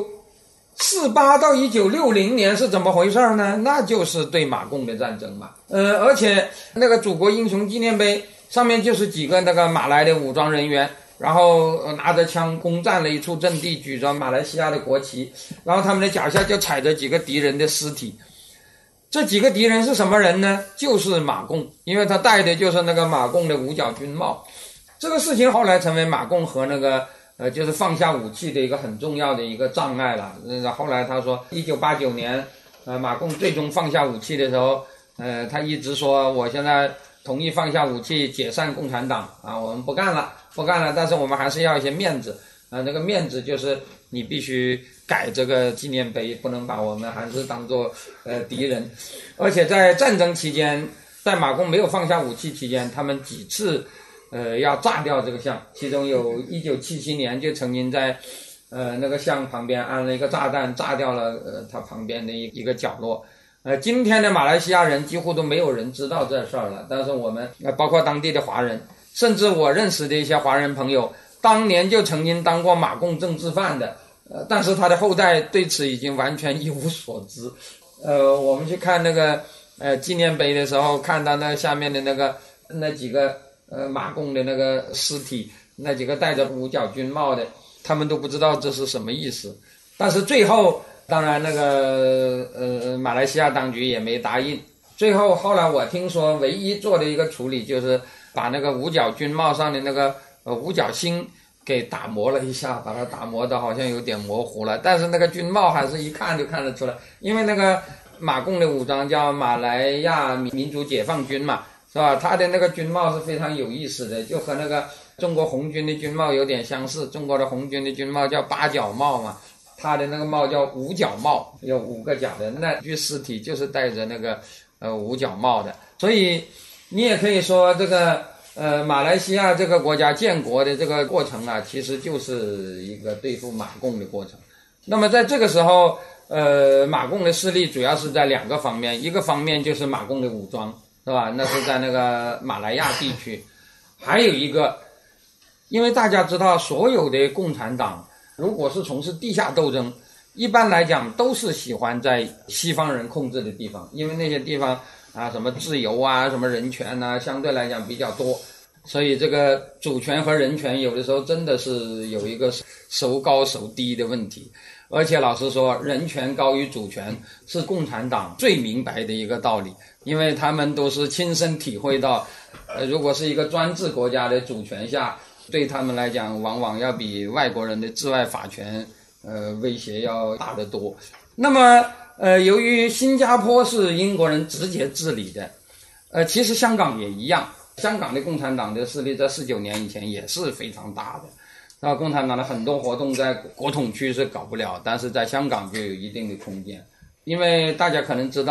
1948到1960年是怎么回事呢？那就是对马共的战争嘛。而且那个祖国英雄纪念碑上面就是几个那个马来的武装人员，然后拿着枪攻占了一处阵地，举着马来西亚的国旗，然后他们的脚下就踩着几个敌人的尸体。这几个敌人是什么人呢？就是马共，因为他戴的就是那个马共的五角军帽。这个事情后来成为马共和那个就是放下武器的一个很重要的一个障碍了。后来他说1989年马共最终放下武器的时候，他一直说我现在同意放下武器，解散共产党啊，我们不干了，但是我们还是要一些面子啊，那个面子就是你必须改这个纪念碑，不能把我们还是当作敌人。而且在战争期间，在马共没有放下武器期间，他们几次要炸掉这个像，其中有1977年就曾经在那个像旁边安了一个炸弹，炸掉了它旁边的一个角落。今天的马来西亚人几乎都没有人知道这事儿了，但是我们包括当地的华人，甚至我认识的一些华人朋友，当年就曾经当过马共政治犯的。但是他的后代对此已经完全一无所知。我们去看那个纪念碑的时候，看到那下面的那几个马共的那个尸体，那几个戴着五角军帽的，他们都不知道这是什么意思。但是最后，当然那个马来西亚当局也没答应。后来我听说，唯一做的一个处理就是把那个五角军帽上的那个五角星给打磨了一下，把它打磨的好像有点模糊了，但是那个军帽还是一看就看得出来，因为那个马共的武装叫马来亚民族解放军嘛，是吧？他的那个军帽是非常有意思的，就和那个中国红军的军帽有点相似。中国的红军的军帽叫八角帽嘛，他的那个帽叫五角帽，有5个角的，那具尸体就是戴着那个五角帽的。所以你也可以说这个马来西亚这个国家建国的这个过程啊，其实就是一个对付马共的过程。那么在这个时候，马共的势力主要是在2个方面，一个方面就是马共的武装，是吧？那是在那个马来亚地区。还有一个，因为大家知道，所有的共产党如果是从事地下斗争，一般来讲都是喜欢在西方人控制的地方，因为那些地方啊，什么自由啊，什么人权啊，相对来讲比较多，所以这个主权和人权有的时候真的是有一个孰高孰低的问题。而且老实说，人权高于主权是共产党最明白的一个道理，因为他们都是亲身体会到，如果是一个专制国家的主权下，对他们来讲往往要比外国人的治外法权威胁要大得多。那么由于新加坡是英国人直接治理的，其实香港也一样，香港的共产党的势力在49年以前也是非常大的。那共产党的很多活动在国统区是搞不了，但是在香港就有一定的空间。因为大家可能知道，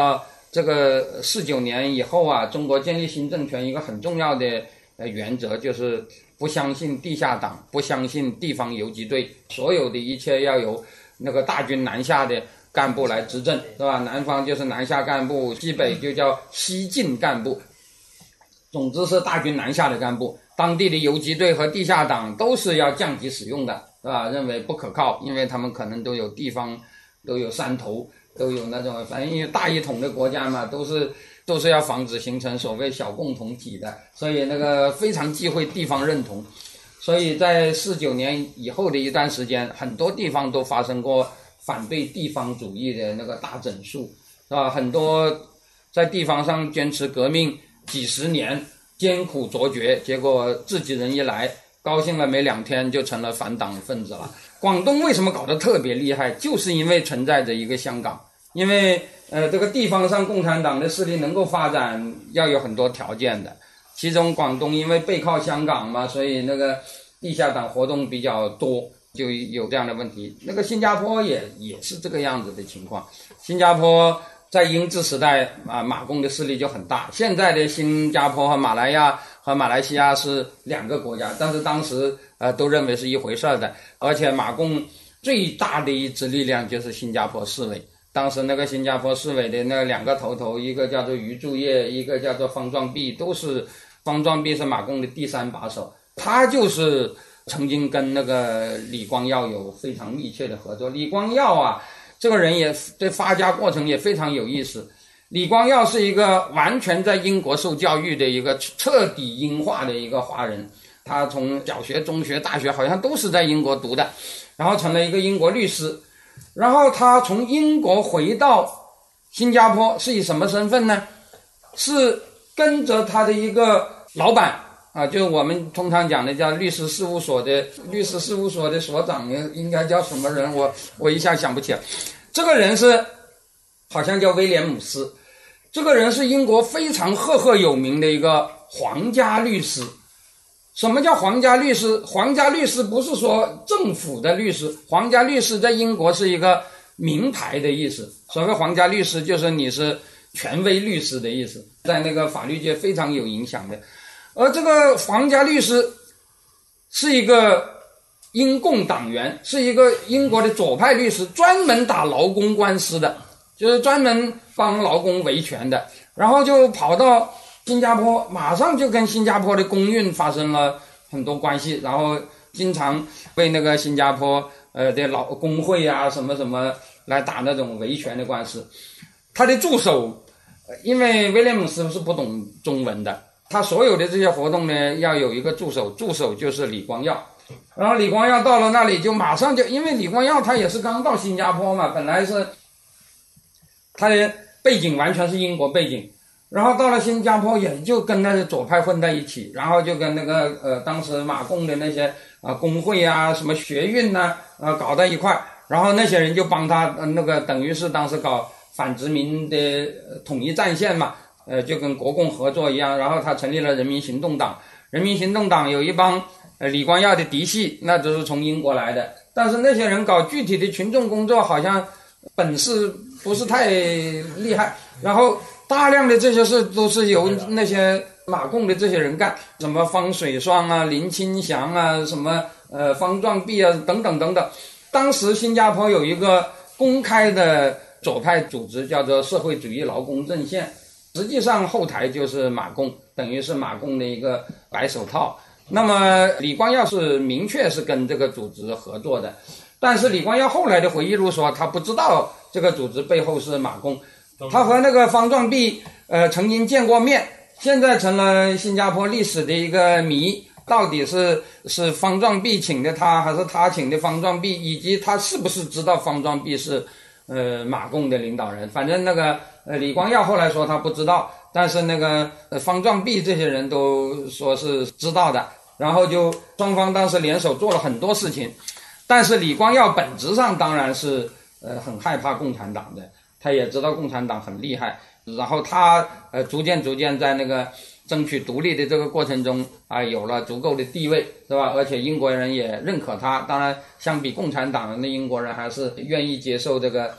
这个49年以后啊，中国建立新政权一个很重要的原则就是不相信地下党，不相信地方游击队，所有的一切要由那个大军南下的干部来执政，是吧？南方就是南下干部，西北就叫西进干部。总之是大军南下的干部，当地的游击队和地下党都是要降级使用的，是吧？认为不可靠，因为他们可能都有地方，都有山头，都有那种，反正因为大一统的国家嘛，都是要防止形成所谓小共同体的，所以那个非常忌讳地方认同。所以在49年以后的一段时间，很多地方都发生过反对地方主义的那个大整数，是吧？很多在地方上坚持革命几十年，艰苦卓绝，结果自己人一来，高兴了没2天就成了反党分子了。广东为什么搞得特别厉害，就是因为存在着一个香港，因为这个地方上共产党的势力能够发展，要有很多条件的。其中广东因为背靠香港嘛，所以那个地下党活动比较多，就有这样的问题。那个新加坡也是这个样子的情况。新加坡在英治时代啊，马共的势力就很大。现在的新加坡和马来亚和马来西亚是2个国家，但是当时都认为是一回事的。而且马共最大的一支力量就是新加坡市委。当时那个新加坡市委的那2个头，一个叫做余柱业，一个叫做方壮弼，方壮弼是马共的第3把手，他就是曾经跟那个李光耀有非常密切的合作。李光耀啊，这个人也对发家过程也非常有意思。李光耀是一个完全在英国受教育的一个彻底英化的一个华人，他从小学、中学、大学好像都是在英国读的，然后成了一个英国律师。然后他从英国回到新加坡是以什么身份呢？是跟着他的一个老板啊，就是我们通常讲的叫律师事务所的所长，应该叫什么人？我一下想不起来。这个人是好像叫威廉姆斯，这个人是英国非常赫有名的一个皇家律师。什么叫皇家律师？皇家律师不是说政府的律师，皇家律师在英国是一个名牌的意思。所谓皇家律师就是你是权威律师的意思，在那个法律界非常有影响的。而这个皇家律师是一个英共党员，是一个英国的左派律师，专门打劳工官司的，就是专门帮劳工维权的。然后就跑到新加坡，马上就跟新加坡的工运发生了很多关系，然后经常为那个新加坡的老工会啊什么什么来打那种维权的官司。他的助手，因为威廉姆斯是不懂中文的，他所有的这些活动呢要有一个助手，助手就是李光耀。然后李光耀到了那里就马上就，因为李光耀他也是刚到新加坡嘛，本来是他的背景完全是英国背景。然后到了新加坡也就跟那些左派混在一起，然后就跟那个当时马共的那些工会啊什么学运呐搞在一块，然后那些人就帮他那个等于是当时搞反殖民的统一战线嘛，就跟国共合作一样。然后他成立了人民行动党，人民行动党有一帮李光耀的嫡系，那都是从英国来的，但是那些人搞具体的群众工作好像本事不是太厉害，然后大量的这些事都是由那些马共的这些人干，什么方水双啊、林清祥啊、什么方壮弼啊等等等等。当时新加坡有一个公开的左派组织叫做社会主义劳工阵线，实际上后台就是马共，等于是马共的一个白手套。那么李光耀是明确是跟这个组织合作的，但是李光耀后来的回忆录说他不知道这个组织背后是马共。他和那个方壮弼曾经见过面，现在成了新加坡历史的一个谜，到底是方壮弼请的他，还是他请的方壮弼，以及他是不是知道方壮弼是马共的领导人。反正那个李光耀后来说他不知道，但是那个方壮弼这些人都说是知道的。然后就双方当时联手做了很多事情，但是李光耀本质上当然是很害怕共产党的，他也知道共产党很厉害，然后他逐渐在那个争取独立的这个过程中有了足够的地位，是吧？而且英国人也认可他，当然相比共产党的英国人还是愿意接受这个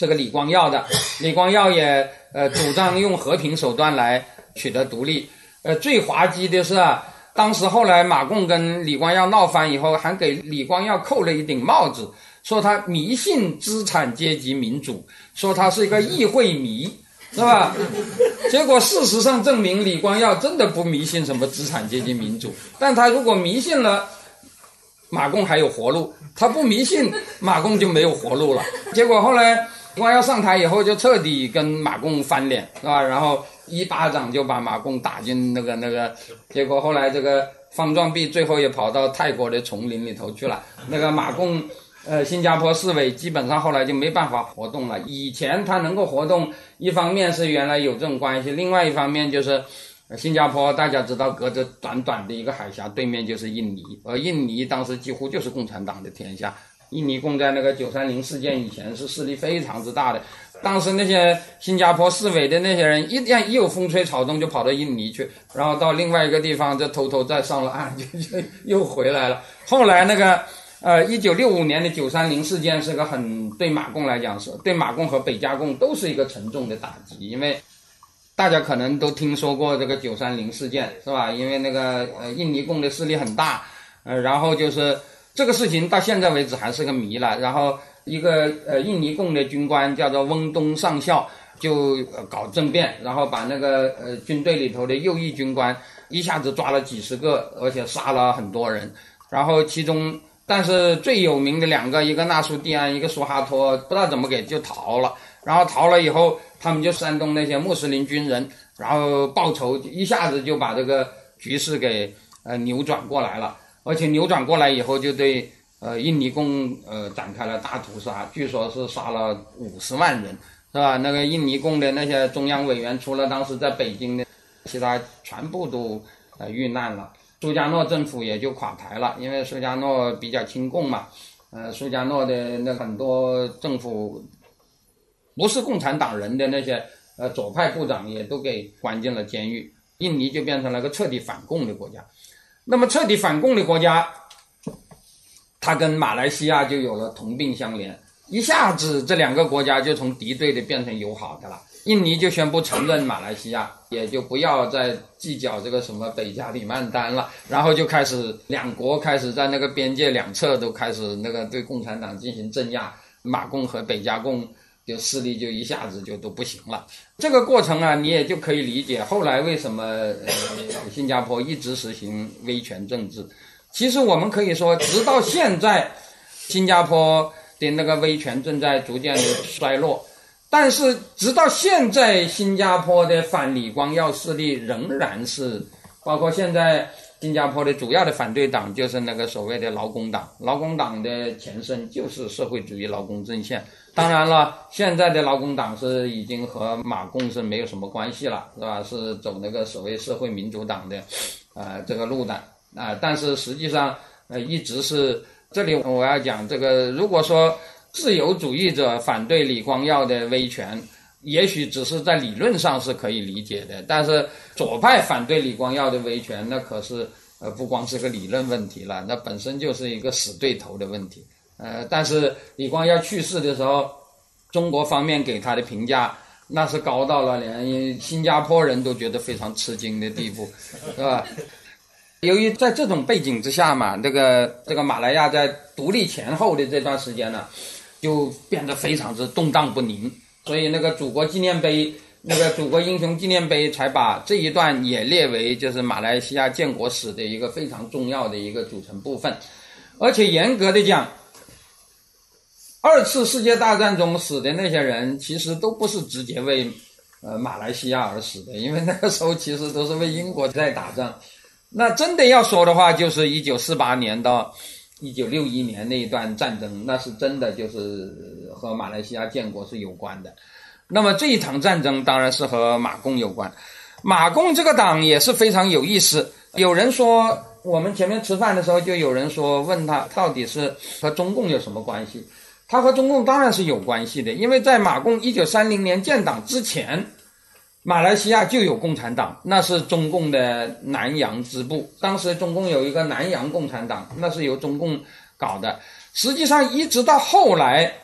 这个李光耀的。李光耀也主张用和平手段来取得独立。最滑稽的是啊，当时后来马共跟李光耀闹翻以后，还给李光耀扣了一顶帽子，说他迷信资产阶级民主，说他是一个议会迷，是吧？结果事实上证明李光耀真的不迷信什么资产阶级民主，但他如果迷信了，马共还有活路，他不迷信，马共就没有活路了。结果后来李光耀上台以后就彻底跟马共翻脸，是吧？然后一巴掌就把马共打进那个，结果后来这个方壮弼最后也跑到泰国的丛林里头去了。那个马共新加坡市委基本上后来就没办法活动了。以前他能够活动，一方面是原来有这种关系，另外一方面就是新加坡大家知道隔着短短的一个海峡，对面就是印尼，而印尼当时几乎就是共产党的天下。印尼共在那个930事件以前是势力非常之大的，当时那些新加坡市委的那些人一有风吹草动就跑到印尼去，然后到另外一个地方就偷偷再上了岸，就又回来了。后来那个1965年的930事件是个对马共来讲是对马共和北加共都是一个沉重的打击，因为大家可能都听说过这个930事件，是吧？因为那个印尼共的势力很大，然后就是这个事情到现在为止还是个谜了。然后一个印尼共的军官叫做翁东上校就搞政变，然后把那个军队里头的右翼军官一下子抓了几十个，而且杀了很多人。然后其中但是最有名的两个，一个纳苏蒂安，一个苏哈托，不知道怎么给就逃了。然后逃了以后，他们就煽动那些穆斯林军人，然后报仇，一下子就把这个局势给扭转过来了。而且扭转过来以后，就对印尼共展开了大屠杀，据说是杀了50万人，是吧？那个印尼共的那些中央委员，除了当时在北京的，其他全部都遇难了。苏加诺政府也就垮台了，因为苏加诺比较亲共嘛，苏加诺的那很多政府不是共产党人的那些左派部长也都给关进了监狱，印尼就变成了个彻底反共的国家。那么彻底反共的国家，它跟马来西亚就有了同病相怜，一下子这两个国家就从敌对的变成友好的了。印尼就宣布承认马来西亚，也就不要再计较这个什么北加里曼丹了，然后就开始两国开始在那个边界两侧都开始那个对共产党进行镇压，马共和北加共就势力就一下子就都不行了。这个过程啊，你也就可以理解后来为什么新加坡一直实行威权政治。其实我们可以说，直到现在，新加坡的那个威权正在逐渐的衰落。但是直到现在，新加坡的反李光耀势力仍然是，包括现在新加坡的主要的反对党就是那个所谓的劳工党，劳工党的前身就是社会主义劳工阵线。当然了，现在的劳工党是已经和马共是没有什么关系了，是吧？是走那个所谓社会民主党的这个路的但是实际上一直是这里我要讲这个，如果说自由主义者反对李光耀的威权，也许只是在理论上是可以理解的，但是左派反对李光耀的威权，那可是不光是个理论问题了，那本身就是一个死对头的问题。但是李光耀去世的时候，中国方面给他的评价那是高到了连新加坡人都觉得非常吃惊的地步，是吧？由于在这种背景之下嘛，这个马来亚在独立前后的这段时间呢，就变得非常之动荡不宁，所以那个祖国纪念碑，那个祖国英雄纪念碑才把这一段也列为就是马来西亚建国史的一个非常重要的一个组成部分。而且严格的讲，二次世界大战中死的那些人其实都不是直接为马来西亚而死的，因为那个时候其实都是为英国在打仗。那真的要说的话，就是1948年到1961年那一段战争，那是真的就是和马来西亚建国是有关的。那么这一场战争当然是和马共有关。马共这个党也是非常有意思，有人说，我们前面吃饭的时候就有人说问他到底是和中共有什么关系。他和中共当然是有关系的，因为在马共1930年建党之前，马来西亚就有共产党，那是中共的南洋支部。当时中共有一个南洋共产党，那是由中共搞的。实际上一直到后来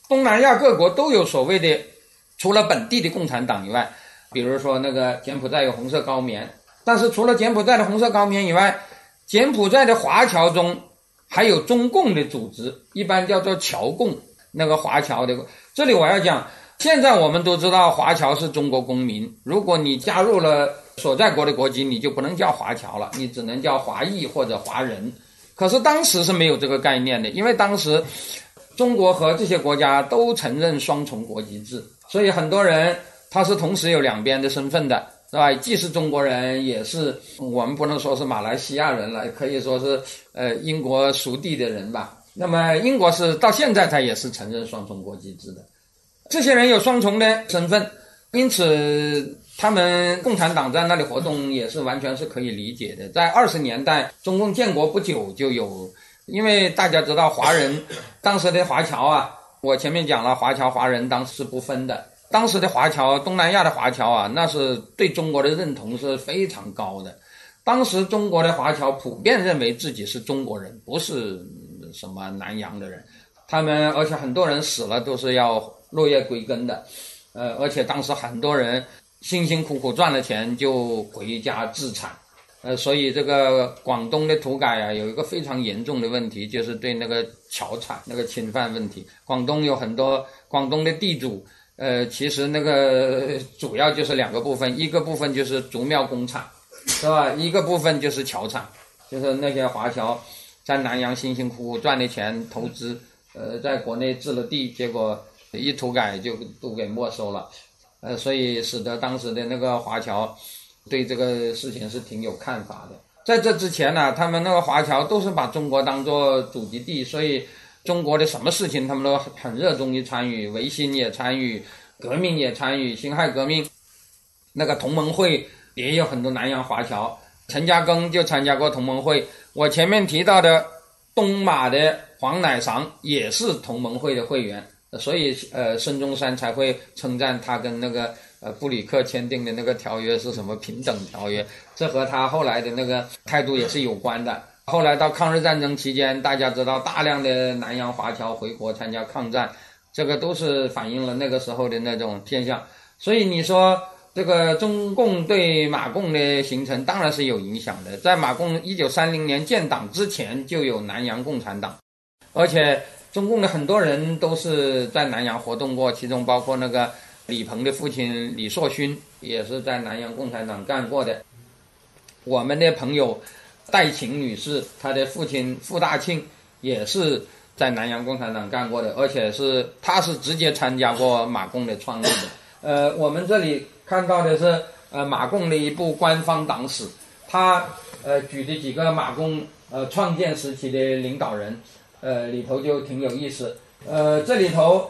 东南亚各国都有所谓的，除了本地的共产党以外，比如说那个柬埔寨有红色高棉，但是除了柬埔寨的红色高棉以外，柬埔寨的华侨中还有中共的组织，一般叫做侨共，那个华侨的。这里我要讲，现在我们都知道华侨是中国公民，如果你加入了所在国的国籍，你就不能叫华侨了，你只能叫华裔或者华人。可是当时是没有这个概念的，因为当时中国和这些国家都承认双重国籍制，所以很多人他是同时有两边的身份的，是吧？既是中国人，也是我们不能说是马来西亚人了，可以说是英国属地的人吧。那么英国是到现在它也是承认双重国籍制的，这些人有双重的身份，因此他们共产党在那里活动也是完全是可以理解的。在20年代中共建国不久就有，因为大家知道华人当时的华侨啊，我前面讲了华侨华人当时是不分的，当时的华侨东南亚的华侨啊，那是对中国的认同是非常高的。当时中国的华侨普遍认为自己是中国人，不是什么南洋的人，他们而且很多人死了都是要落叶归根的，而且当时很多人辛辛苦苦赚了钱就回家自产，所以这个广东的土改啊，有一个非常严重的问题，就是对那个侨产那个侵犯问题。广东有很多广东的地主，其实那个主要就是两个部分，一个部分就是竹苗工厂，是吧？一个部分就是侨产，就是那些华侨在南洋辛辛苦苦赚的钱投资，在国内置了地，结果一土改就都给没收了，所以使得当时的那个华侨对这个事情是挺有看法的。在这之前呢，他们那个华侨都是把中国当作祖籍地，所以中国的什么事情他们都很热衷于参与，维新也参与，革命也参与，辛亥革命那个同盟会也有很多南洋华侨，陈嘉庚就参加过同盟会，我前面提到的东马的黄乃裳也是同盟会的会员，所以孙中山才会称赞他跟那个布里克签订的那个条约是什么平等条约，这和他后来的那个态度也是有关的。后来到抗日战争期间，大家知道大量的南洋华侨回国参加抗战，这个都是反映了那个时候的那种现象。所以你说这个中共对马共的形成当然是有影响的，在马共1930年建党之前就有南洋共产党，而且中共的很多人都是在南洋活动过，其中包括那个李鹏的父亲李硕勋也是在南洋共产党干过的。我们的朋友戴晴女士，她的父亲傅大庆也是在南洋共产党干过的，而且他是直接参加过马共的创立的。我们这里看到的是马共的一部官方党史，他举的几个马共创建时期的领导人，里头就挺有意思。这里头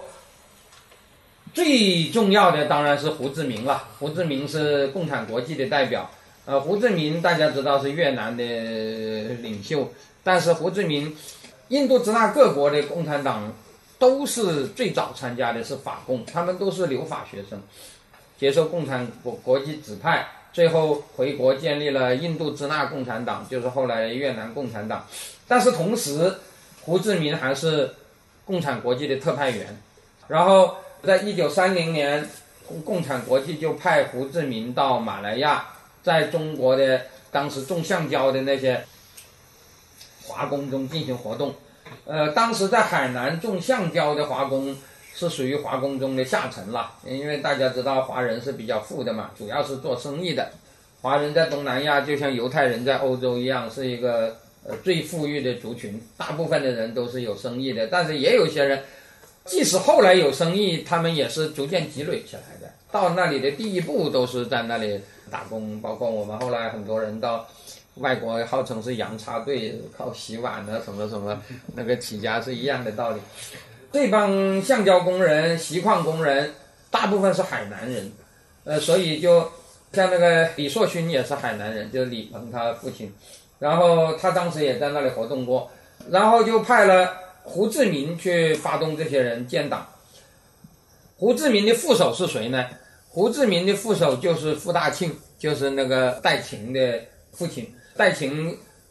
最重要的当然是胡志明了，胡志明是共产国际的代表。胡志明大家知道是越南的领袖，但是胡志明印度支那各国的共产党都是最早参加的是法共，他们都是留法学生，接受共产国际指派，最后回国建立了印度支那共产党，就是后来越南共产党。但是同时胡志明还是共产国际的特派员，然后在1930年共产国际就派胡志明到马来亚，在中国的当时种橡胶的那些华工中进行活动。当时在海南种橡胶的华工是属于华工中的下层了，因为大家知道华人是比较富的嘛，主要是做生意的。华人在东南亚就像犹太人在欧洲一样，是一个最富裕的族群，大部分的人都是有生意的，但是也有些人即使后来有生意，他们也是逐渐积累起来的，到那里的第一步都是在那里打工，包括我们后来很多人到外国号称是洋插队，靠洗碗的什么什么那个起家是一样的道理。这帮橡胶工人、锡矿工人大部分是海南人，所以就像那个李硕勋也是海南人，就是李鹏他父亲，然后他当时也在那里活动过，然后就派了胡志明去发动这些人建党。胡志明的副手是谁呢？胡志明的副手就是傅大庆，就是那个戴晴的父亲。戴晴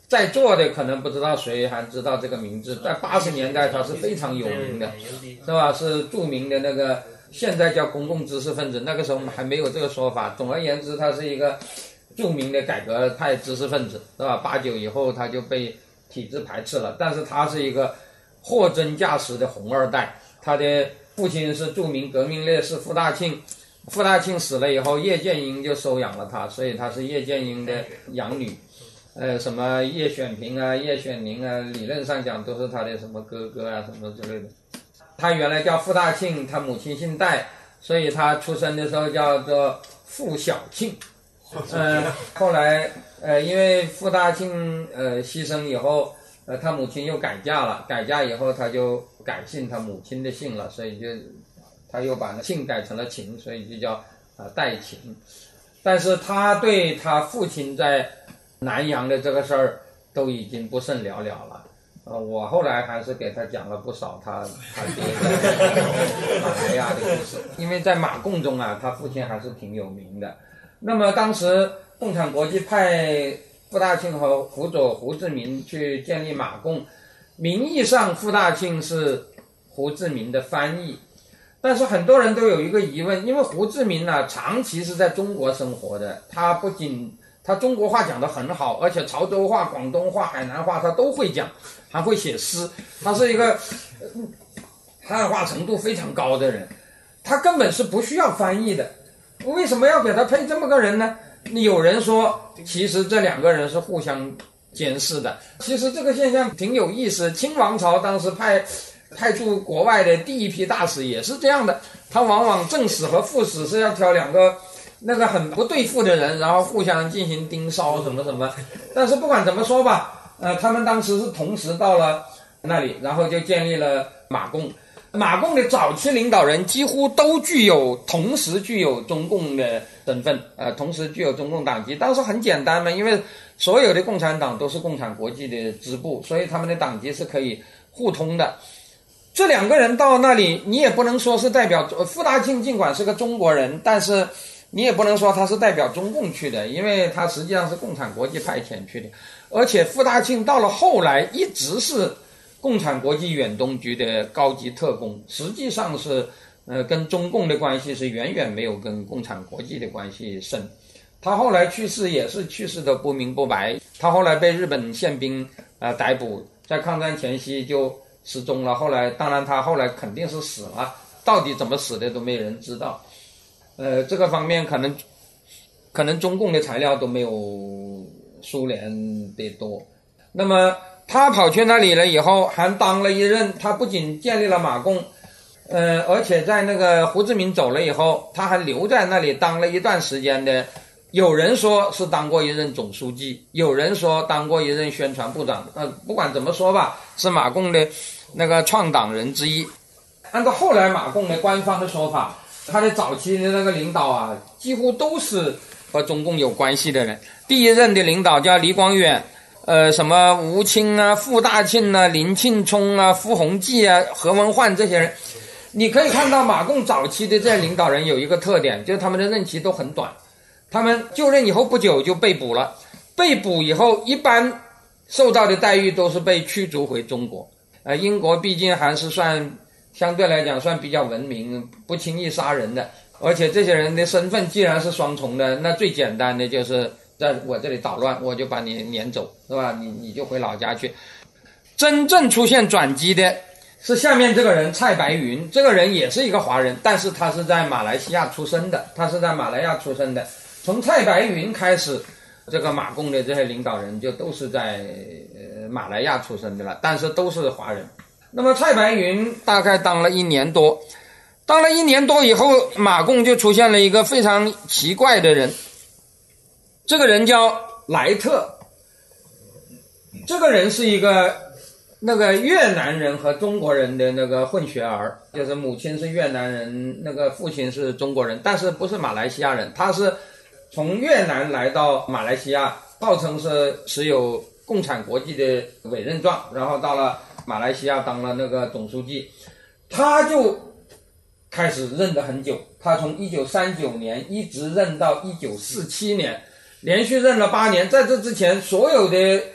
在座的可能不知道谁还知道这个名字，在80年代他是非常有名的，是吧？是著名的那个现在叫公共知识分子，那个时候我们还没有这个说法。总而言之，他是一个著名的改革派知识分子，是吧？89以后他就被体制排斥了，但是他是一个货真价实的红二代。他的父亲是著名革命烈士傅大庆，傅大庆死了以后，叶剑英就收养了他，所以他是叶剑英的养女。什么叶选平啊、叶选宁啊，理论上讲都是他的什么哥哥啊什么之类的。他原来叫傅大庆，他母亲姓戴，所以他出生的时候叫做傅小庆。后来因为傅大庆牺牲以后，他母亲又改嫁了，改嫁以后他就改姓他母亲的姓了，所以就他又把庆改成了秦，所以就叫戴秦。但是他对他父亲在南洋的这个事儿都已经不甚了了了。我后来还是给他讲了不少他爹在马来亚的故事，因为在马共中啊，他父亲还是挺有名的。那么当时共产国际派傅大庆和辅佐胡志明去建立马共，名义上傅大庆是胡志明的翻译，但是很多人都有一个疑问，因为胡志明呢长期是在中国生活的，他不仅他中国话讲得很好，而且潮州话、广东话、海南话他都会讲，还会写诗，他是一个汉化程度非常高的人，他根本是不需要翻译的，为什么要给他配这么个人呢？有人说其实这两个人是互相监视的，其实这个现象挺有意思。清王朝当时派驻国外的第一批大使也是这样的，他往往正使和副使是要挑两个那个很不对付的人，然后互相进行盯梢什么什么。但是不管怎么说吧，他们当时是同时到了那里，然后就建立了马共。马共的早期领导人几乎都同时具有中共的身份，同时具有中共党籍。当时很简单嘛，因为所有的共产党都是共产国际的支部，所以他们的党籍是可以互通的。这两个人到那里，你也不能说是代表傅大庆，尽管是个中国人，但是你也不能说他是代表中共去的，因为他实际上是共产国际派遣去的。而且傅大庆到了后来一直是共产国际远东局的高级特工，实际上是跟中共的关系是远远没有跟共产国际的关系深。他后来去世也是去世的不明不白，他后来被日本宪兵逮捕，在抗战前夕就失踪了。后来当然他后来肯定是死了，到底怎么死的都没人知道。这个方面可能中共的材料都没有苏联的多。那么他跑去那里了以后，还当了一任，他不仅建立了马共，而且在那个胡志明走了以后，他还留在那里当了一段时间的，有人说是当过一任总书记，有人说当过一任宣传部长，不管怎么说吧，是马共的那个创党人之一。按照后来马共的官方的说法，他的早期的那个领导啊，几乎都是和中共有关系的人。第一任的领导叫李广远，什么吴清啊、傅大庆啊、林庆聪啊、傅洪济啊、何文焕这些人，你可以看到马共早期的这些领导人有一个特点，就是他们的任期都很短，他们就任以后不久就被捕了，被捕以后一般受到的待遇都是被驱逐回中国。英国毕竟还是相对来讲算比较文明，不轻易杀人的，而且这些人的身份既然是双重的，那最简单的就是在我这里捣乱，我就把你撵走，是吧？你就回老家去。真正出现转机的是下面这个人蔡白云，这个人也是一个华人，但是他是在马来西亚出生的，从蔡白云开始，这个马共的这些领导人就都是在马来亚出生的了，但是都是华人。那么蔡白云大概当了1年多以后，马共就出现了一个非常奇怪的人，这个人叫莱特。这个人是一个那个越南人和中国人的那个混血儿，就是母亲是越南人，那个父亲是中国人，但是不是马来西亚人，他是从越南来到马来西亚，号称是持有共产国际的委任状，然后到了马来西亚当了那个总书记。他就开始任得很久，他从1939年一直任到1947年，连续任了8年。在这之前，所有的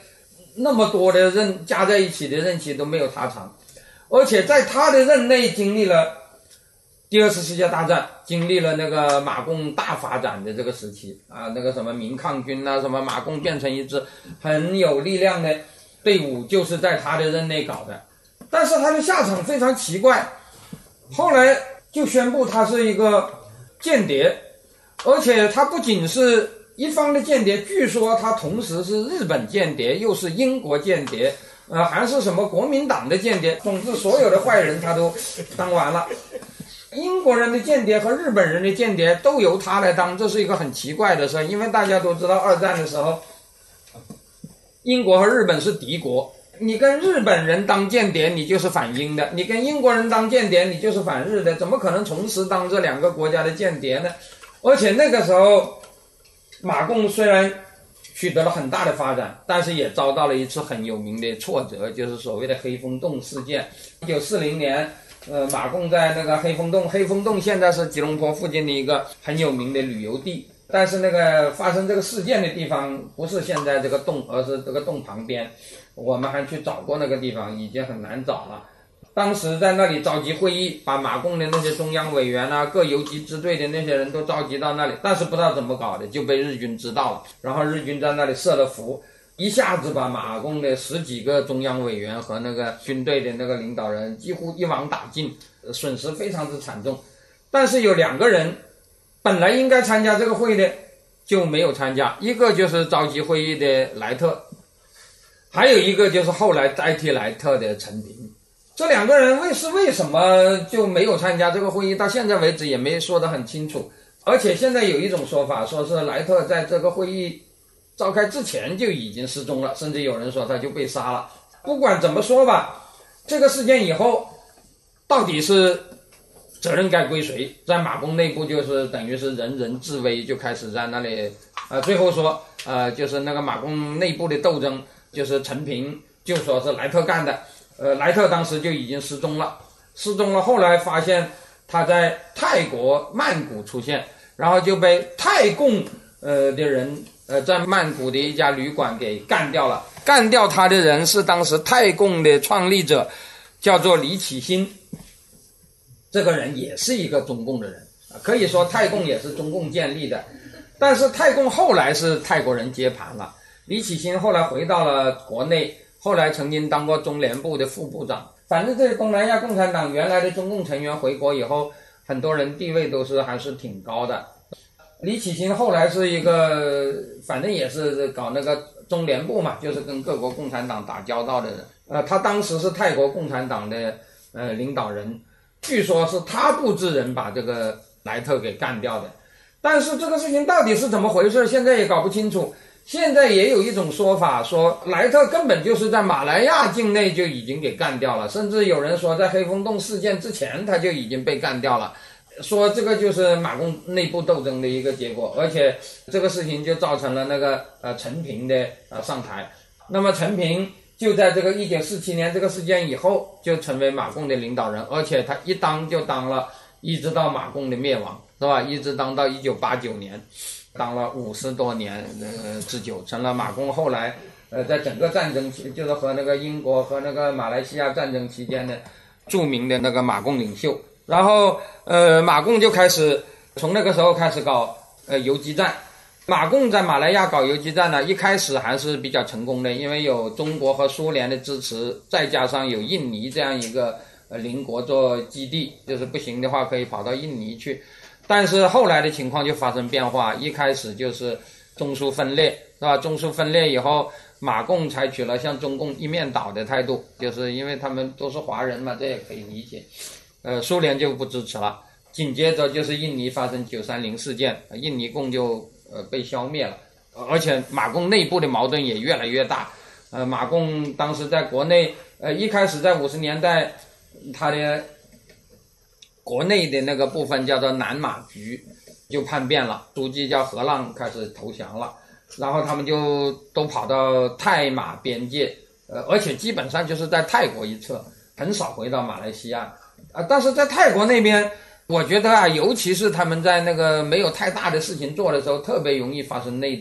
那么多的加在一起的任期都没有他长，而且在他的任内经历了第二次世界大战，经历了那个马共大发展的这个时期啊，那个什么民抗军啊，什么马共变成一支很有力量的队伍，就是在他的任内搞的。但是他的下场非常奇怪，后来就宣布他是一个间谍，而且他不仅是一方的间谍，据说他同时是日本间谍，又是英国间谍，还是什么国民党的间谍，总之所有的坏人他都当完了。英国人的间谍和日本人的间谍都由他来当，这是一个很奇怪的事，因为大家都知道二战的时候，英国和日本是敌国，你跟日本人当间谍你就是反英的，你跟英国人当间谍你就是反日的，怎么可能同时当这两个国家的间谍呢？而且那个时候马共虽然取得了很大的发展，但是也遭到了一次很有名的挫折，就是所谓的黑风洞事件。1940年马共在那个黑风洞现在是吉隆坡附近的一个很有名的旅游地，但是那个发生这个事件的地方不是现在这个洞，而是这个洞旁边，我们还去找过那个地方，已经很难找了。当时在那里召集会议，把马共的那些中央委员啊，各游击支队的那些人都召集到那里，但是不知道怎么搞的就被日军知道了，然后日军在那里设了伏，一下子把马共的10几个中央委员和那个军队的那个领导人几乎一网打尽，损失非常之惨重。但是有2个人本来应该参加这个会的就没有参加，一个就是召集会议的莱特，还有一个就是后来代替莱特的陈平。这2个人为什么就没有参加这个会议，到现在为止也没说得很清楚。而且现在有一种说法，说是莱特在这个会议召开之前就已经失踪了，甚至有人说他就被杀了。不管怎么说吧，这个事件以后到底是责任该归谁，在马共内部就是等于是人人自危，就开始在那里最后说就是那个马共内部的斗争，就是陈平就说是莱特干的，莱特当时就已经失踪了，后来发现他在泰国曼谷出现，然后就被泰共的人在曼谷的一家旅馆给干掉了。干掉他的人是当时泰共的创立者，叫做李启新。这个人也是一个中共的人，可以说泰共也是中共建立的，但是泰共后来是泰国人接盘了。李启新后来回到了国内，后来曾经当过中联部的副部长。反正这些东南亚共产党原来的中共成员回国以后，很多人地位都是还是挺高的。李启新后来是一个反正也是搞那个中联部嘛，就是跟各国共产党打交道的人。他当时是泰国共产党的领导人，据说是他布置人把这个莱特给干掉的。但是这个事情到底是怎么回事，现在也搞不清楚。现在也有一种说法，说莱特根本就是在马来亚境内就已经给干掉了，甚至有人说在黑风洞事件之前他就已经被干掉了，说这个就是马共内部斗争的一个结果。而且这个事情就造成了那个陈平的上台。那么陈平就在这个1947年这个事件以后就成为马共的领导人，而且他一当就当了一直到马共的灭亡，是吧？一直当到1989年，当了50多年之久，成了马共后来在整个战争期，就是和那个英国和那个马来西亚战争期间的著名的那个马共领袖。然后马共就开始从那个时候开始搞游击战。马共在马来亚搞游击战呢，一开始还是比较成功的，因为有中国和苏联的支持，再加上有印尼这样一个邻国做基地，就是不行的话可以跑到印尼去。但是后来的情况就发生变化，一开始就是中苏分裂，是吧？中苏分裂以后，马共采取了向中共一面倒的态度，就是因为他们都是华人嘛，这也可以理解。苏联就不支持了。紧接着就是印尼发生930事件，印尼共就被消灭了，而且马共内部的矛盾也越来越大。马共当时在国内，一开始在50年代，他的国内的那个部分叫做南马局就叛变了，书记叫何浪开始投降了，然后他们就都跑到泰马边界，而且基本上就是在泰国一侧，很少回到马来西亚。但是在泰国那边，我觉得尤其是他们在那个没有太大的事情做的时候，特别容易发生内斗。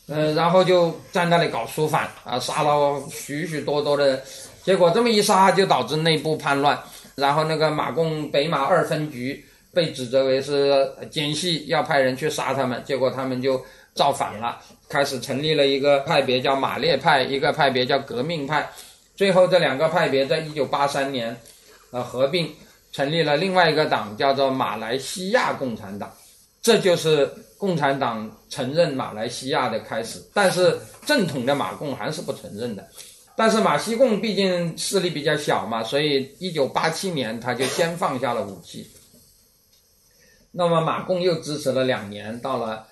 然后就在那里搞肃反啊，杀了许许多多的，结果这么一杀就导致内部叛乱，然后那个马共北马2分局被指责为是奸细，要派人去杀他们，结果他们就造反了，开始成立了一个派别叫马列派，一个派别叫革命派，最后这2个派别在1983年合并成立了另外一个党，叫做马来西亚共产党。这就是共产党承认马来西亚的开始，但是正统的马共还是不承认的。但是马西共毕竟势力比较小嘛，所以1987年他就先放下了武器。那么马共又支持了2年，到了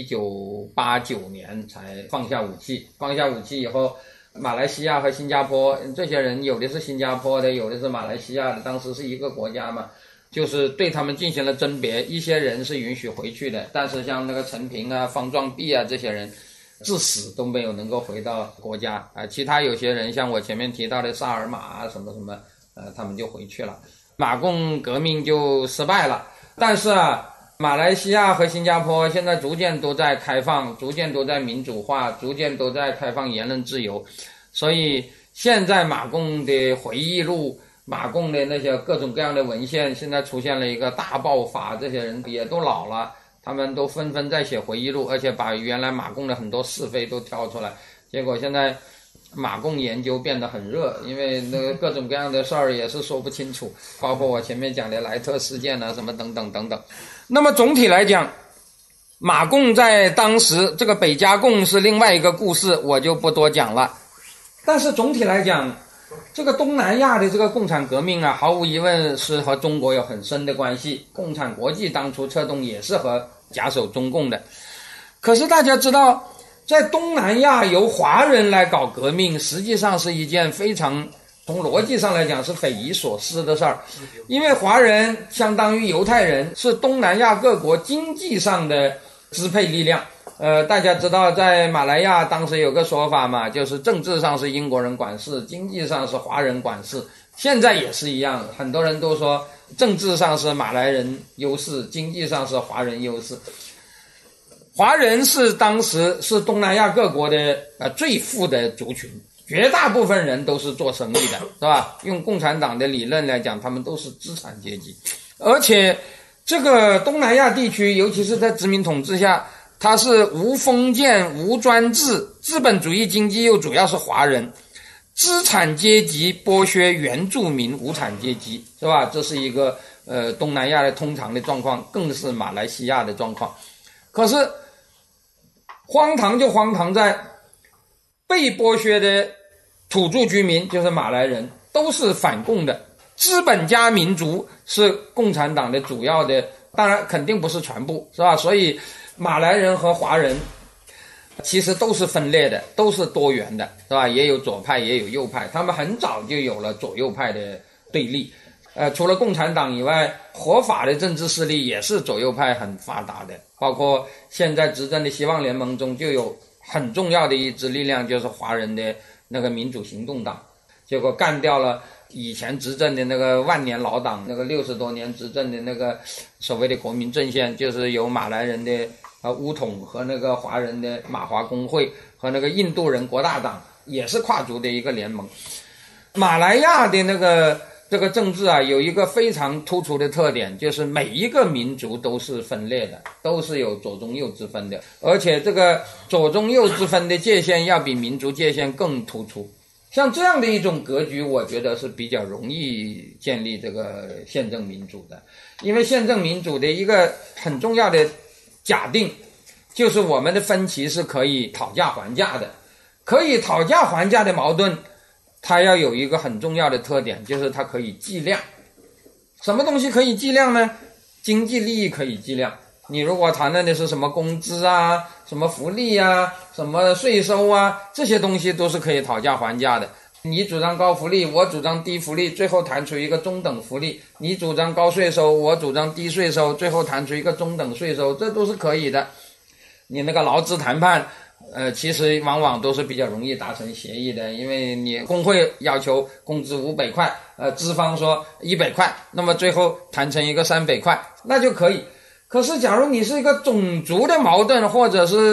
1989年才放下武器。放下武器以后，马来西亚和新加坡这些人，有的是新加坡的，有的是马来西亚的，当时是一个国家嘛，就是对他们进行了甄别，一些人是允许回去的，但是像那个陈平啊、方壮弼啊这些人至死都没有能够回到国家啊。其他有些人像我前面提到的萨尔马啊什么什么，他们就回去了。马共革命就失败了，但是马来西亚和新加坡现在逐渐都在开放，逐渐都在民主化，逐渐都在开放言论自由，所以现在马共的回忆录，马共的那些各种各样的文献现在出现了一个大爆发，这些人也都老了，他们都纷纷在写回忆录，而且把原来马共的很多是非都挑出来，结果现在马共研究变得很热，因为那个各种各样的事儿也是说不清楚，包括我前面讲的莱特事件啊什么等等等等。那么总体来讲，马共在当时，这个北加共是另外一个故事，我就不多讲了。但是总体来讲，这个东南亚的这个共产革命啊，毫无疑问是和中国有很深的关系。共产国际当初策动也是和假手中共的。可是大家知道，在东南亚由华人来搞革命，实际上是一件非常从逻辑上来讲是匪夷所思的事儿，因为华人相当于犹太人，是东南亚各国经济上的支配力量。大家知道在马来亚当时有个说法嘛，就是政治上是英国人管事，经济上是华人管事。现在也是一样，很多人都说政治上是马来人优势，经济上是华人优势。华人是当时是东南亚各国的最富的族群，绝大部分人都是做生意的，是吧？用共产党的理论来讲，他们都是资产阶级。而且这个东南亚地区，尤其是在殖民统治下，它是无封建无专制，资本主义经济又主要是华人，资产阶级剥削原住民无产阶级，是吧？这是一个东南亚的通常的状况，更是马来西亚的状况。可是荒唐就荒唐在被剥削的土著居民，就是马来人，都是反共的。资本家民族是共产党的主要的，当然肯定不是全部，是吧？所以马来人和华人其实都是分裂的，都是多元的，是吧？也有左派也有右派，他们很早就有了左右派的对立。除了共产党以外，合法的政治势力也是左右派很发达的，包括现在执政的希望联盟中就有很重要的一支力量，就是华人的那个民主行动党，结果干掉了以前执政的那个万年老党，那个60多年执政的那个所谓的国民阵线，就是由马来人的巫统和那个华人的马华工会和那个印度人国大党，也是跨族的一个联盟。马来亚的这个政治啊，有一个非常突出的特点，就是每一个民族都是分裂的，都是有左中右之分的，而且这个左中右之分的界限要比民族界限更突出。像这样的一种格局，我觉得是比较容易建立这个宪政民主的。因为宪政民主的一个很重要的假定，就是我们的分歧是可以讨价还价的。可以讨价还价的矛盾，它要有一个很重要的特点，就是它可以计量。什么东西可以计量呢？经济利益可以计量。你如果谈论的是什么工资啊、什么福利啊、什么税收啊，这些东西都是可以讨价还价的。你主张高福利，我主张低福利，最后谈出一个中等福利；你主张高税收，我主张低税收，最后谈出一个中等税收，这都是可以的。你那个劳资谈判其实往往都是比较容易达成协议的，因为你工会要求工资500块，资方说100块，那么最后谈成一个300块，那就可以。可是假如你是一个种族的矛盾，或者是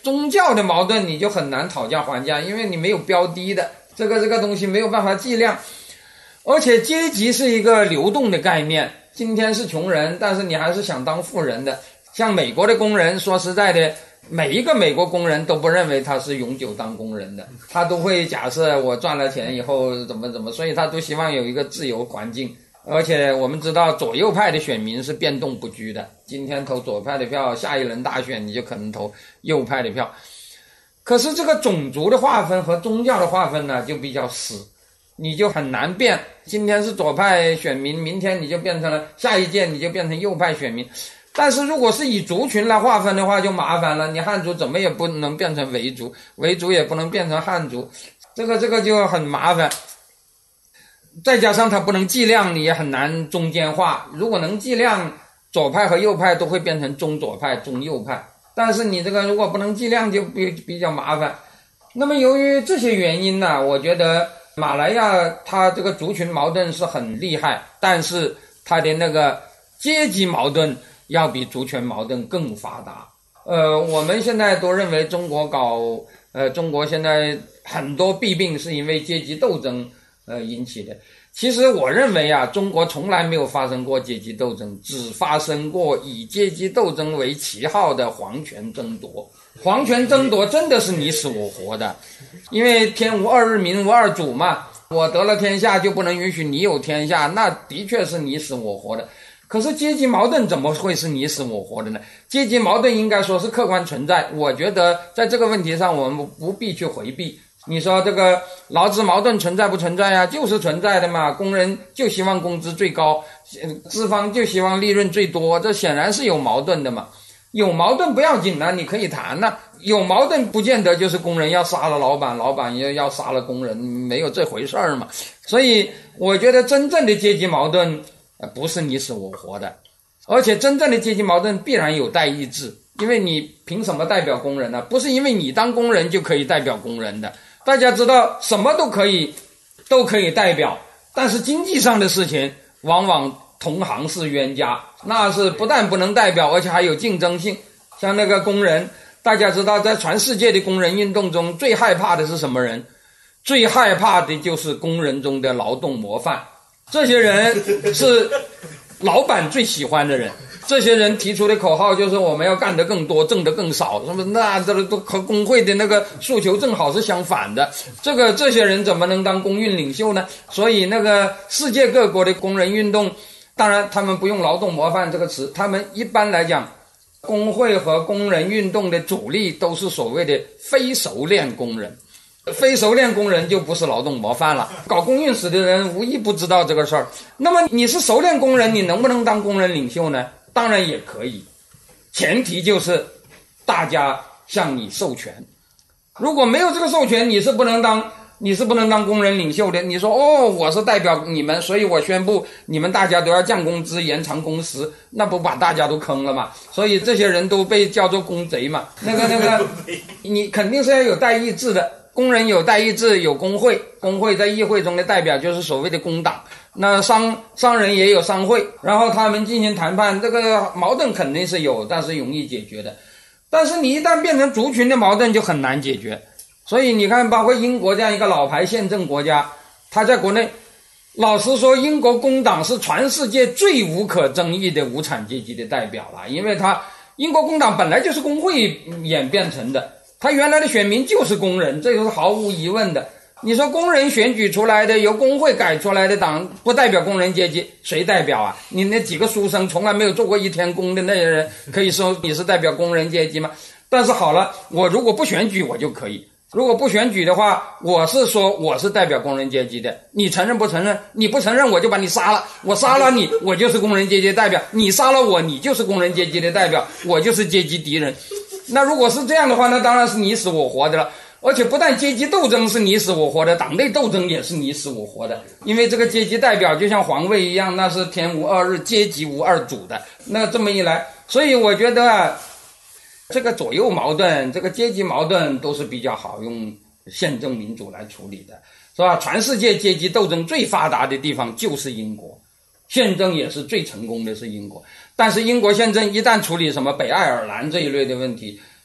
宗教的矛盾你就很难讨价还价，因为你没有标的的，这个东西没有办法计量。而且阶级是一个流动的概念，今天是穷人，但是你还是想当富人的。像美国的工人，说实在的，每一个美国工人都不认为他是永久当工人的，他都会假设我赚了钱以后怎么，所以他都希望有一个自由环境。而且我们知道左右派的选民是变动不居的，今天投左派的票，下一轮大选你就可能投右派的票。可是这个种族的划分和宗教的划分呢就比较死，你就很难变，今天是左派选民，明天你就变成了，下一届你就变成右派选民。但是如果是以族群来划分的话就麻烦了，你汉族怎么也不能变成维族，维族也不能变成汉族，这个就很麻烦。再加上它不能计量，你也很难中间化。如果能计量，左派和右派都会变成中左派、中右派。但是你这个如果不能计量，就比较麻烦。那么由于这些原因呢，我觉得马来亚它这个族群矛盾是很厉害，但是它的那个阶级矛盾要比族群矛盾更发达。我们现在都认为中国现在很多弊病是因为阶级斗争引起的。其实我认为啊，中国从来没有发生过阶级斗争，只发生过以阶级斗争为旗号的皇权争夺。皇权争夺真的是你死我活的，因为天无二日，民无二主嘛，我得了天下就不能允许你有天下，那的确是你死我活的。可是阶级矛盾怎么会是你死我活的呢？阶级矛盾应该说是客观存在，我觉得在这个问题上我们不必去回避。你说这个劳资矛盾存在不存在啊？就是存在的嘛，工人就希望工资最高，资方就希望利润最多，这显然是有矛盾的嘛。有矛盾不要紧啊，你可以谈啊。有矛盾不见得就是工人要杀了老板，老板要杀了工人，没有这回事儿嘛。所以我觉得真正的阶级矛盾不是你死我活的，而且真正的阶级矛盾必然有代议制，因为你凭什么代表工人呢？不是因为你当工人就可以代表工人的。大家知道什么都可以代表，但是经济上的事情往往同行是冤家，那是不但不能代表，而且还有竞争性。像那个工人，大家知道在全世界的工人运动中最害怕的是什么人？最害怕的就是工人中的劳动模范，这些人是老板最喜欢的人。这些人提出的口号就是我们要干得更多，挣得更少，什么那这都和工会的那个诉求正好是相反的。这些人怎么能当工运领袖呢？所以那个世界各国的工人运动，当然他们不用劳动模范这个词，他们一般来讲，工会和工人运动的主力都是所谓的非熟练工人。非熟练工人就不是劳动模范了，搞工运史的人无一不知道这个事儿。那么你是熟练工人，你能不能当工人领袖呢？当然也可以，前提就是大家向你授权。如果没有这个授权，你是不能当工人领袖的。你说我是代表你们，所以我宣布你们大家都要降工资、延长工时，那不把大家都坑了吗？所以这些人都被叫做工贼嘛。那个，你肯定是要有代议制的。工人有代议制，有工会，工会在议会中的代表就是所谓的工党。那商人也有商会，然后他们进行谈判，这个矛盾肯定是有，但是容易解决的。但是你一旦变成族群的矛盾就很难解决。所以你看，包括英国这样一个老牌宪政国家，他在国内，老实说，英国工党是全世界最无可争议的无产阶级的代表了，因为英国工党本来就是工会演变成的。他原来的选民就是工人，这个是毫无疑问的。你说工人选举出来的，由工会改出来的党不代表工人阶级，谁代表啊？你那几个书生从来没有做过一天工的那些人，可以说你是代表工人阶级吗？但是好了，我如果不选举我就可以，如果不选举的话，我是说我是代表工人阶级的，你承认不承认？你不承认我就把你杀了，我杀了你，我就是工人阶级的代表，你杀了我，你就是工人阶级的代表，我就是阶级敌人。那如果是这样的话，那当然是你死我活的了。而且不但阶级斗争是你死我活的，党内斗争也是你死我活的。因为这个阶级代表就像皇位一样，那是天无二日，阶级无二主的。那这么一来，所以我觉得这个左右矛盾，这个阶级矛盾都是比较好用宪政民主来处理的，是吧？全世界阶级斗争最发达的地方就是英国，宪政也是最成功的是英国。但是英国宪政一旦处理什么北爱尔兰这一类的问题，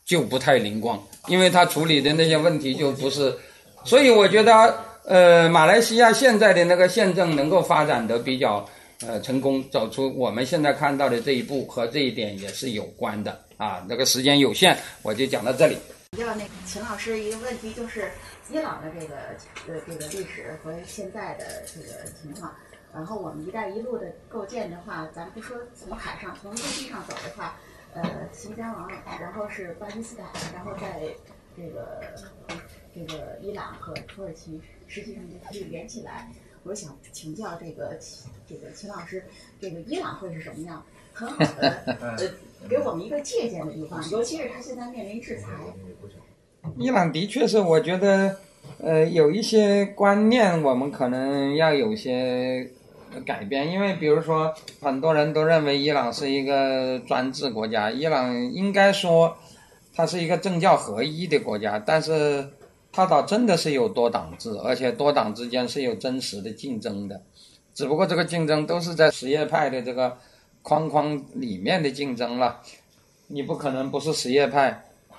就不太灵光，因为他处理的那些问题就不是，所以我觉得马来西亚现在的那个宪政能够发展得比较成功，走出我们现在看到的这一步，和这一点也是有关的啊。这个时间有限，我就讲到这里。 要那个秦老师一个问题，就是伊朗的这个历史和现在的这个情况。然后我们“一带一路”的构建的话，咱不说从海上，从陆地上走的话，新疆王，然后是巴基斯坦，然后在这个伊朗和土耳其，实际上就可以连起来。我想请教这个秦老师，这个伊朗会是什么样？很好的给我们一个借鉴的地方，尤其是他现在面临制裁。 伊朗的确是，我觉得有一些观念我们可能要有些改变，因为比如说很多人都认为伊朗是一个专制国家，伊朗应该说它是一个政教合一的国家，但是它倒真的是有多党制，而且多党之间是有真实的竞争的，只不过这个竞争都是在什叶派的这个框框里面的竞争了，你不可能不是什叶派，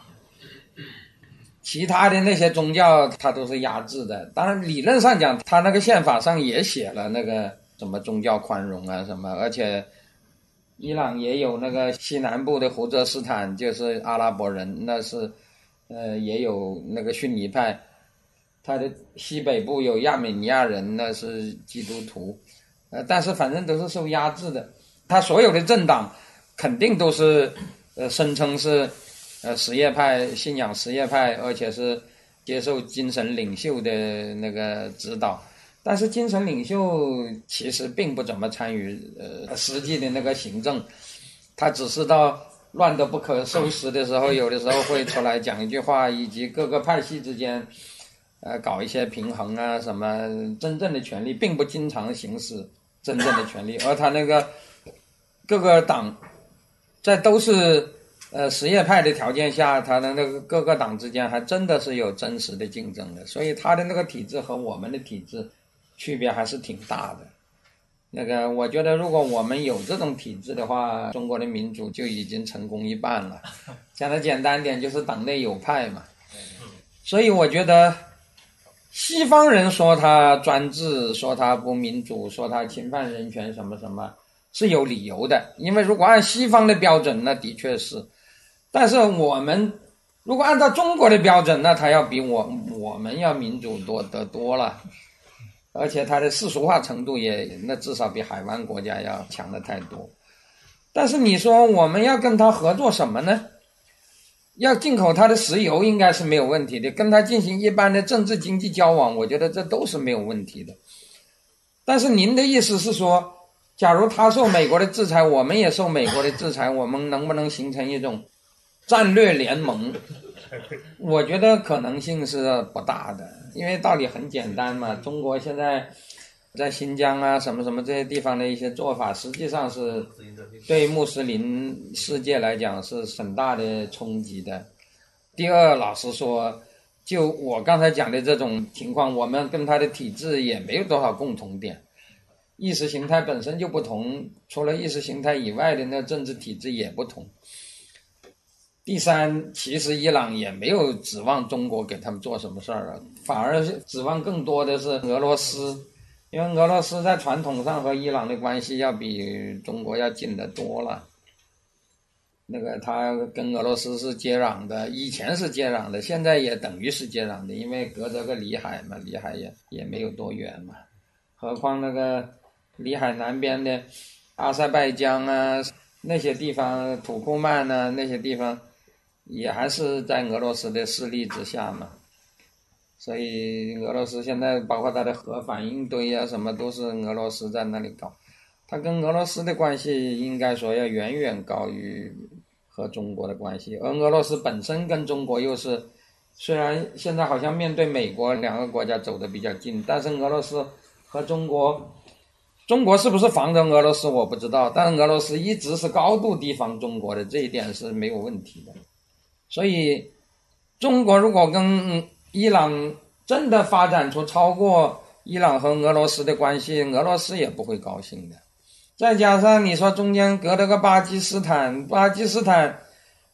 其他的那些宗教它都是压制的。当然理论上讲，它那个宪法上也写了那个什么宗教宽容啊什么，而且伊朗也有那个西南部的胡泽斯坦，就是阿拉伯人，那是也有那个逊尼派，它的西北部有亚美尼亚人，那是基督徒，但是反正都是受压制的。他所有的政党肯定都是声称是什叶派，信仰什叶派，而且是接受精神领袖的那个指导，但是精神领袖其实并不怎么参与实际的那个行政，他只是到乱得不可收拾的时候，有的时候会出来讲一句话，以及各个派系之间搞一些平衡啊什么，真正的权力并不经常行使真正的权力，而他那个各个党在都是什叶派的条件下，他的那个各个党之间还真的是有真实的竞争的，所以他的那个体制和我们的体制区别还是挺大的。那个我觉得如果我们有这种体制的话，中国的民主就已经成功一半了。讲得简单点，就是党内有派嘛。所以我觉得西方人说他专制，说他不民主，说他侵犯人权什么什么，是有理由的，因为如果按西方的标准，那的确是。但是我们如果按照中国的标准，那他要比我们要民主得多了，而且他的世俗化程度那至少比海湾国家要强得太多。但是你说我们要跟他合作什么呢？要进口他的石油应该是没有问题的，跟他进行一般的政治经济交往，我觉得这都是没有问题的。但是您的意思是说，假如他受美国的制裁，我们也受美国的制裁，我们能不能形成一种战略联盟？我觉得可能性是不大的，因为道理很简单嘛，中国现在在新疆啊什么什么这些地方的一些做法，实际上是对穆斯林世界来讲是很大的冲击的。第二，老实说，就我刚才讲的这种情况，我们跟他的体制也没有多少共同点，意识形态本身就不同，除了意识形态以外的那政治体制也不同。第三，其实伊朗也没有指望中国给他们做什么事儿啊，反而是指望更多的是俄罗斯，因为俄罗斯在传统上和伊朗的关系要比中国要近得多了。那个他跟俄罗斯是接壤的，以前是接壤的，现在也等于是接壤的，因为隔着个里海嘛，里海也没有多远嘛。何况那个里海南边的阿塞拜疆啊，那些地方，土库曼啊，那些地方也还是在俄罗斯的势力之下嘛。所以俄罗斯现在包括它的核反应堆啊什么都是俄罗斯在那里搞，它跟俄罗斯的关系应该说要远远高于和中国的关系，而俄罗斯本身跟中国又是，虽然现在好像面对美国两个国家走得比较近，但是俄罗斯和中国是不是防着俄罗斯我不知道，但是俄罗斯一直是高度提防中国的，这一点是没有问题的。所以中国如果跟伊朗真的发展出超过伊朗和俄罗斯的关系，俄罗斯也不会高兴的。再加上你说中间隔了个巴基斯坦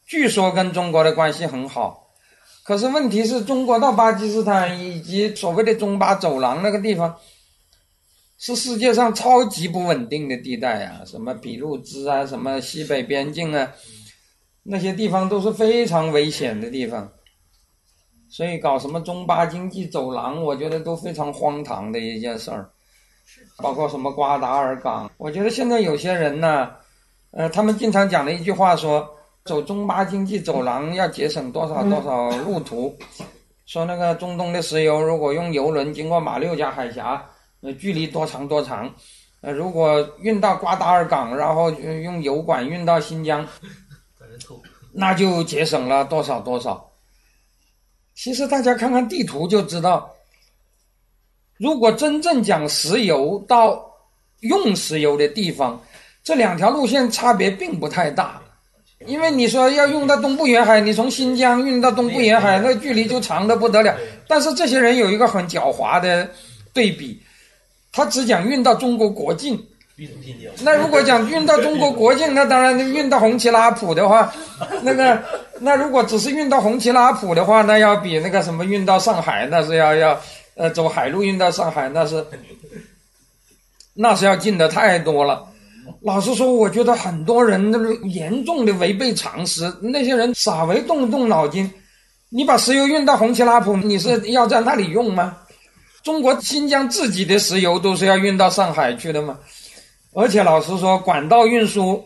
据说跟中国的关系很好，可是问题是中国到巴基斯坦以及所谓的中巴走廊那个地方，是世界上超级不稳定的地带啊，什么俾路支啊，什么西北边境啊，那些地方都是非常危险的地方。所以搞什么中巴经济走廊，我觉得都非常荒唐的一件事儿。包括什么瓜达尔港，我觉得现在有些人呢，他们经常讲的一句话说，走中巴经济走廊要节省多少多少路途，说那个中东的石油如果用油轮经过马六甲海峡，距离多长多长，如果运到瓜达尔港，然后用油管运到新疆，那就节省了多少多少。其实大家看看地图就知道，如果真正讲石油到用石油的地方，这两条路线差别并不太大。因为你说要用到东部沿海，你从新疆运到东部沿海，那距离就长得不得了。但是这些人有一个很狡猾的对比，他只讲运到中国国境。那如果讲运到中国国境，那当然运到红旗拉普的话，那如果只是运到红旗拉普的话，那要比那个什么运到上海，那是要走海路运到上海，那是要近的太多了。老实说，我觉得很多人严重的违背常识，那些人傻为动脑筋。你把石油运到红旗拉普，你是要在那里用吗？中国新疆自己的石油都是要运到上海去的吗？而且老实说，管道运输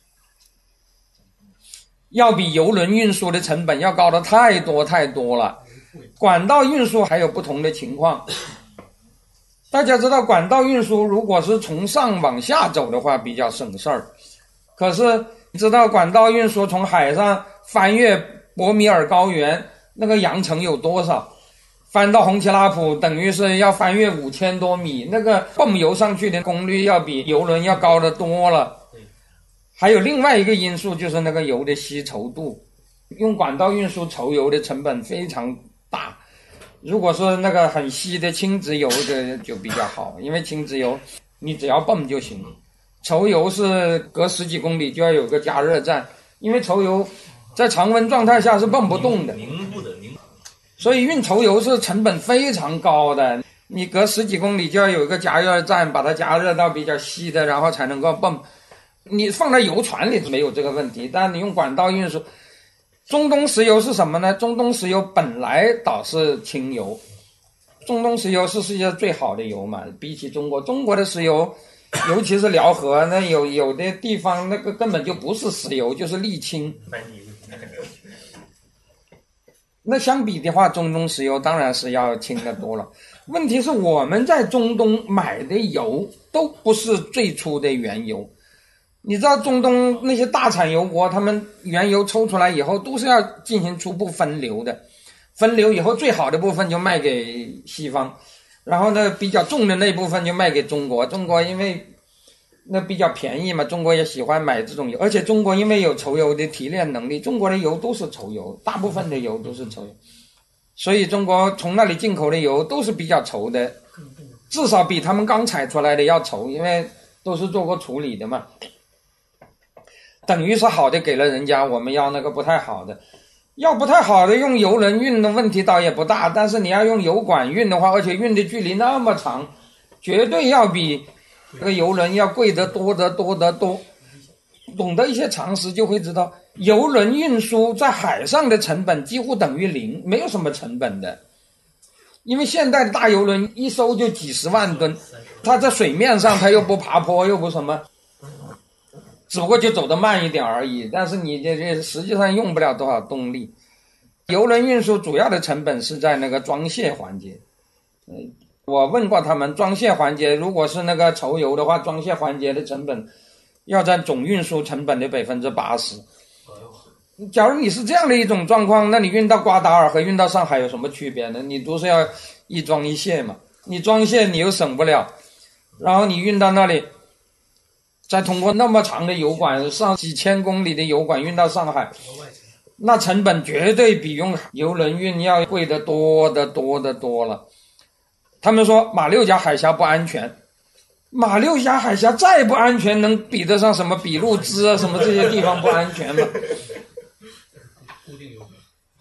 要比油轮运输的成本要高的太多太多了。管道运输还有不同的情况，大家知道管道运输如果是从上往下走的话比较省事儿，可是你知道管道运输从海上翻越博米尔高原那个扬程有多少？翻到红旗拉普等于是要翻越5000多米，那个泵油上去的功率要比油轮要高得多了。还有另外一个因素就是那个油的稀稠度，用管道运输稠油的成本非常大。如果说那个很稀的轻质油的就比较好，因为轻质油你只要泵就行，稠油是隔10几公里就要有个加热站，因为稠油在常温状态下是泵不动的，所以运稠油是成本非常高的，你隔10几公里就要有一个加热站，把它加热到比较稀的，然后才能够泵。你放在油船里没有这个问题，但你用管道运输。中东石油是什么呢？中东石油本来倒是轻油，中东石油是世界最好的油嘛，比起中国的石油，尤其是辽河，那有的地方那个根本就不是石油，就是沥青。那相比的话，中东石油当然是要轻得多了。问题是我们在中东买的油都不是最初的原油。你知道中东那些大产油国，他们原油抽出来以后都是要进行初步分流的，分流以后最好的部分就卖给西方，然后呢比较重的那部分就卖给中国。中国因为那比较便宜嘛，中国也喜欢买这种油，而且中国因为有稠油的提炼能力，中国的油都是稠油，大部分的油都是稠油，所以中国从那里进口的油都是比较稠的，至少比他们刚采出来的要稠，因为都是做过处理的嘛。等于是好的给了人家，我们要那个不太好的，要不太好的用油轮运的问题倒也不大，但是你要用油管运的话，而且运的距离那么长，绝对要比这个油轮要贵得多得多得多。懂得一些常识就会知道，油轮运输在海上的成本几乎等于0，没有什么成本的。因为现代的大油轮一收就几十万吨，它在水面上它又不爬坡又不什么，只不过就走得慢一点而已，但是你这实际上用不了多少动力。油轮运输主要的成本是在那个装卸环节。我问过他们，装卸环节如果是那个稠油的话，装卸环节的成本要占总运输成本的80%。假如你是这样的一种状况，那你运到瓜达尔和运到上海有什么区别呢？你都是要一装一卸嘛，你装卸你又省不了，然后你运到那里再通过那么长的油管，上几千公里的油管运到上海，那成本绝对比用油轮运要贵得多得多得多了。他们说马六甲海峡不安全，马六甲海峡再不安全能比得上什么俾路支啊什么这些地方不安全吗？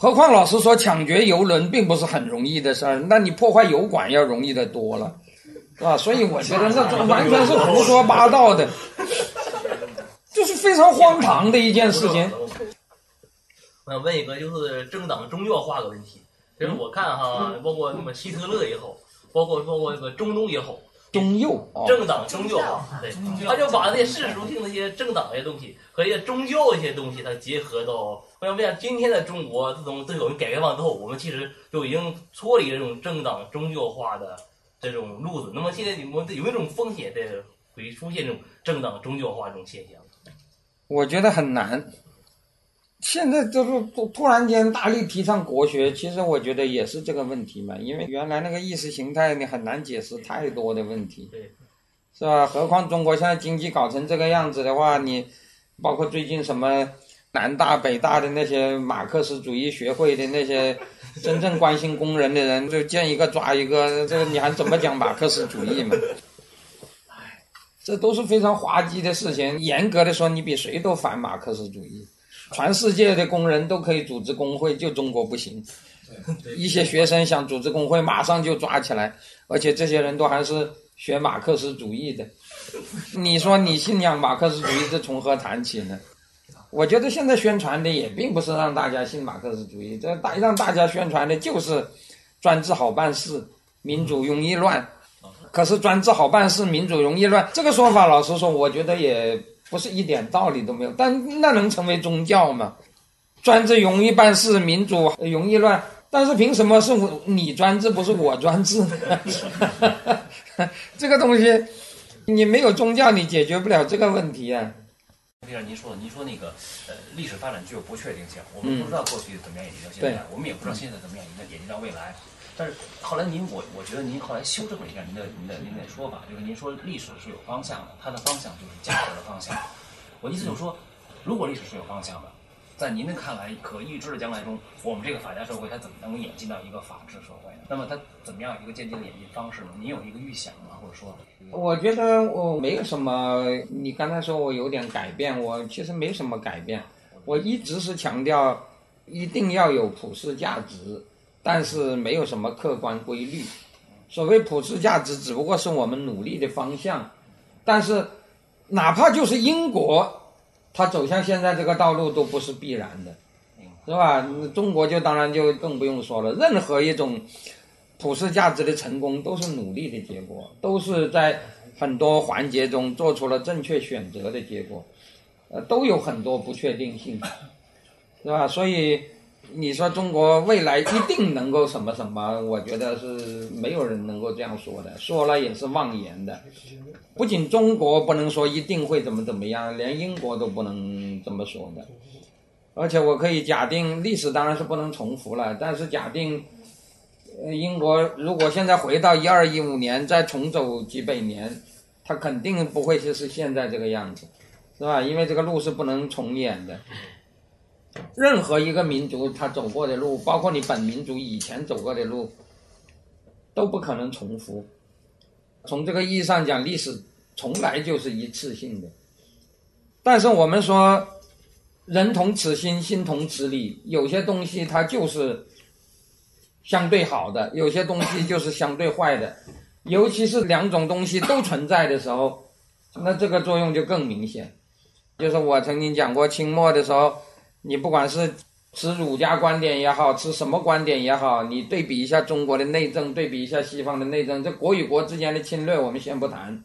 何况老实说，抢掘油轮并不是很容易的事儿，那你破坏油管要容易的多了，是吧？所以我觉得那完全是胡说八道的，这是非常荒唐的一件事情。 我想问一个就是政党宗教化的问题，就是我看哈，包括那么希特勒也好，包括那个中东也好， 中右政党宗教化，对，他就把那些世俗性的一些政党一些东西和一些宗教一些东西，它结合到，我想问今天的中国，自从改革开放之后，我们其实就已经脱离这种政党宗教化的这种路子。那么现在你们有没有这种风险的会出现这种政党宗教化这种现象？ 我觉得很难。现在就是突然间大力提倡国学，其实我觉得也是这个问题嘛，因为原来那个意识形态你很难解释太多的问题，是吧？何况中国现在经济搞成这个样子的话，你包括最近什么南大北大的那些马克思主义学会的那些真正关心工人的人，就见一个抓一个，这个你还怎么讲马克思主义嘛？这都是非常滑稽的事情。严格的说，你比谁都反马克思主义。全世界的工人都可以组织工会，就中国不行。一些学生想组织工会，马上就抓起来，而且这些人都还是学马克思主义的。你说你信仰马克思主义，这从何谈起呢？我觉得现在宣传的也并不是让大家信马克思主义，这让大家宣传的就是专制好办事，民主容易乱。可是专制好办事，民主容易乱，这个说法老实说，我觉得也不是一点道理都没有，但那能成为宗教吗？专制容易办事，民主容易乱，但是凭什么是你专制不是我专制呢？这个东西你没有宗教你解决不了这个问题啊。 就像您说那个历史发展具有不确定性，我们不知道过去怎么样演进到现在，我们也不知道现在怎么样演进到未来。但是后来我觉得您后来修正了一下您的说法，就是您说历史是有方向的，它的方向就是价值的方向。我意思就是说，如果历史是有方向的，在您的看来，可预知的将来中，我们这个法家社会它怎么能够演进到一个法治社会呢？那么它怎么样一个渐进的演进方式呢？您有一个预想吗？或者说， 我觉得我没有什么，你刚才说我有点改变，我其实没什么改变，我一直是强调一定要有普世价值。但是没有什么客观规律，所谓普世价值只不过是我们努力的方向，但是哪怕就是英国它走向现在这个道路都不是必然的，是吧？中国就当然就更不用说了，任何一种普世价值的成功都是努力的结果，都是在很多环节中做出了正确选择的结果，都有很多不确定性，是吧？所以你说中国未来一定能够什么什么，我觉得是没有人能够这样说的，说了也是妄言的。不仅中国不能说一定会怎么样，连英国都不能这么说的。而且我可以假定，历史当然是不能重复了，但是假定英国如果现在回到1215年再重走几百年，它肯定不会是现在这个样子，是吧？因为这个路是不能重演的。任何一个民族他走过的路，包括你本民族以前走过的路，都不可能重复。从这个意义上讲，历史从来就是一次性的。但是我们说人同此心，心同此理，有些东西它就是相对好的，有些东西就是相对坏的，尤其是两种东西都存在的时候，那这个作用就更明显。就是我曾经讲过，清末的时候你不管是持儒家观点也好，持什么观点也好，你对比一下中国的内政，对比一下西方的内政，这国与国之间的侵略我们先不谈。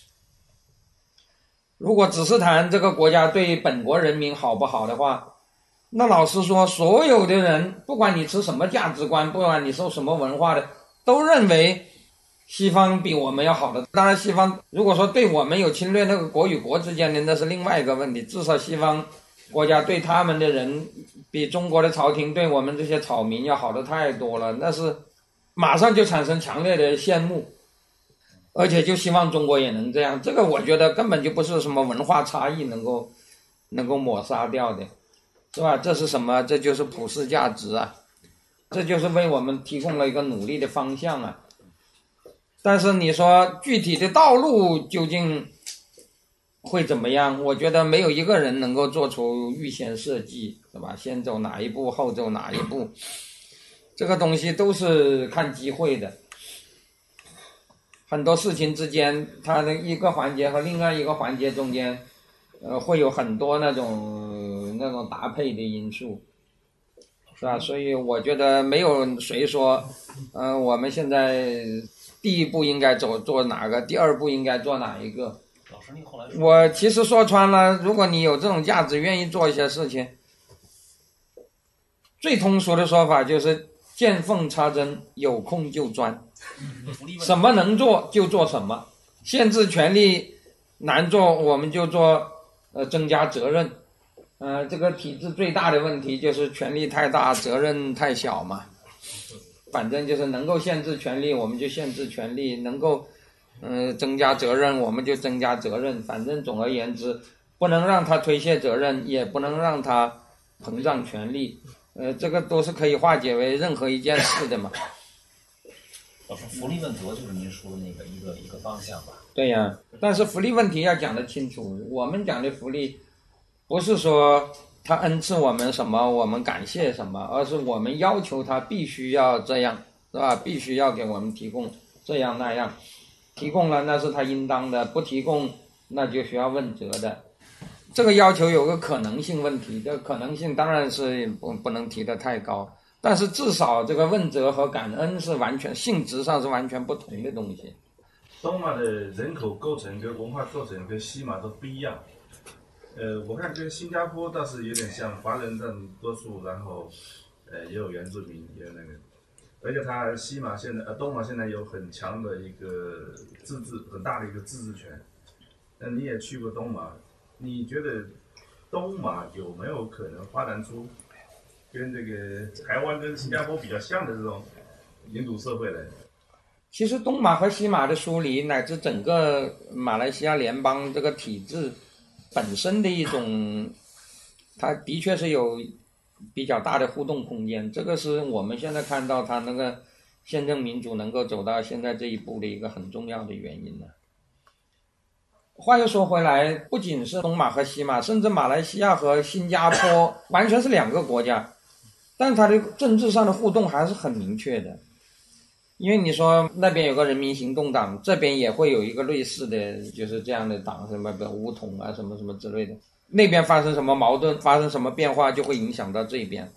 如果只是谈这个国家对本国人民好不好的话，那老实说，所有的人不管你持什么价值观，不管你受什么文化的，都认为西方比我们要好的。当然西方如果说对我们有侵略，那个国与国之间的那是另外一个问题，至少西方国家对他们的人比中国的朝廷对我们这些草民要好的太多了，那是马上就产生强烈的羡慕，而且就希望中国也能这样。这个我觉得根本就不是什么文化差异能够抹杀掉的，是吧？这是什么？这就是普世价值啊，这就是为我们提供了一个努力的方向啊。但是你说具体的道路究竟会会怎么样？我觉得没有一个人能够做出预先设计，是吧？先走哪一步，后走哪一步，这个东西都是看机会的。很多事情之间，它的一个环节和另外一个环节中间，会有很多那种搭配的因素，是吧？所以我觉得没有谁说，我们现在第一步应该做哪个，第二步应该做哪一个。 老师，您后来说我其实说穿了，如果你有这种价值，愿意做一些事情，最通俗的说法就是见缝插针，有空就钻。什么能做就做什么，限制权利难做，我们就做增加责任。这个体制最大的问题就是权力太大，责任太小嘛。反正就是能够限制权利，我们就限制权利；能够增加责任，我们就增加责任。反正总而言之，不能让他推卸责任，也不能让他膨胀权利。这个都是可以化解为任何一件事的嘛。 老师，福利问责就是您说的那个一个方向吧？ 对呀，但是福利问题要讲得清楚。我们讲的福利，不是说他恩赐我们什么，我们感谢什么，而是我们要求他必须要这样，是吧？必须要给我们提供这样那样，提供了那是他应当的，不提供那就需要问责的。这个要求有个可能性问题，这个可能性当然是不能提得太高。但是至少这个问责和感恩是完全性质上是完全不同的东西。 东马的人口构成跟文化构成跟西马都不一样。我看跟新加坡倒是有点像，华人占多数，然后也有原住民，也有那个，而且它东马现在有很强的一个自治，很大的一个自治权。那你也去过东马，你觉得东马有没有可能发展出跟这个台湾跟新加坡比较像的这种民主社会呢？ 其实东马和西马的梳理，乃至整个马来西亚联邦这个体制本身的一种，它的确是有比较大的互动空间。这个是我们现在看到它那个宪政民主能够走到现在这一步的一个很重要的原因呢。话又说回来，不仅是东马和西马，甚至马来西亚和新加坡完全是两个国家，但是它的政治上的互动还是很明确的。因为你说那边有个人民行动党，这边也会有一个类似的就是这样的党，什么巫统啊什么什么之类的，那边发生什么矛盾，发生什么变化，就会影响到这边。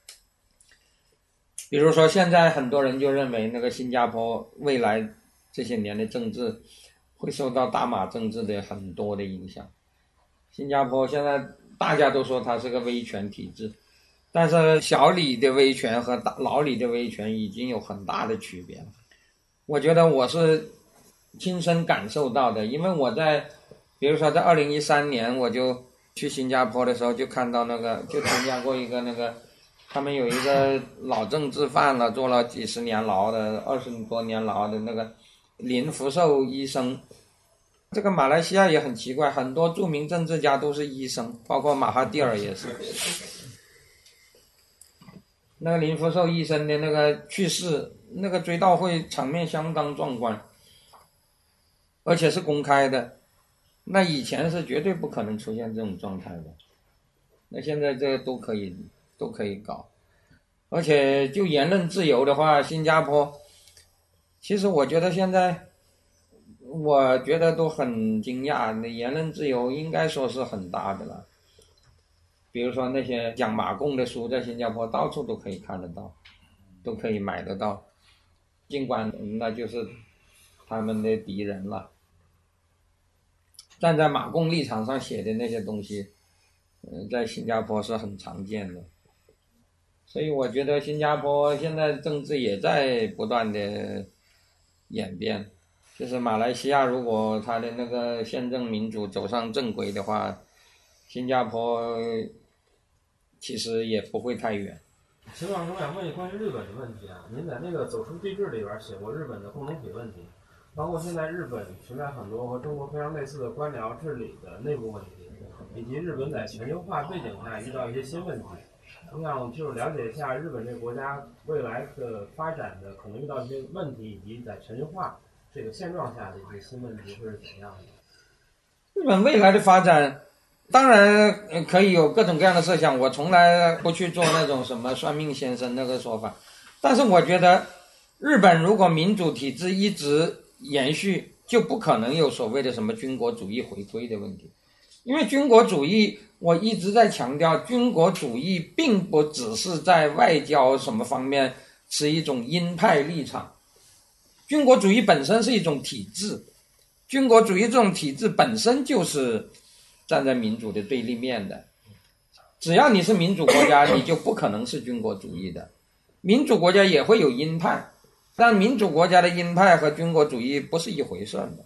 比如说现在很多人就认为那个新加坡未来这些年的政治会受到大马政治的很多的影响。新加坡现在大家都说它是个威权体制，但是小李的威权和老李的威权已经有很大的区别了。我觉得我是亲身感受到的，因为我比如说在2013年我就去新加坡的时候，就看到就参加过一个他们有一个老政治犯了，坐了几十年牢的20多年牢的那个林福寿医生。这个马来西亚也很奇怪，很多著名政治家都是医生，包括马哈蒂尔也是。那个林福寿医生的那个去世，那个追悼会场面相当壮观，而且是公开的。那以前是绝对不可能出现这种状态的，那现在这个都可以搞。而且就言论自由的话，新加坡其实我觉得现在我觉得都很惊讶，那言论自由应该说是很大的了。比如说那些讲马共的书，在新加坡到处都可以看得到，都可以买得到，尽管那就是他们的敌人了。站在马共立场上写的那些东西，在新加坡是很常见的。所以我觉得新加坡现在政治也在不断的演变。就是马来西亚如果它的那个宪政民主走上正轨的话，新加坡其实也不会太远。 秦老师，我想问一关于日本的问题啊，您在那个《走出地质》里边写过日本的共同体问题，包括现在日本存在很多和中国非常类似的官僚治理的内部问题，以及日本在全球化背景下遇到一些新问题。我想就是了解一下日本这个国家未来的发展的可能遇到一些问题，以及在全球化这个现状下的一些新问题会是怎样的？ 日本未来的发展，当然可以有各种各样的设想，我从来不去做那种什么算命先生那个说法，但是我觉得日本如果民主体制一直延续，就不可能有所谓的什么军国主义回归的问题。因为军国主义，我一直在强调，军国主义并不只是在外交什么方面持一种鹰派立场，军国主义本身是一种体制，军国主义这种体制本身就是站在民主的对立面的。只要你是民主国家，你就不可能是军国主义的。民主国家也会有鹰派，但民主国家的鹰派和军国主义不是一回事的。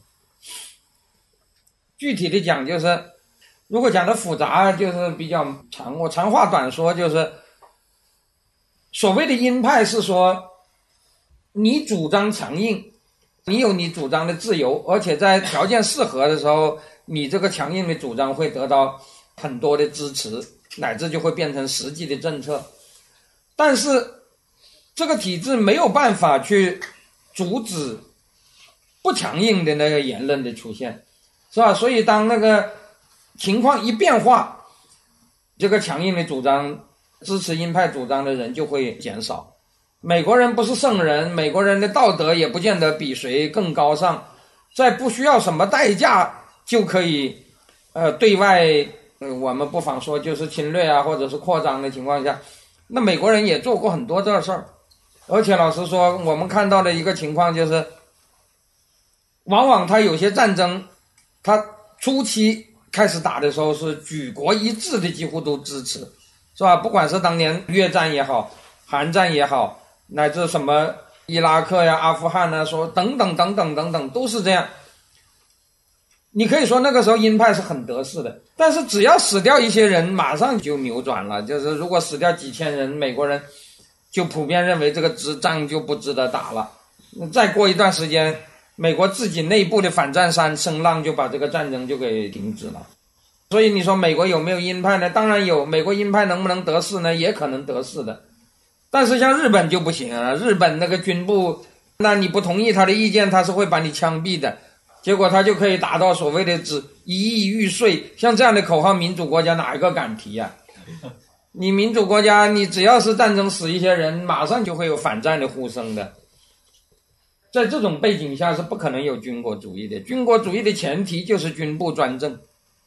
具体的讲，就是如果讲的复杂，就是比较长，我长话短说，就是所谓的鹰派是说你主张强硬，你有你主张的自由，而且在条件适合的时候，你这个强硬的主张会得到很多的支持，乃至就会变成实际的政策。但是这个体制没有办法去阻止不强硬的那个言论的出现，是吧？所以当那个情况一变化，这个强硬的主张支持鹰派主张的人就会减少。美国人不是圣人，美国人的道德也不见得比谁更高尚，在不需要什么代价就可以对外我们不妨说就是侵略啊，或者是扩张的情况下，那美国人也做过很多这事儿。而且老实说，我们看到的一个情况就是，往往他有些战争，他初期开始打的时候是举国一致的，几乎都支持，是吧？不管是当年越战也好，韩战也好，乃至什么伊拉克呀、阿富汗啊，说等等等等等等，都是这样。你可以说那个时候鹰派是很得势的，但是只要死掉一些人，马上就扭转了。就是如果死掉几千人，美国人就普遍认为这个仗就不值得打了。再过一段时间，美国自己内部的反战声浪就把这个战争就给停止了。所以你说美国有没有鹰派呢？当然有。美国鹰派能不能得势呢？也可能得势的。但是像日本就不行啊，日本那个军部，那你不同意他的意见，他是会把你枪毙的。结果他就可以达到所谓的一亿玉碎，像这样的口号，民主国家哪一个敢提啊？你民主国家，你只要是战争死一些人，马上就会有反战的呼声的。在这种背景下是不可能有军国主义的，军国主义的前提就是军部专政。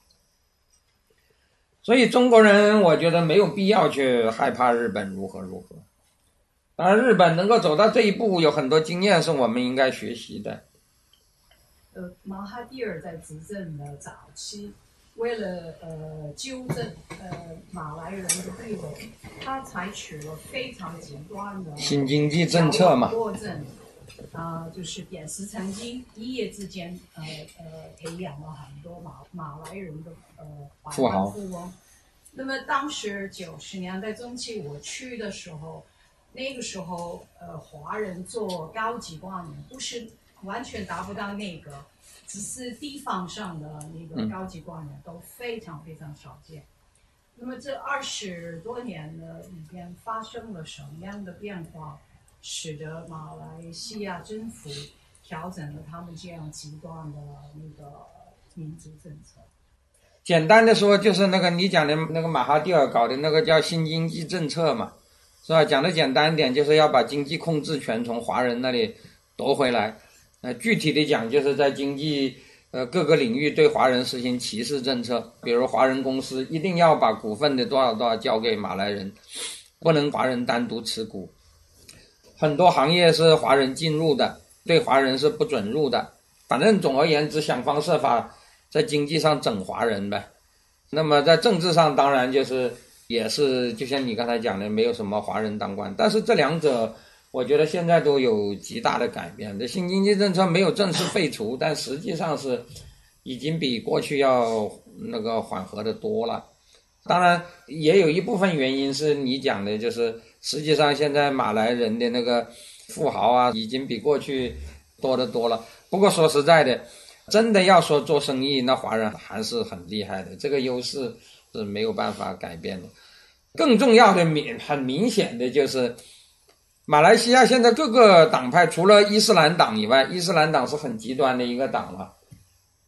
所以中国人我觉得没有必要去害怕日本如何如何。当然日本能够走到这一步，有很多经验是我们应该学习的。 马哈蒂尔在执政的早期，为了纠正马来人的地位，他采取了非常极端的新经济政策嘛， 就是贬值成金，一夜之间培养了很多马来人的百万富翁。那么当时90年代中期我去的时候，那个时候华人做高级官员不是完全达不到那个，只是地方上的那个高级官员都非常非常少见。那么这20多年的里边发生了什么样的变化，使得马来西亚政府调整了他们这样极端的那个民族政策？ 简单的说，就是那个你讲的那个马哈蒂尔搞的那个叫新经济政策嘛，是吧？讲的简单一点，就是要把经济控制权从华人那里夺回来。具体的讲，就是在经济各个领域对华人实行歧视政策，比如华人公司一定要把股份的多少多少交给马来人，不能华人单独持股。很多行业是华人进入的，对华人是不准入的。反正总而言之，想方设法在经济上整华人呗。那么在政治上当然也是就像你刚才讲的，没有什么华人当官。但是这两者我觉得现在都有极大的改变。这新经济政策没有正式废除，但实际上是已经比过去要那个缓和的多了。当然也有一部分原因是你讲的，就是实际上现在马来人的那个富豪啊，已经比过去多得多了。不过说实在的，真的要说做生意，那华人还是很厉害的，这个优势是没有办法改变的。更重要的很明显的就是马来西亚现在各个党派除了伊斯兰党以外，伊斯兰党是很极端的一个党了，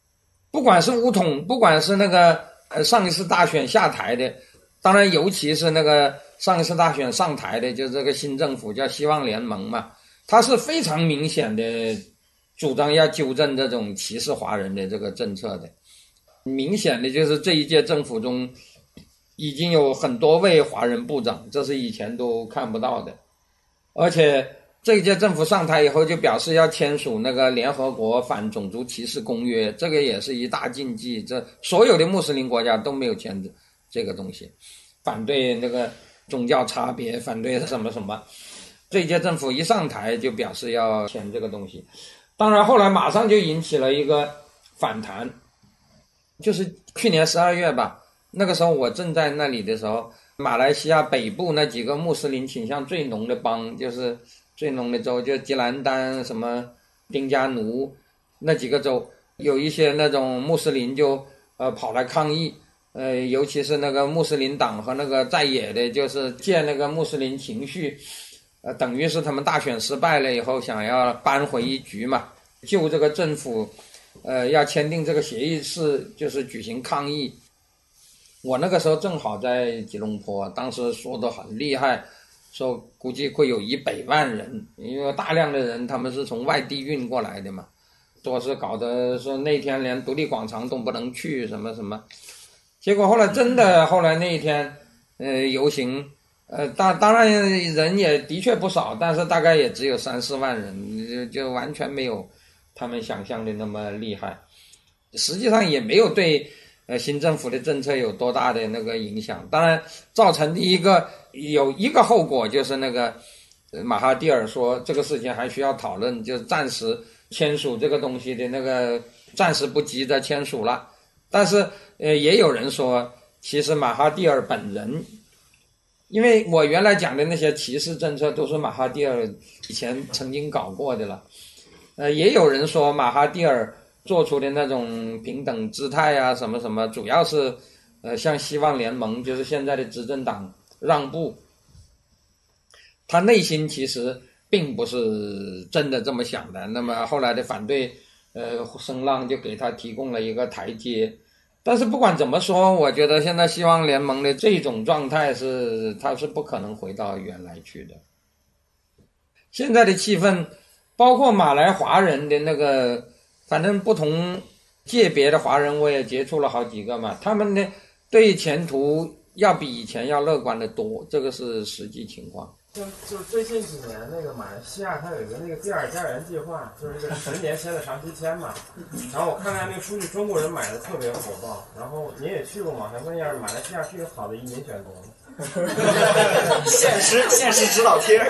不管是巫统，不管是那个上一次大选下台的，当然尤其是那个上一次大选上台的，就是这个新政府叫希望联盟嘛，它是非常明显的主张要纠正这种歧视华人的这个政策的。明显的就是这一届政府中已经有很多位华人部长，这是以前都看不到的。而且这一届政府上台以后就表示要签署那个联合国反种族歧视公约，这个也是一大禁忌，这所有的穆斯林国家都没有签这个东西，反对那个宗教差别，反对什么什么。这一届政府一上台就表示要签这个东西，当然后来马上就引起了一个反弹，就是去年12月吧，那个时候我正在那里的时候，马来西亚北部那几个穆斯林倾向最浓的邦，就是最浓的州，就吉兰丹、什么丁加奴那几个州，有一些那种穆斯林就跑来抗议，尤其是那个穆斯林党和那个在野的，就是借那个穆斯林情绪，等于是他们大选失败了以后想要扳回一局嘛，就这个政府要签订这个协议就是举行抗议。我那个时候正好在吉隆坡，当时说的很厉害，说估计会有100万人，因为大量的人他们是从外地运过来的嘛，说是搞得说那天连独立广场都不能去什么什么。结果后来真的后来那一天游行，当然人也的确不少，但是大概也只有3-4万人，就完全没有他们想象的那么厉害，实际上也没有对新政府的政策有多大的那个影响。当然造成的有一个后果就是那个马哈蒂尔说这个事情还需要讨论，就暂时签署这个东西的那个暂时不急着签署了。但是也有人说其实马哈蒂尔本人，因为我原来讲的那些歧视政策都是马哈蒂尔以前曾经搞过的了，也有人说马哈蒂尔做出的那种平等姿态啊什么什么，主要是向希望联盟就是现在的执政党让步，他内心其实并不是真的这么想的。那么后来的反对声浪就给他提供了一个台阶。但是不管怎么说，我觉得现在希望联盟的这种状态它是不可能回到原来去的。现在的气氛，包括马来华人的那个，反正不同界别的华人我也接触了好几个嘛，他们呢对前途要比以前要乐观的多，这个是实际情况。 就是最近几年那个马来西亚它有一个那个第2家园计划，就是这个10年签的长期签嘛。然后我看看那个数据，中国人买的特别火爆。然后您也去过嘛？想问一下，马来西亚是一个好的移民选择吗？ 现实指导贴。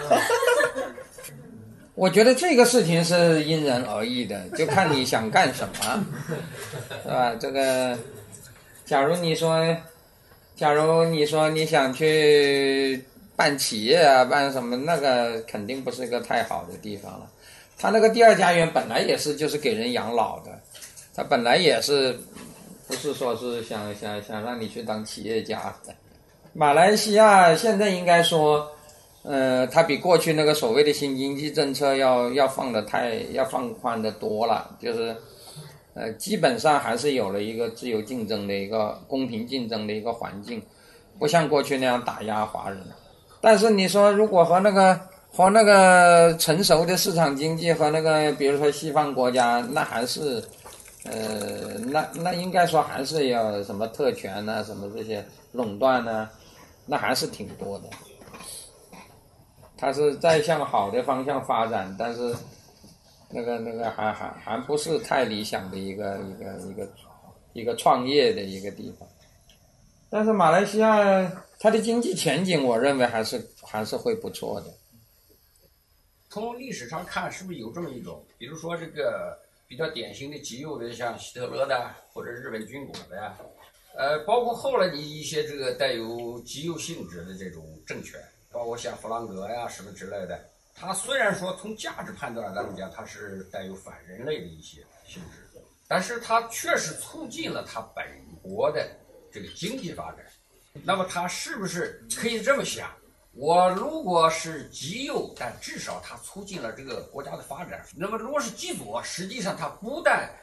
我觉得这个事情是因人而异的，就看你想干什么，是吧？这个，假如你说你想去办企业啊，办什么，那个肯定不是个太好的地方了。他那个第2家园本来也是就是给人养老的，他本来也是不是说是想让你去当企业家的。马来西亚现在应该说它比过去那个所谓的新经济政策要放宽的多了，就是基本上还是有了一个自由竞争的一个公平竞争的一个环境，不像过去那样打压华人。但是你说如果和那个成熟的市场经济和那个比如说西方国家，那还是那应该说还是要什么特权啊，什么这些垄断啊，那还是挺多的。它是在向好的方向发展，但是那个还不是太理想的一个创业的一个地方。但是马来西亚它的经济前景，我认为还是会不错的。 从历史上看，是不是有这么一种，比如说这个比较典型的极右的，像希特勒的或者日本军国的呀，包括后来的一些这个带有极右性质的这种政权，包括像弗朗哥呀什么之类的，它虽然说从价值判断来讲，它是带有反人类的一些性质，但是它确实促进了它本国的这个经济发展。那么它是不是可以这么想？我如果是极右，但至少它促进了这个国家的发展。那么如果是极左，实际上它不但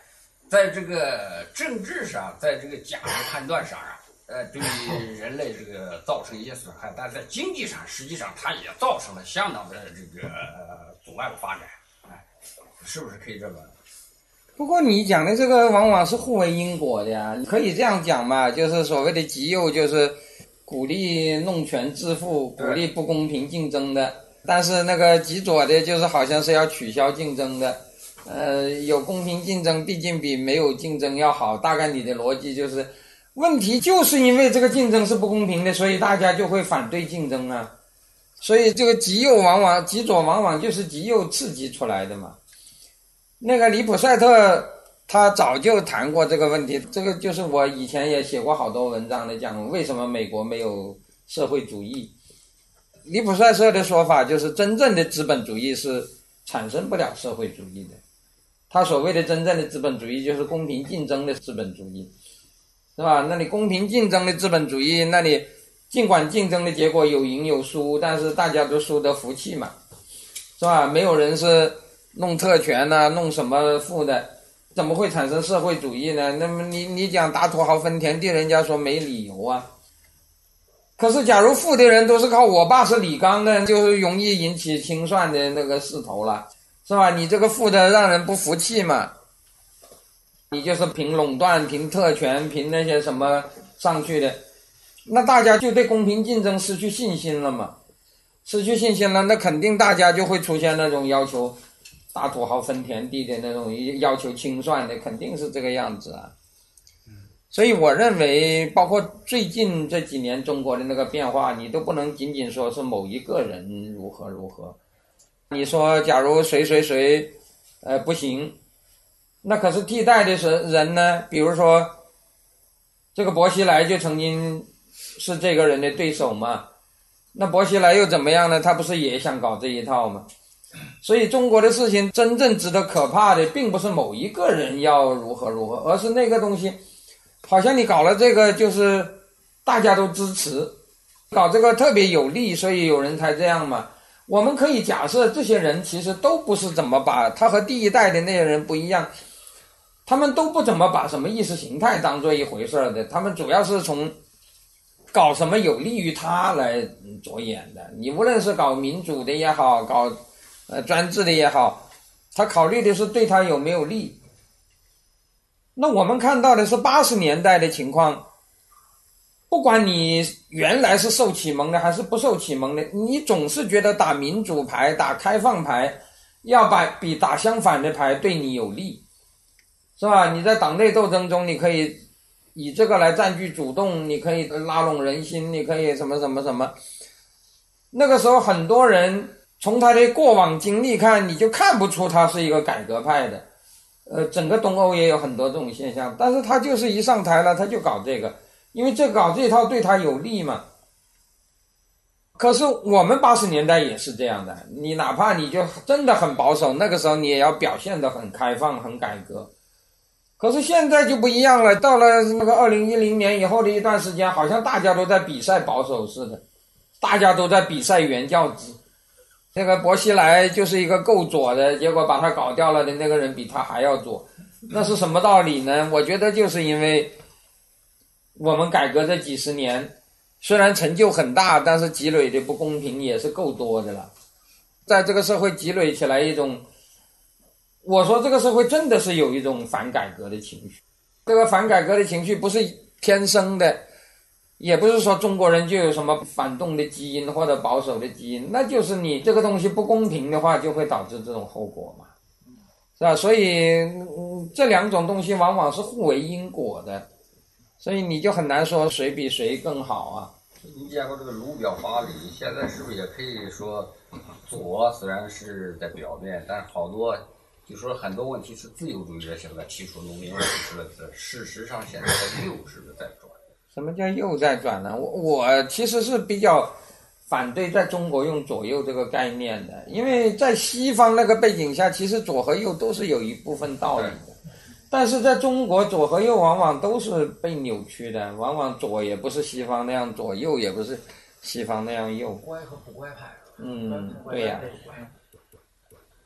在这个政治上，在这个价值判断上对人类这个造成一些损害，但在经济上，实际上它也造成了相当的这个阻碍的发展，是不是可以这么？ 不过你讲的这个往往是互为因果的呀，可以这样讲嘛，就是所谓的极右就是鼓励弄权致富，鼓励不公平竞争的，但是那个极左的就是好像是要取消竞争的。有公平竞争毕竟比没有竞争要好，大概你的逻辑就是问题就是因为这个竞争是不公平的，所以大家就会反对竞争啊。所以这个极右极左往往就是极右刺激出来的嘛。那个里普赛特他早就谈过这个问题，这个就是我以前也写过好多文章的，讲为什么美国没有社会主义。里普赛特的说法就是真正的资本主义是产生不了社会主义的，他所谓的真正的资本主义就是公平竞争的资本主义，是吧？那你公平竞争的资本主义，那你尽管竞争的结果有赢有输，但是大家都输得服气嘛，是吧？没有人是弄特权啊，弄什么富的，怎么会产生社会主义呢？那么你讲打土豪分田地，人家说没理由啊。可是假如富的人都是靠我爸是李刚的，就是容易引起清算的那个势头了，是吧？你这个富的让人不服气嘛，你就是凭垄断凭特权凭那些什么上去的，那大家就对公平竞争失去信心了嘛，失去信心了，那肯定大家就会出现那种要求大土豪分田地的那种要求清算的，肯定是这个样子啊。所以我认为包括最近这几年中国的那个变化，你都不能仅仅说是某一个人如何如何，你说假如谁不行，那可是替代的人呢，比如说这个薄熙来就曾经是这个人的对手嘛，那薄熙来又怎么样呢？他不是也想搞这一套吗？所以中国的事情真正值得可怕的并不是某一个人要如何如何，而是那个东西好像你搞了这个就是大家都支持，搞这个特别有利，所以有人才这样嘛。我们可以假设这些人其实都不是怎么把，他和第一代的那些人不一样，他们都不怎么把什么意识形态当做一回事的，他们主要是从搞什么有利于他来着眼的。你无论是搞民主的也好，搞专制的也好，他考虑的是对他有没有利。那我们看到的是80年代的情况，不管你原来是受启蒙的还是不受启蒙的，你总是觉得打民主牌打开放牌要比打相反的牌对你有利，是吧？你在党内斗争中你可以以这个来占据主动，你可以拉拢人心，你可以什么什么什么。那个时候很多人从他的过往经历看，你就看不出他是一个改革派的。整个东欧也有很多这种现象，但是他就是一上台了他就搞这个，因为搞这套对他有利嘛。可是我们80年代也是这样的，你哪怕你就真的很保守，那个时候你也要表现得很开放很改革。可是现在就不一样了，到了那个2010年以后的一段时间，好像大家都在比赛保守似的，大家都在比赛原教旨。那个薄熙来就是一个够左的，结果把他搞掉了的那个人比他还要左，那是什么道理呢？我觉得就是因为我们改革这几十年虽然成就很大，但是积累的不公平也是够多的了。在这个社会积累起来一种，我说这个社会真的是有一种反改革的情绪，这个反改革的情绪不是天生的，也不是说中国人就有什么反动的基因或者保守的基因，那就是你这个东西不公平的话就会导致这种后果嘛，是吧？所以这两种东西往往是互为因果的，所以你就很难说谁比谁更好啊。 你讲过这个卢表法理，现在是不是也可以说左虽然是在表面，但是好多就说很多问题是自由主义者现在提出农民问题之类的，事实上现在右是不是在转？ 什么叫右在转呢？我其实是比较反对在中国用左右这个概念的，因为在西方那个背景下，其实左和右都是有一部分道理的，但是在中国左和右往往都是被扭曲的，往往左也不是西方那样左，右也不是西方那样右。 乖和不乖派。 对呀。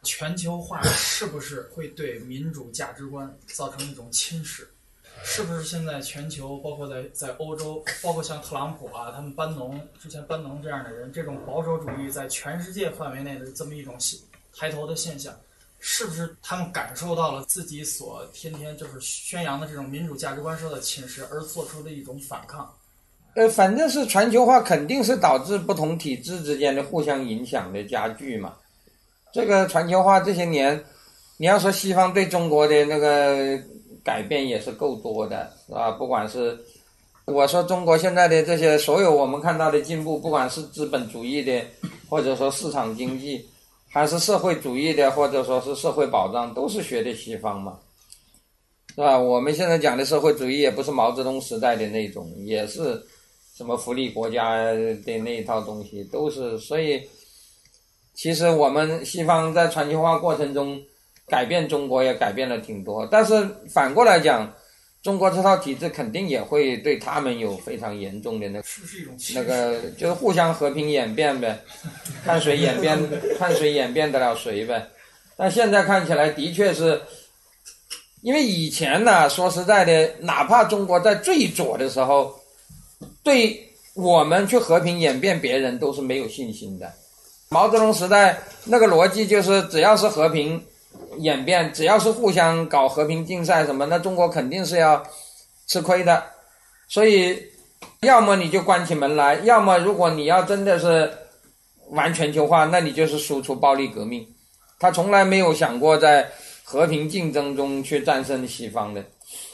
全球化是不是会对民主价值观造成一种侵蚀？是不是现在全球，包括在欧洲，包括像特朗普啊，他们之前班农这样的人，这种保守主义在全世界范围内的这么一种抬头的现象，是不是他们感受到了自己所天天就是宣扬的这种民主价值观受到侵蚀，而做出的一种反抗？ 反正是全球化肯定是导致不同体制之间的互相影响的加剧嘛。这个全球化这些年，你要说西方对中国的那个改变也是够多的，是吧？不管是我说中国现在的这些所有我们看到的进步，不管是资本主义的，或者说市场经济，还是社会主义的，或者说是社会保障，都是学的西方嘛，是吧？我们现在讲的社会主义也不是毛泽东时代的那种，也是什么福利国家的那一套东西，都是。所以其实我们西方在全球化过程中改变中国也改变了挺多，但是反过来讲，中国这套体制肯定也会对他们有非常严重的那个就是互相和平演变呗，看谁演变得了谁呗。但现在看起来的确是，因为以前呢，说实在的，哪怕中国在最左的时候，对我们去和平演变别人都是没有信心的。毛泽东时代那个逻辑就是只要是和平演变，只要是互相搞和平竞赛什么，那中国肯定是要吃亏的。所以要么你就关起门来，要么如果你要真的是玩全球化，那你就是输出暴力革命。他从来没有想过在和平竞争中去战胜西方的。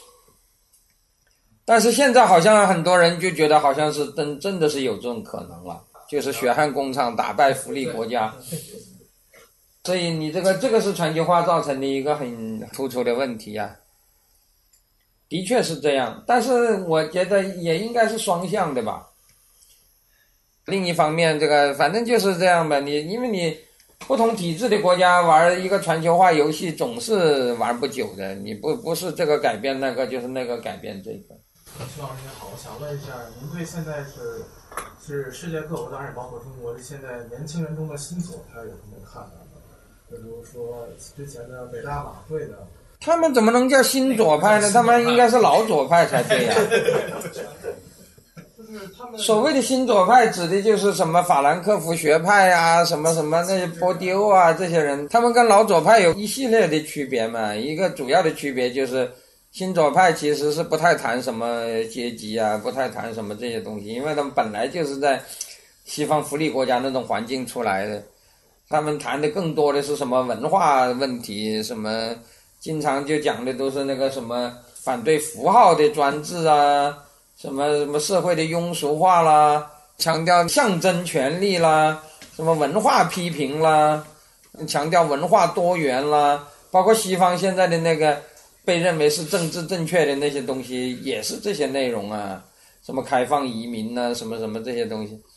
但是现在好像很多人就觉得好像是真的是有这种可能了，就是血汗工厂打败福利国家。所以你这个是全球化造成的一个很突出的问题啊，的确是这样，但是我觉得也应该是双向的吧。另一方面，这个反正就是这样吧，因为你不同体制的国家玩一个全球化游戏总是玩不久的，你不是这个改变那个，就是那个改变这个。 徐老师您好，我想问一下，您对现在是世界各国，当然也包括中国的现在年轻人中的新左派有什么看法？比如说之前的北大马会的， 他们怎么能叫新左派呢？他们应该是老左派才对呀。所谓的新左派指的就是什么法兰克福学派啊，什么那些波丢啊，这些人，他们跟老左派有一系列的区别嘛。一个主要的区别就是新左派其实是不太谈什么阶级啊，不太谈什么这些东西，因为他们本来就是在西方福利国家那种环境出来的。他们谈的更多的是什么文化问题，什么经常就讲的都是那个什么反对符号的专制啊，什么社会的庸俗化啦，强调象征权利啦，什么文化批评啦，强调文化多元啦，包括西方现在的那个被认为是政治正确的那些东西也是这些内容啊，什么开放移民啊，什么这些东西。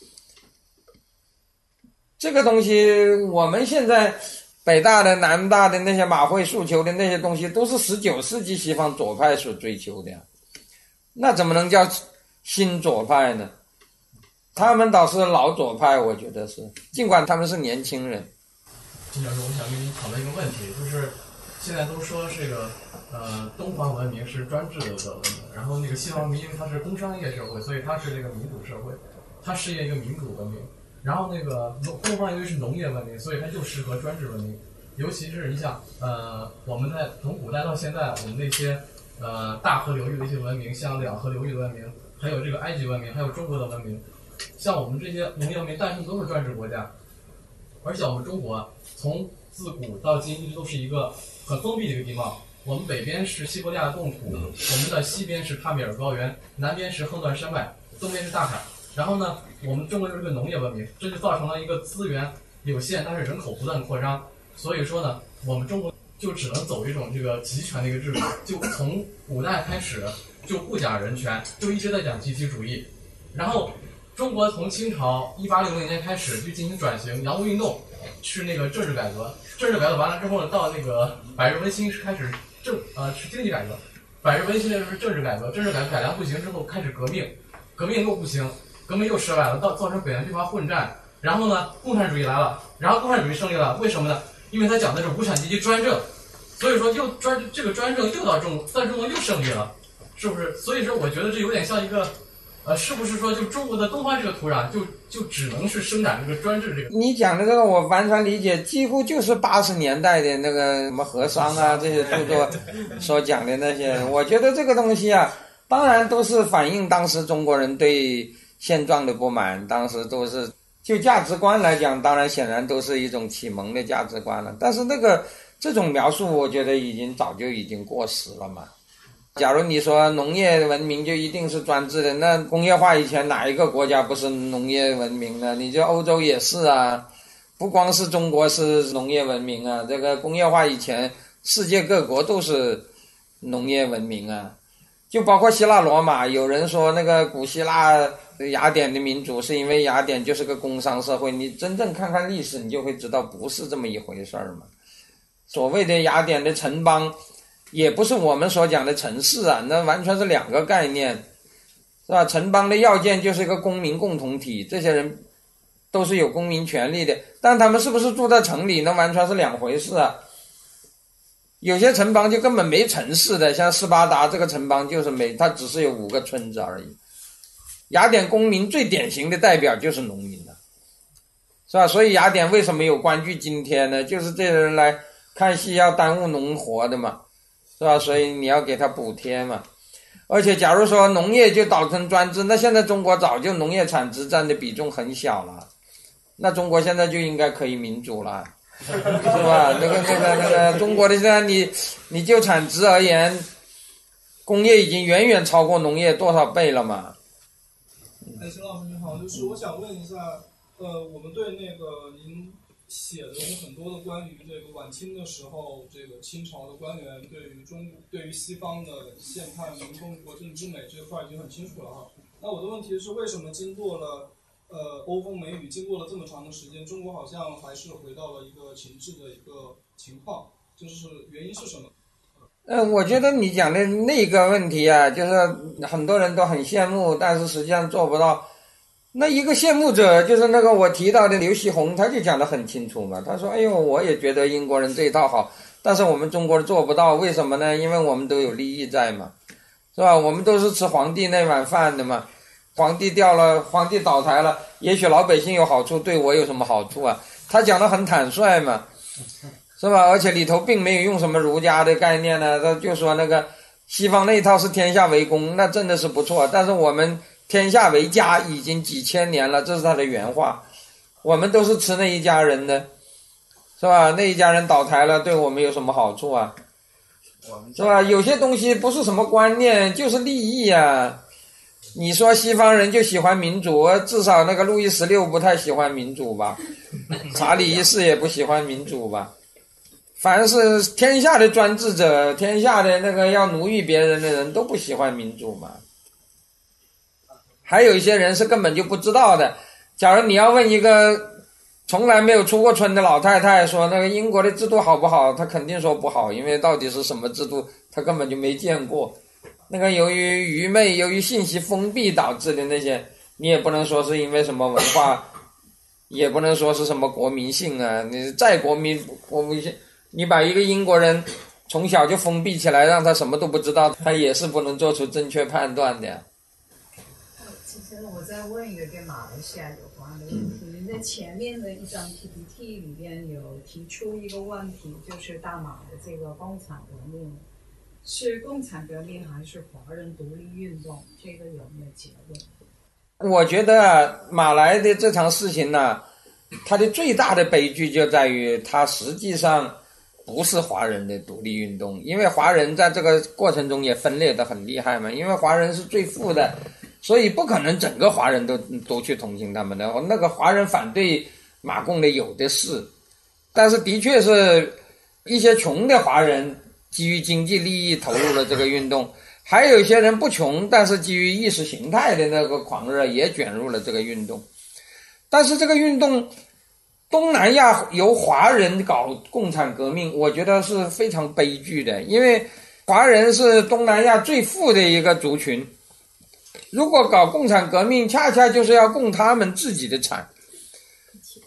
这个东西我们现在北大的南大的那些马会诉求的那些东西都是19世纪西方左派所追求的，那怎么能叫新左派呢？他们倒是老左派，我觉得是，尽管他们是年轻人。 金教授，我想跟您讨论一个问题，就是现在都说这个东方文明是专制的文明，然后那个西方文明因为它是工商业社会，所以它是这个民主社会，它适应一个民主文明。然后那个东方因为是农业文明，所以它就适合专制文明。尤其是你想，我们从古代到现在，我们那些大河流域的一些文明，像两河流域的文明，还有这个埃及文明，还有中国的文明，像我们这些农业文明诞生都是专制国家。而且我们中国从自古到今一直都是一个很封闭的一个地方。我们北边是西伯利亚冻土，我们的西边是帕米尔高原，南边是横断山脉，东边是大海。然后呢，我们中国就是个农业文明，这就造成了一个资源有限，但是人口不断扩张。所以说呢，我们中国就只能走一种这个集权的一个制度，就从古代开始就不讲人权，就一直在讲集体主义。然后中国从清朝1860年开始就进行转型，洋务运动是那个政治改革，政治改革完了之后呢，到那个百日维新是开始是经济改革，百日维新的是政治改革，政治改革改良不行之后开始革命，革命又不行。革命又失败了，造成北洋军阀混战，然后呢，共产主义来了，然后共产主义胜利了，为什么呢？ 因为他讲的是无产阶级专政，所以说这个专政又在中国又胜利了，是不是？所以说我觉得这有点像一个。是不是说就中国的东方这个土壤就只能是生产这个专制这个？ 你讲的这个我完全理解，几乎就是80年代的那个什么和商啊这些著作所讲的那些。我觉得这个东西啊，当然都是反映当时中国人对现状的不满，当时都是就价值观来讲，当然显然都是一种启蒙的价值观了。但是这种描述，我觉得早就已经过时了嘛。假如你说农业文明就一定是专制的，那工业化以前哪一个国家不是农业文明呢？你就欧洲也是啊，不光是中国是农业文明啊，这个工业化以前世界各国都是农业文明啊，就包括希腊罗马。有人说那个古希腊雅典的民主是因为雅典就是个工商社会，你真正看看历史你就会知道不是这么一回事嘛。所谓的雅典的城邦也不是我们所讲的城市啊，那完全是两个概念，是吧？城邦的要件就是一个公民共同体，这些人都是有公民权利的，但他们是不是住在城里，那完全是两回事啊。有些城邦就根本没城市的，像斯巴达这个城邦就是它只是有5个村子而已。雅典公民最典型的代表就是农民了，是吧？所以雅典为什么有官居津贴呢？就是这些人来看戏要耽误农活的嘛，是吧？所以你要给他补贴嘛。而且假如说农业就导成专制，那现在中国早就农业产值占的比重很小了，那中国现在就应该可以民主了，是吧？那个中国的现在你就产值而言，工业已经远远超过农业多少倍了嘛。 邢老师你好，就是我想问一下，我们对那个您写的有很多的关于这个晚清的时候，这个清朝的官员对于西方的宪判、民风、国政之美这块已经很清楚了哈。那我的问题是，为什么经过了欧风美雨，经过了这么长的时间，中国好像还是回到了一个停滞的一个情况？就是原因是什么？ 我觉得你讲的那个问题啊，就是很多人都很羡慕，但是实际上做不到。那一个羡慕者就是那个我提到的刘锡鸿，他就讲得很清楚嘛。他说：“哎呦，我也觉得英国人这一套好，但是我们中国人做不到，为什么呢？因为我们都有利益在嘛，是吧？我们都是吃皇帝那碗饭的嘛。皇帝掉了，皇帝倒台了，也许老百姓有好处，对我有什么好处啊？他讲得很坦率嘛。”是吧？而且里头并没有用什么儒家的概念呢，他就说那个西方那一套是天下为公，那真的是不错。但是我们天下为家已经几千年了，这是他的原话。我们都是吃那一家人的，是吧？那一家人倒台了，对我们有什么好处啊？是吧？有些东西不是什么观念，就是利益啊。你说西方人就喜欢民主，至少那个路易16不太喜欢民主吧？查理1世也不喜欢民主吧？凡是天下的专制者，天下的那个要奴役别人的人都不喜欢民主嘛。还有一些人是根本就不知道的。假如你要问一个从来没有出过村的老太太说那个英国的制度好不好，她肯定说不好，因为到底是什么制度她根本就没见过。那个由于愚昧，由于信息封闭导致的那些，你也不能说是因为什么文化，也不能说是什么国民性啊。你再国民性，你把一个英国人从小就封闭起来，让他什么都不知道，他也是不能做出正确判断的。 其实我再问一个跟马来西亚有关的问题，您在前面的一张 PPT 里边有提出一个问题，就是大马的这个共产革命，是共产革命还是华人独立运动？这个有没有结论？ 我觉得马来的这场事情呢，它的最大的悲剧就在于它实际上不是华人的独立运动，因为华人在这个过程中也分裂得很厉害嘛，因为华人是最富的，所以不可能整个华人都去同情他们的。那个华人反对马共的有的是，但是的确是一些穷的华人基于经济利益投入了这个运动，还有一些人不穷，但是基于意识形态的那个狂热也卷入了这个运动。但是这个运动东南亚由华人搞共产革命，我觉得是非常悲剧的，因为华人是东南亚最富的一个族群，如果搞共产革命，恰恰就是要共他们自己的产，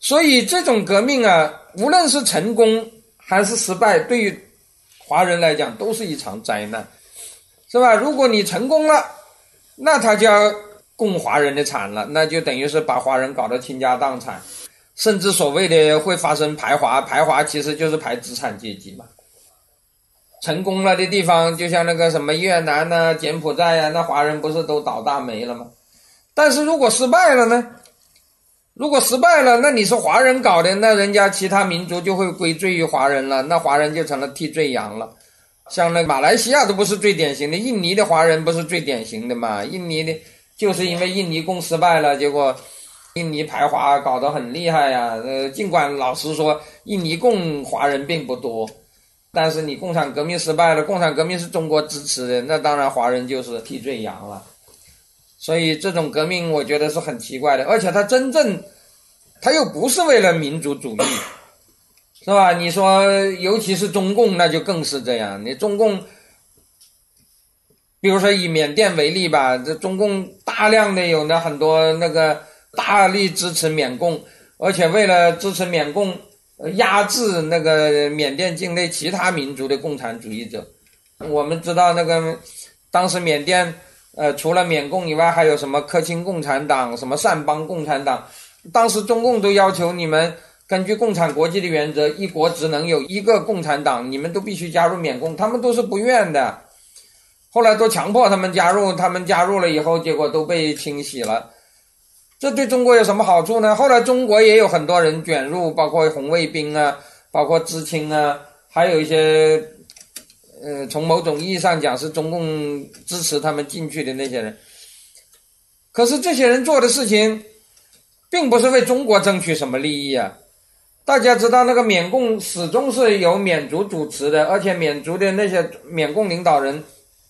所以这种革命啊，无论是成功还是失败，对于华人来讲都是一场灾难，是吧？如果你成功了，那他就要供华人的产了，那就等于是把华人搞得倾家荡产，甚至所谓的会发生排华，排华其实就是排资产阶级嘛。成功了的地方，就像那个什么越南啊、柬埔寨啊，那华人不是都倒大霉了吗？但是如果失败了呢？如果失败了，那你是华人搞的，那人家其他民族就会归罪于华人了，那华人就成了替罪羊了。像那个马来西亚都不是最典型的，印尼的华人不是最典型的嘛？印尼的就是因为印尼共失败了，结果印尼排华搞得很厉害呀。尽管老实说，印尼共华人并不多，但是你共产革命失败了，共产革命是中国支持的，那当然华人就是替罪羊了。所以这种革命我觉得是很奇怪的，而且它又不是为了民族主义，是吧？你说尤其是中共，那就更是这样。你中共比如说以缅甸为例吧，这中共大量的有很多那个大力支持缅共，而且为了支持缅共压制那个缅甸境内其他民族的共产主义者。我们知道那个当时缅甸除了缅共以外，还有什么克钦共产党、什么善邦共产党，当时中共都要求你们根据共产国际的原则，一国只能有一个共产党，你们都必须加入缅共，他们都是不愿的。后来都强迫他们加入，他们加入了以后，结果都被清洗了。这对中国有什么好处呢？后来中国也有很多人卷入，包括红卫兵啊，包括知青啊，还有一些从某种意义上讲是中共支持他们进去的那些人。可是这些人做的事情并不是为中国争取什么利益啊。大家知道那个缅共始终是由缅族主持的，而且缅族的那些缅共领导人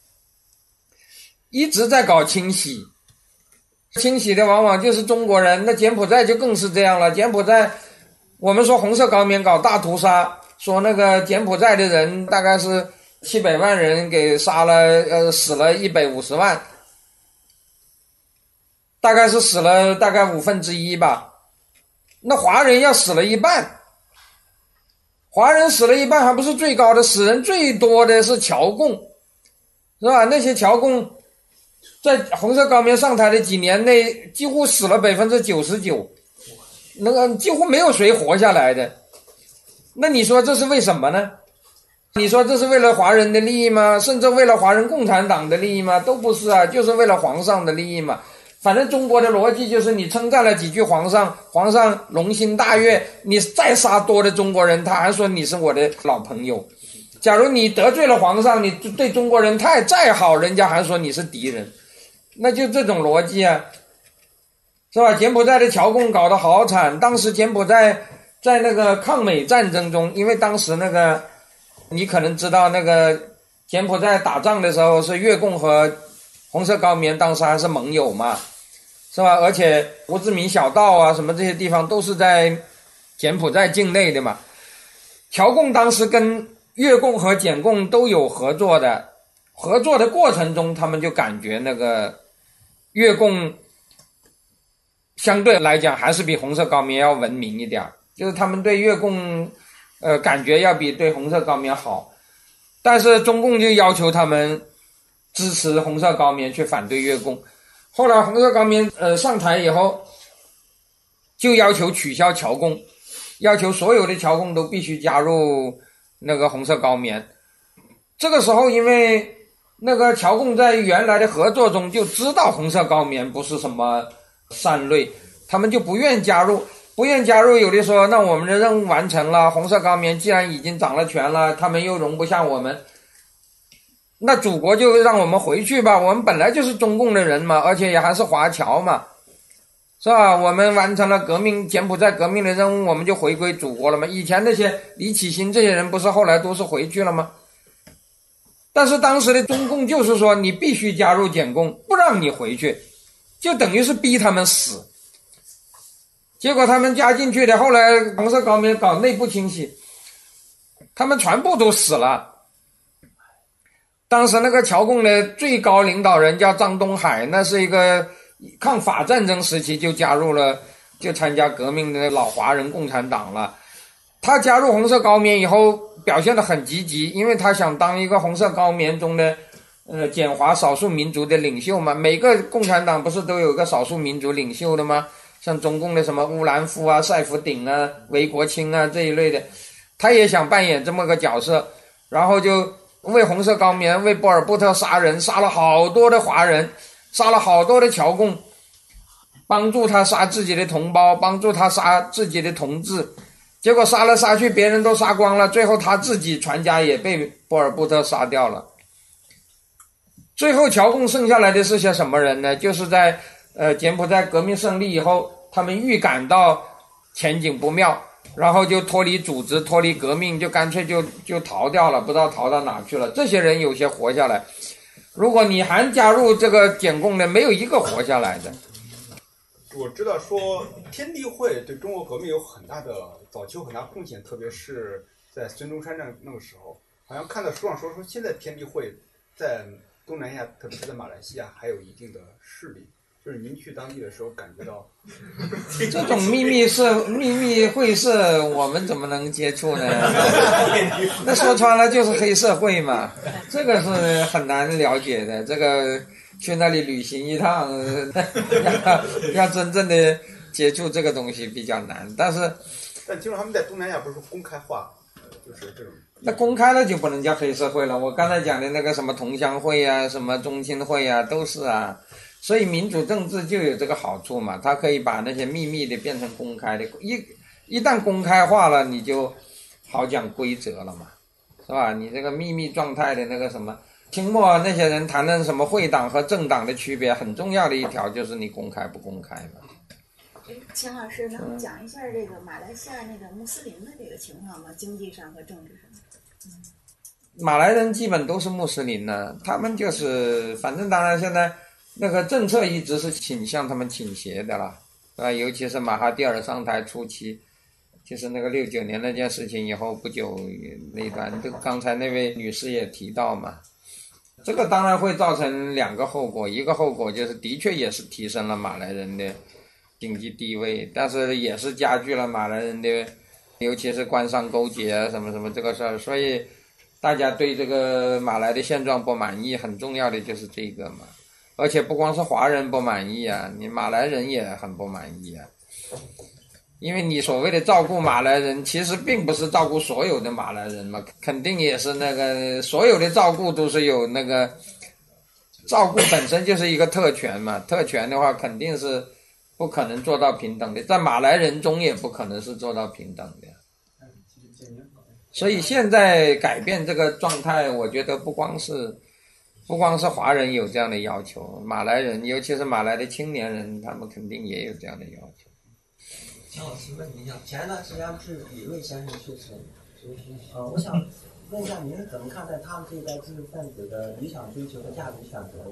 一直在搞清洗，清洗的往往就是中国人。那柬埔寨就更是这样了，柬埔寨我们说红色高棉搞大屠杀，说那个柬埔寨的人大概是700万人给杀了，死了150万，大概是死了大概1/5吧。那华人要死了一半，华人死了一半还不是最高的，死人最多的是侨共，是吧？那些侨共在红色高棉上台的几年内几乎死了99%，那个几乎没有谁活下来的。那你说这是为什么呢？你说这是为了华人的利益吗？甚至为了华人共产党的利益吗？都不是啊，就是为了皇上的利益嘛。反正中国的逻辑就是你称赞了几句皇上，皇上龙心大悦，你再杀多的中国人，他还说你是我的老朋友。假如你得罪了皇上，你对中国人再好，人家还说你是敌人。那就这种逻辑啊，是吧？柬埔寨的侨共搞得好惨，当时柬埔寨在那个抗美战争中，因为当时那个你可能知道，那个柬埔寨打仗的时候是越共和红色高棉当时还是盟友嘛，是吧？而且胡志明小道啊什么这些地方都是在柬埔寨境内的嘛。侨共当时跟越共和柬共都有合作的，合作的过程中他们就感觉那个越共相对来讲还是比红色高棉要文明一点，就是他们对越共感觉要比对红色高棉好，但是中共就要求他们支持红色高棉去反对越共。后来红色高棉上台以后，就要求取消侨共，要求所有的侨共都必须加入那个红色高棉。这个时候因为那个侨共在原来的合作中就知道红色高棉不是什么善类，他们就不愿加入。有的说那我们的任务完成了，红色高棉既然已经掌了权了，他们又容不下我们，那祖国就让我们回去吧，我们本来就是中共的人嘛，而且也还是华侨嘛，是吧？我们完成了革命，柬埔寨革命的任务，我们就回归祖国了嘛。以前那些李启新这些人不是后来都是回去了吗？但是当时的中共就是说你必须加入柬共，不让你回去，就等于是逼他们死。结果他们加进去的，后来红色高棉搞内部清洗，他们全部都死了。当时那个侨共的最高领导人叫张东海，那是一个抗法战争时期就加入了就参加革命的老华人共产党了。他加入红色高棉以后表现得很积极，因为他想当一个红色高棉中的简华少数民族的领袖嘛。每个共产党不是都有个少数民族领袖的吗？像中共的什么乌兰夫啊、赛福鼎啊、韦国清啊这一类的，他也想扮演这么个角色，然后就为红色高棉、为波尔布特杀人，杀了好多的华人，杀了好多的侨共，帮助他杀自己的同胞，帮助他杀自己的同志。结果杀来杀去，别人都杀光了，最后他自己全家也被波尔布特杀掉了。最后侨共剩下来的是些什么人呢？就是在柬埔寨革命胜利以后，他们预感到前景不妙，然后就脱离组织、脱离革命，就干脆就逃掉了，不知道逃到哪去了。这些人有些活下来，如果你还加入这个柬共的，没有一个活下来的。 我知道说天地会对中国革命有很大的早期有很大贡献，特别是在孙中山那个时候，好像看到书上说现在天地会在东南亚，特别是在马来西亚还有一定的势力。就是您去当地的时候感觉到这种秘密会社，我们怎么能接触呢？那说穿了就是黑社会嘛，这个是很难了解的。这个去那里旅行一趟，要真正的接触这个东西比较难。但听说他们在东南亚不是公开化，就是这种。 那公开了就不能叫黑社会了。我刚才讲的那个什么同乡会啊，什么中青会啊，都是啊。所以民主政治就有这个好处嘛，它可以把那些秘密的变成公开的，一旦公开化了，你就好讲规则了嘛，是吧？你这个秘密状态的那个什么，清末那些人谈论什么会党和政党的区别，很重要的一条就是你公开不公开嘛。 钱老师能讲一下这个马来西亚那个穆斯林的这个情况吗？经济上和政治上？ 马来人基本都是穆斯林呢，他们就是反正当然现在那个政策一直是倾向他们倾斜的啦，尤其是马哈蒂尔上台初期，就是那个69年那件事情以后不久那一段，这个刚才那位女士也提到嘛，这个当然会造成两个后果，一个后果就是的确也是提升了马来人的经济地位，但是也是加剧了马来人的尤其是官商勾结啊什么什么这个事儿，所以大家对这个马来的现状不满意，很重要的就是这个嘛。而且不光是华人不满意啊，你马来人也很不满意啊。因为你所谓的照顾马来人，其实并不是照顾所有的马来人嘛，肯定也是那个所有的照顾都是有那个照顾本身就是一个特权嘛，特权的话肯定是不可能做到平等的，在马来人中也不可能是做到平等的。所以现在改变这个状态，我觉得不光是华人有这样的要求，马来人尤其是马来的青年人，他们肯定也有这样的要求。 钱老师问您一下，前一段时间不是李瑞先生去世，我想问一下您怎么看待他们这一代知识分子的理想追求和价值选择？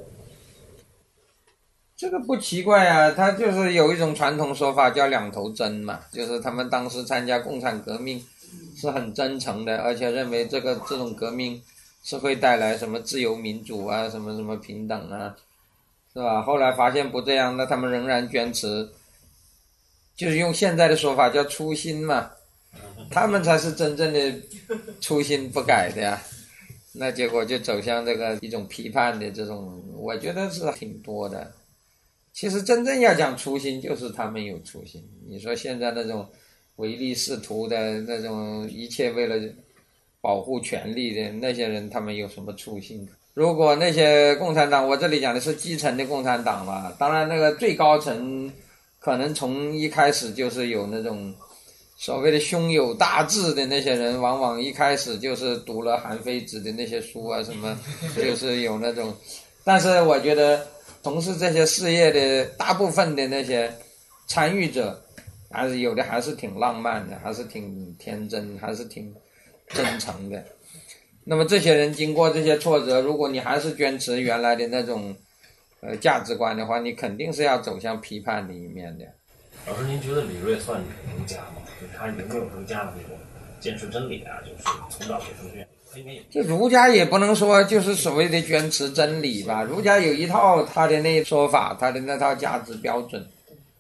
这个不奇怪啊，他就是有一种传统说法叫两头针嘛，就是他们当时参加共产革命是很真诚的，而且认为这种革命是会带来什么自由民主啊，什么什么平等啊，是吧？后来发现不这样，那他们仍然坚持，就是用现在的说法叫初心嘛，他们才是真正的初心不改的呀。那结果就走向这个一种批判的这种，我觉得是挺多的。其实真正要讲初心，就是他们有初心。你说现在那种唯利是图的那种，一切为了保护权力的那些人，他们有什么初心？如果那些共产党，我这里讲的是基层的共产党吧，当然那个最高层可能从一开始就是有那种所谓的胸有大志的那些人，往往一开始就是读了韩非子的那些书啊什么，就是有那种。但是我觉得从事这些事业的大部分的那些参与者，还是有的还是挺浪漫的，还是挺天真，还是挺真诚的。那么这些人经过这些挫折，如果你还是坚持原来的那种价值观的话，你肯定是要走向批判的一面的。 老师，您觉得李锐算儒家吗？就是他有没有儒家的那种坚持真理啊？就是从小学生这样。 这儒家也不能说就是所谓的坚持真理吧，儒家有一套他的那说法，他的那套价值标准，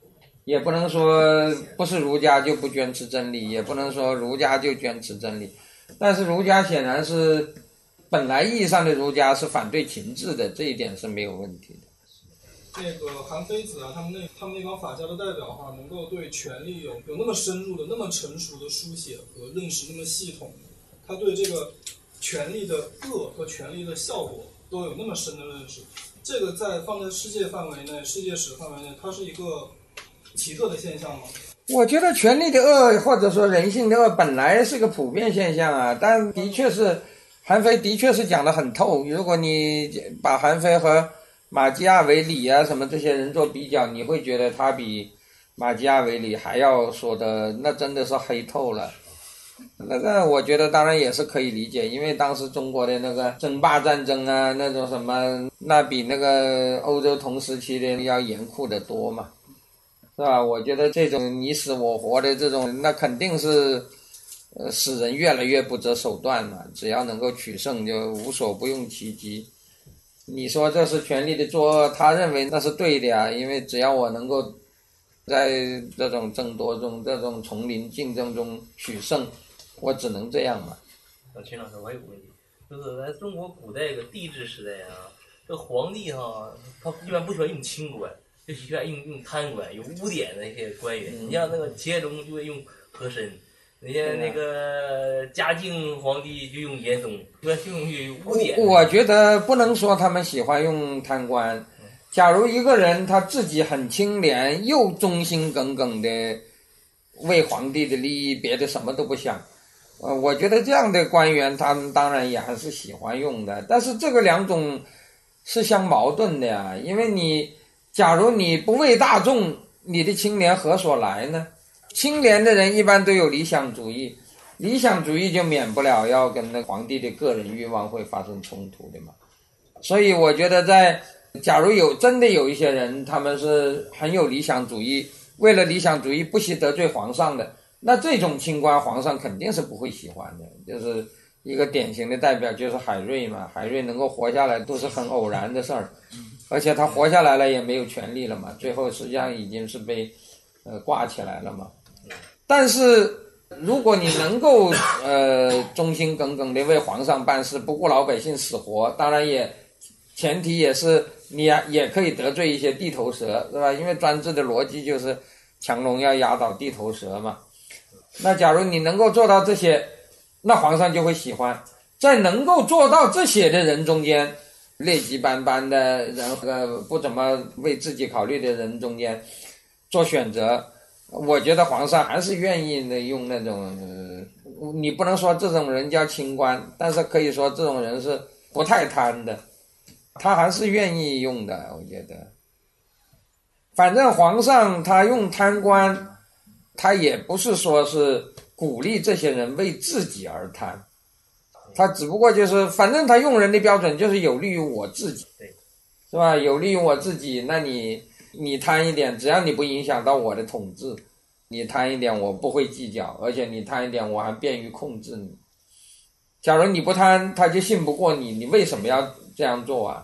也不能说不是儒家就不坚持真理，也不能说儒家就坚持真理。但是儒家显然是本来意义上的儒家是反对情志的，这一点是没有问题的。 那个韩非子啊，他们那帮法家的代表哈，能够对权力有那么深入的、那么成熟的书写和认识那么系统，他对这个权力的恶和权力的效果都有那么深的认识。这个放在世界范围内、世界史范围内，它是一个奇特的现象吗？ 我觉得权力的恶或者说人性的恶本来是个普遍现象啊，但的确是韩非的确是讲得很透。如果你把韩非和马基雅维里啊什么这些人做比较，你会觉得他比马基雅维里还要说的那真的是黑透了。那个我觉得当然也是可以理解，因为当时中国的那个争霸战争啊，那种什么，那比那个欧洲同时期的要严酷得多嘛，是吧？我觉得这种你死我活的这种，那肯定是使人越来越不择手段嘛。只要能够取胜，就无所不用其极。你说这是权力的作恶，他认为那是对的呀，因为只要我能够在这种争夺中、这种丛林竞争中取胜，我只能这样嘛。 秦老师，我还有个问题，就是在中国古代个帝制时代啊，这皇帝哈，他一般不喜欢用清官，就喜欢用贪官、有污点的那些官员。你像那个齐哀宗就会用和珅，人家那个嘉靖皇帝就用严嵩，一般就用污点。 我觉得不能说他们喜欢用贪官。假如一个人他自己很清廉，又忠心耿耿的为皇帝的利益，别的什么都不想，我觉得这样的官员他们当然也还是喜欢用的。但是这个两种是相矛盾的呀，因为假如你不为大众，你的清廉何所来呢？清廉的人一般都有理想主义，理想主义就免不了要跟那皇帝的个人欲望会发生冲突的嘛。所以我觉得假如真的有一些人他们是很有理想主义，为了理想主义不惜得罪皇上的，那这种清官皇上肯定是不会喜欢的。就是一个典型的代表就是海瑞嘛，海瑞能够活下来都是很偶然的事儿，而且他活下来了也没有权利了嘛，最后实际上已经是被挂起来了嘛。但是如果你能够忠心耿耿的为皇上办事，不顾老百姓死活，当然前提也是你也可以得罪一些地头蛇，是吧？因为专制的逻辑就是强龙要压倒地头蛇嘛。那假如你能够做到这些，那皇上就会喜欢。在能够做到这些的人中间，劣迹斑斑的人和不怎么为自己考虑的人中间做选择，我觉得皇上还是愿意的用那种你不能说这种人叫清官，但是可以说这种人是不太贪的，他还是愿意用的。我觉得反正皇上他用贪官，他也不是说是鼓励这些人为自己而贪，他只不过就是反正他用人的标准就是有利于我自己，是吧？有利于我自己，那你贪一点，只要你不影响到我的统治，你贪一点我不会计较，而且你贪一点我还便于控制你。假如你不贪，他就信不过你，你为什么要这样做啊？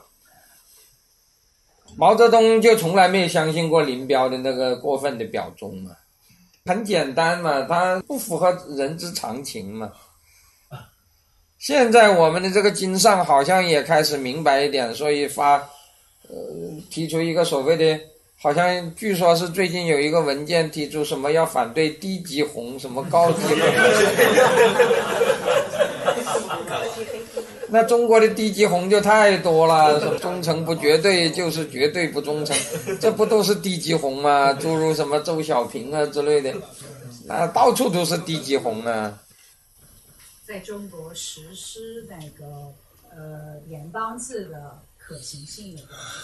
毛泽东就从来没有相信过林彪的那个过分的表忠嘛，很简单嘛，他不符合人之常情嘛。现在我们的这个经上好像也开始明白一点，所以提出一个所谓的，好像据说是最近有一个文件提出什么要反对低级红，什么高级红。那中国的低级红就太多了，说忠诚不绝对就是绝对不忠诚，这不都是低级红吗？诸如什么周小平啊之类的，那到处都是低级红啊。 在中国实施那个联邦制的可行性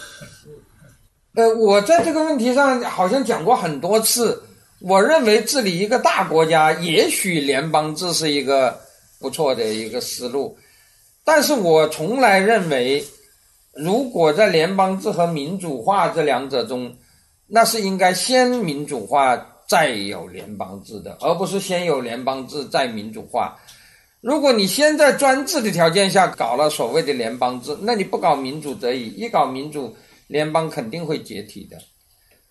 我在这个问题上好像讲过很多次，我认为治理一个大国家，也许联邦制是一个不错的一个思路，但是我从来认为，如果在联邦制和民主化这两者中，那是应该先民主化再有联邦制的，而不是先有联邦制再民主化。如果你先在专制的条件下搞了所谓的联邦制，那你不搞民主则已，一搞民主，联邦肯定会解体的。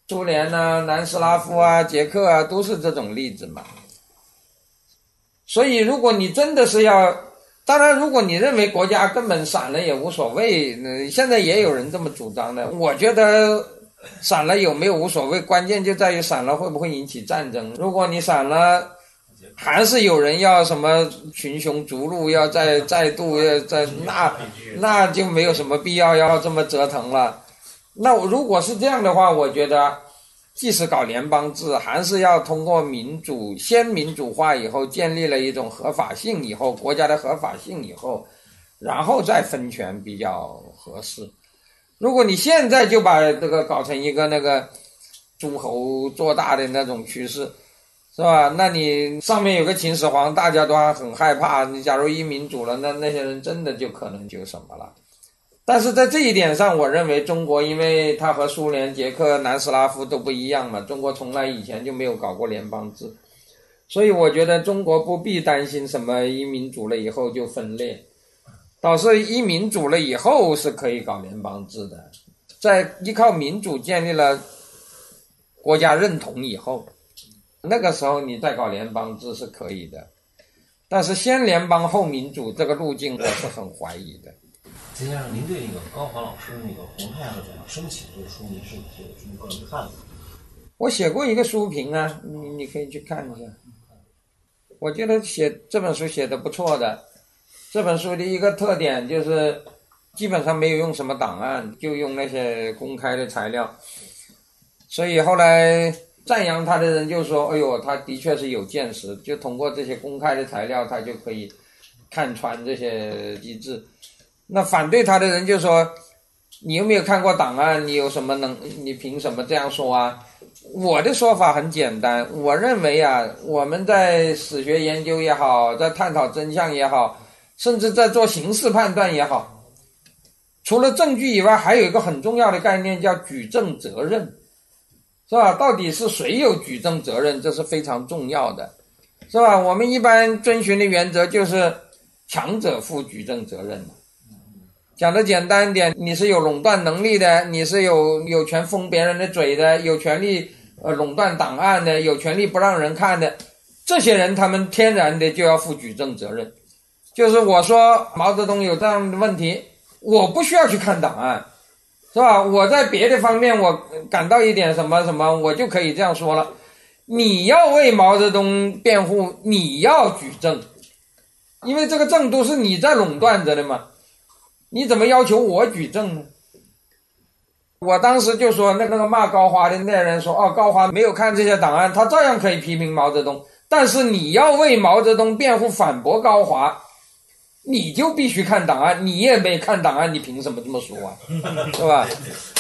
苏联啊、南斯拉夫啊、捷克啊，都是这种例子嘛。所以如果你真的是要，当然如果你认为国家根本散了也无所谓，现在也有人这么主张的，我觉得散了有没有无所谓，关键就在于散了会不会引起战争。如果你散了还是有人要什么群雄逐鹿，要再度要再那就没有什么必要要这么折腾了。那如果是这样的话，我觉得即使搞联邦制，还是要通过民主，先民主化以后，建立了一种合法性以后，国家的合法性以后，然后再分权比较合适。如果你现在就把这个搞成一个那个诸侯做大的那种趋势，是吧？那你上面有个秦始皇，大家都还很害怕。你假如一民主了，那些人真的就可能就什么了。但是在这一点上，我认为中国，因为它和苏联、捷克、南斯拉夫都不一样嘛，中国从来以前就没有搞过联邦制，所以我觉得中国不必担心什么一民主了以后就分裂，倒是一民主了以后是可以搞联邦制的，在依靠民主建立了国家认同以后，那个时候你再搞联邦制是可以的，但是先联邦后民主这个路径我是很怀疑的。 金先生，您对那个高华老师那个红太阳怎么升起这个书，您是有什么个人看法？ 我写过一个书评啊，你可以去看一下。我觉得这本书写的不错的。这本书的一个特点就是基本上没有用什么档案，就用那些公开的材料。所以后来赞扬他的人就说：“哎呦，他的确是有见识，就通过这些公开的材料，他就可以看穿这些机制。”那反对他的人就说：“你有没有看过档案？你有什么你凭什么这样说啊？”我的说法很简单，我认为啊，我们在史学研究也好，在探讨真相也好，甚至在做刑事判断也好，除了证据以外，还有一个很重要的概念叫举证责任，是吧？到底是谁有举证责任，这是非常重要的，是吧？我们一般遵循的原则就是强者负举证责任的。讲得简单一点，你是有垄断能力的，你是有权封别人的嘴的，有权利垄断档案的，有权利不让人看的，这些人他们天然的就要负举证责任。就是我说毛泽东有这样的问题，我不需要去看档案，是吧？我在别的方面我感到一点什么什么，我就可以这样说了。你要为毛泽东辩护，你要举证，因为这个证都是你在垄断着的嘛。你怎么要求我举证呢？我当时就说那个骂高华的那人说，高华没有看这些档案，他照样可以批评毛泽东，但是你要为毛泽东辩护反驳高华，你就必须看档案，你也没看档案，你凭什么这么说啊？是吧？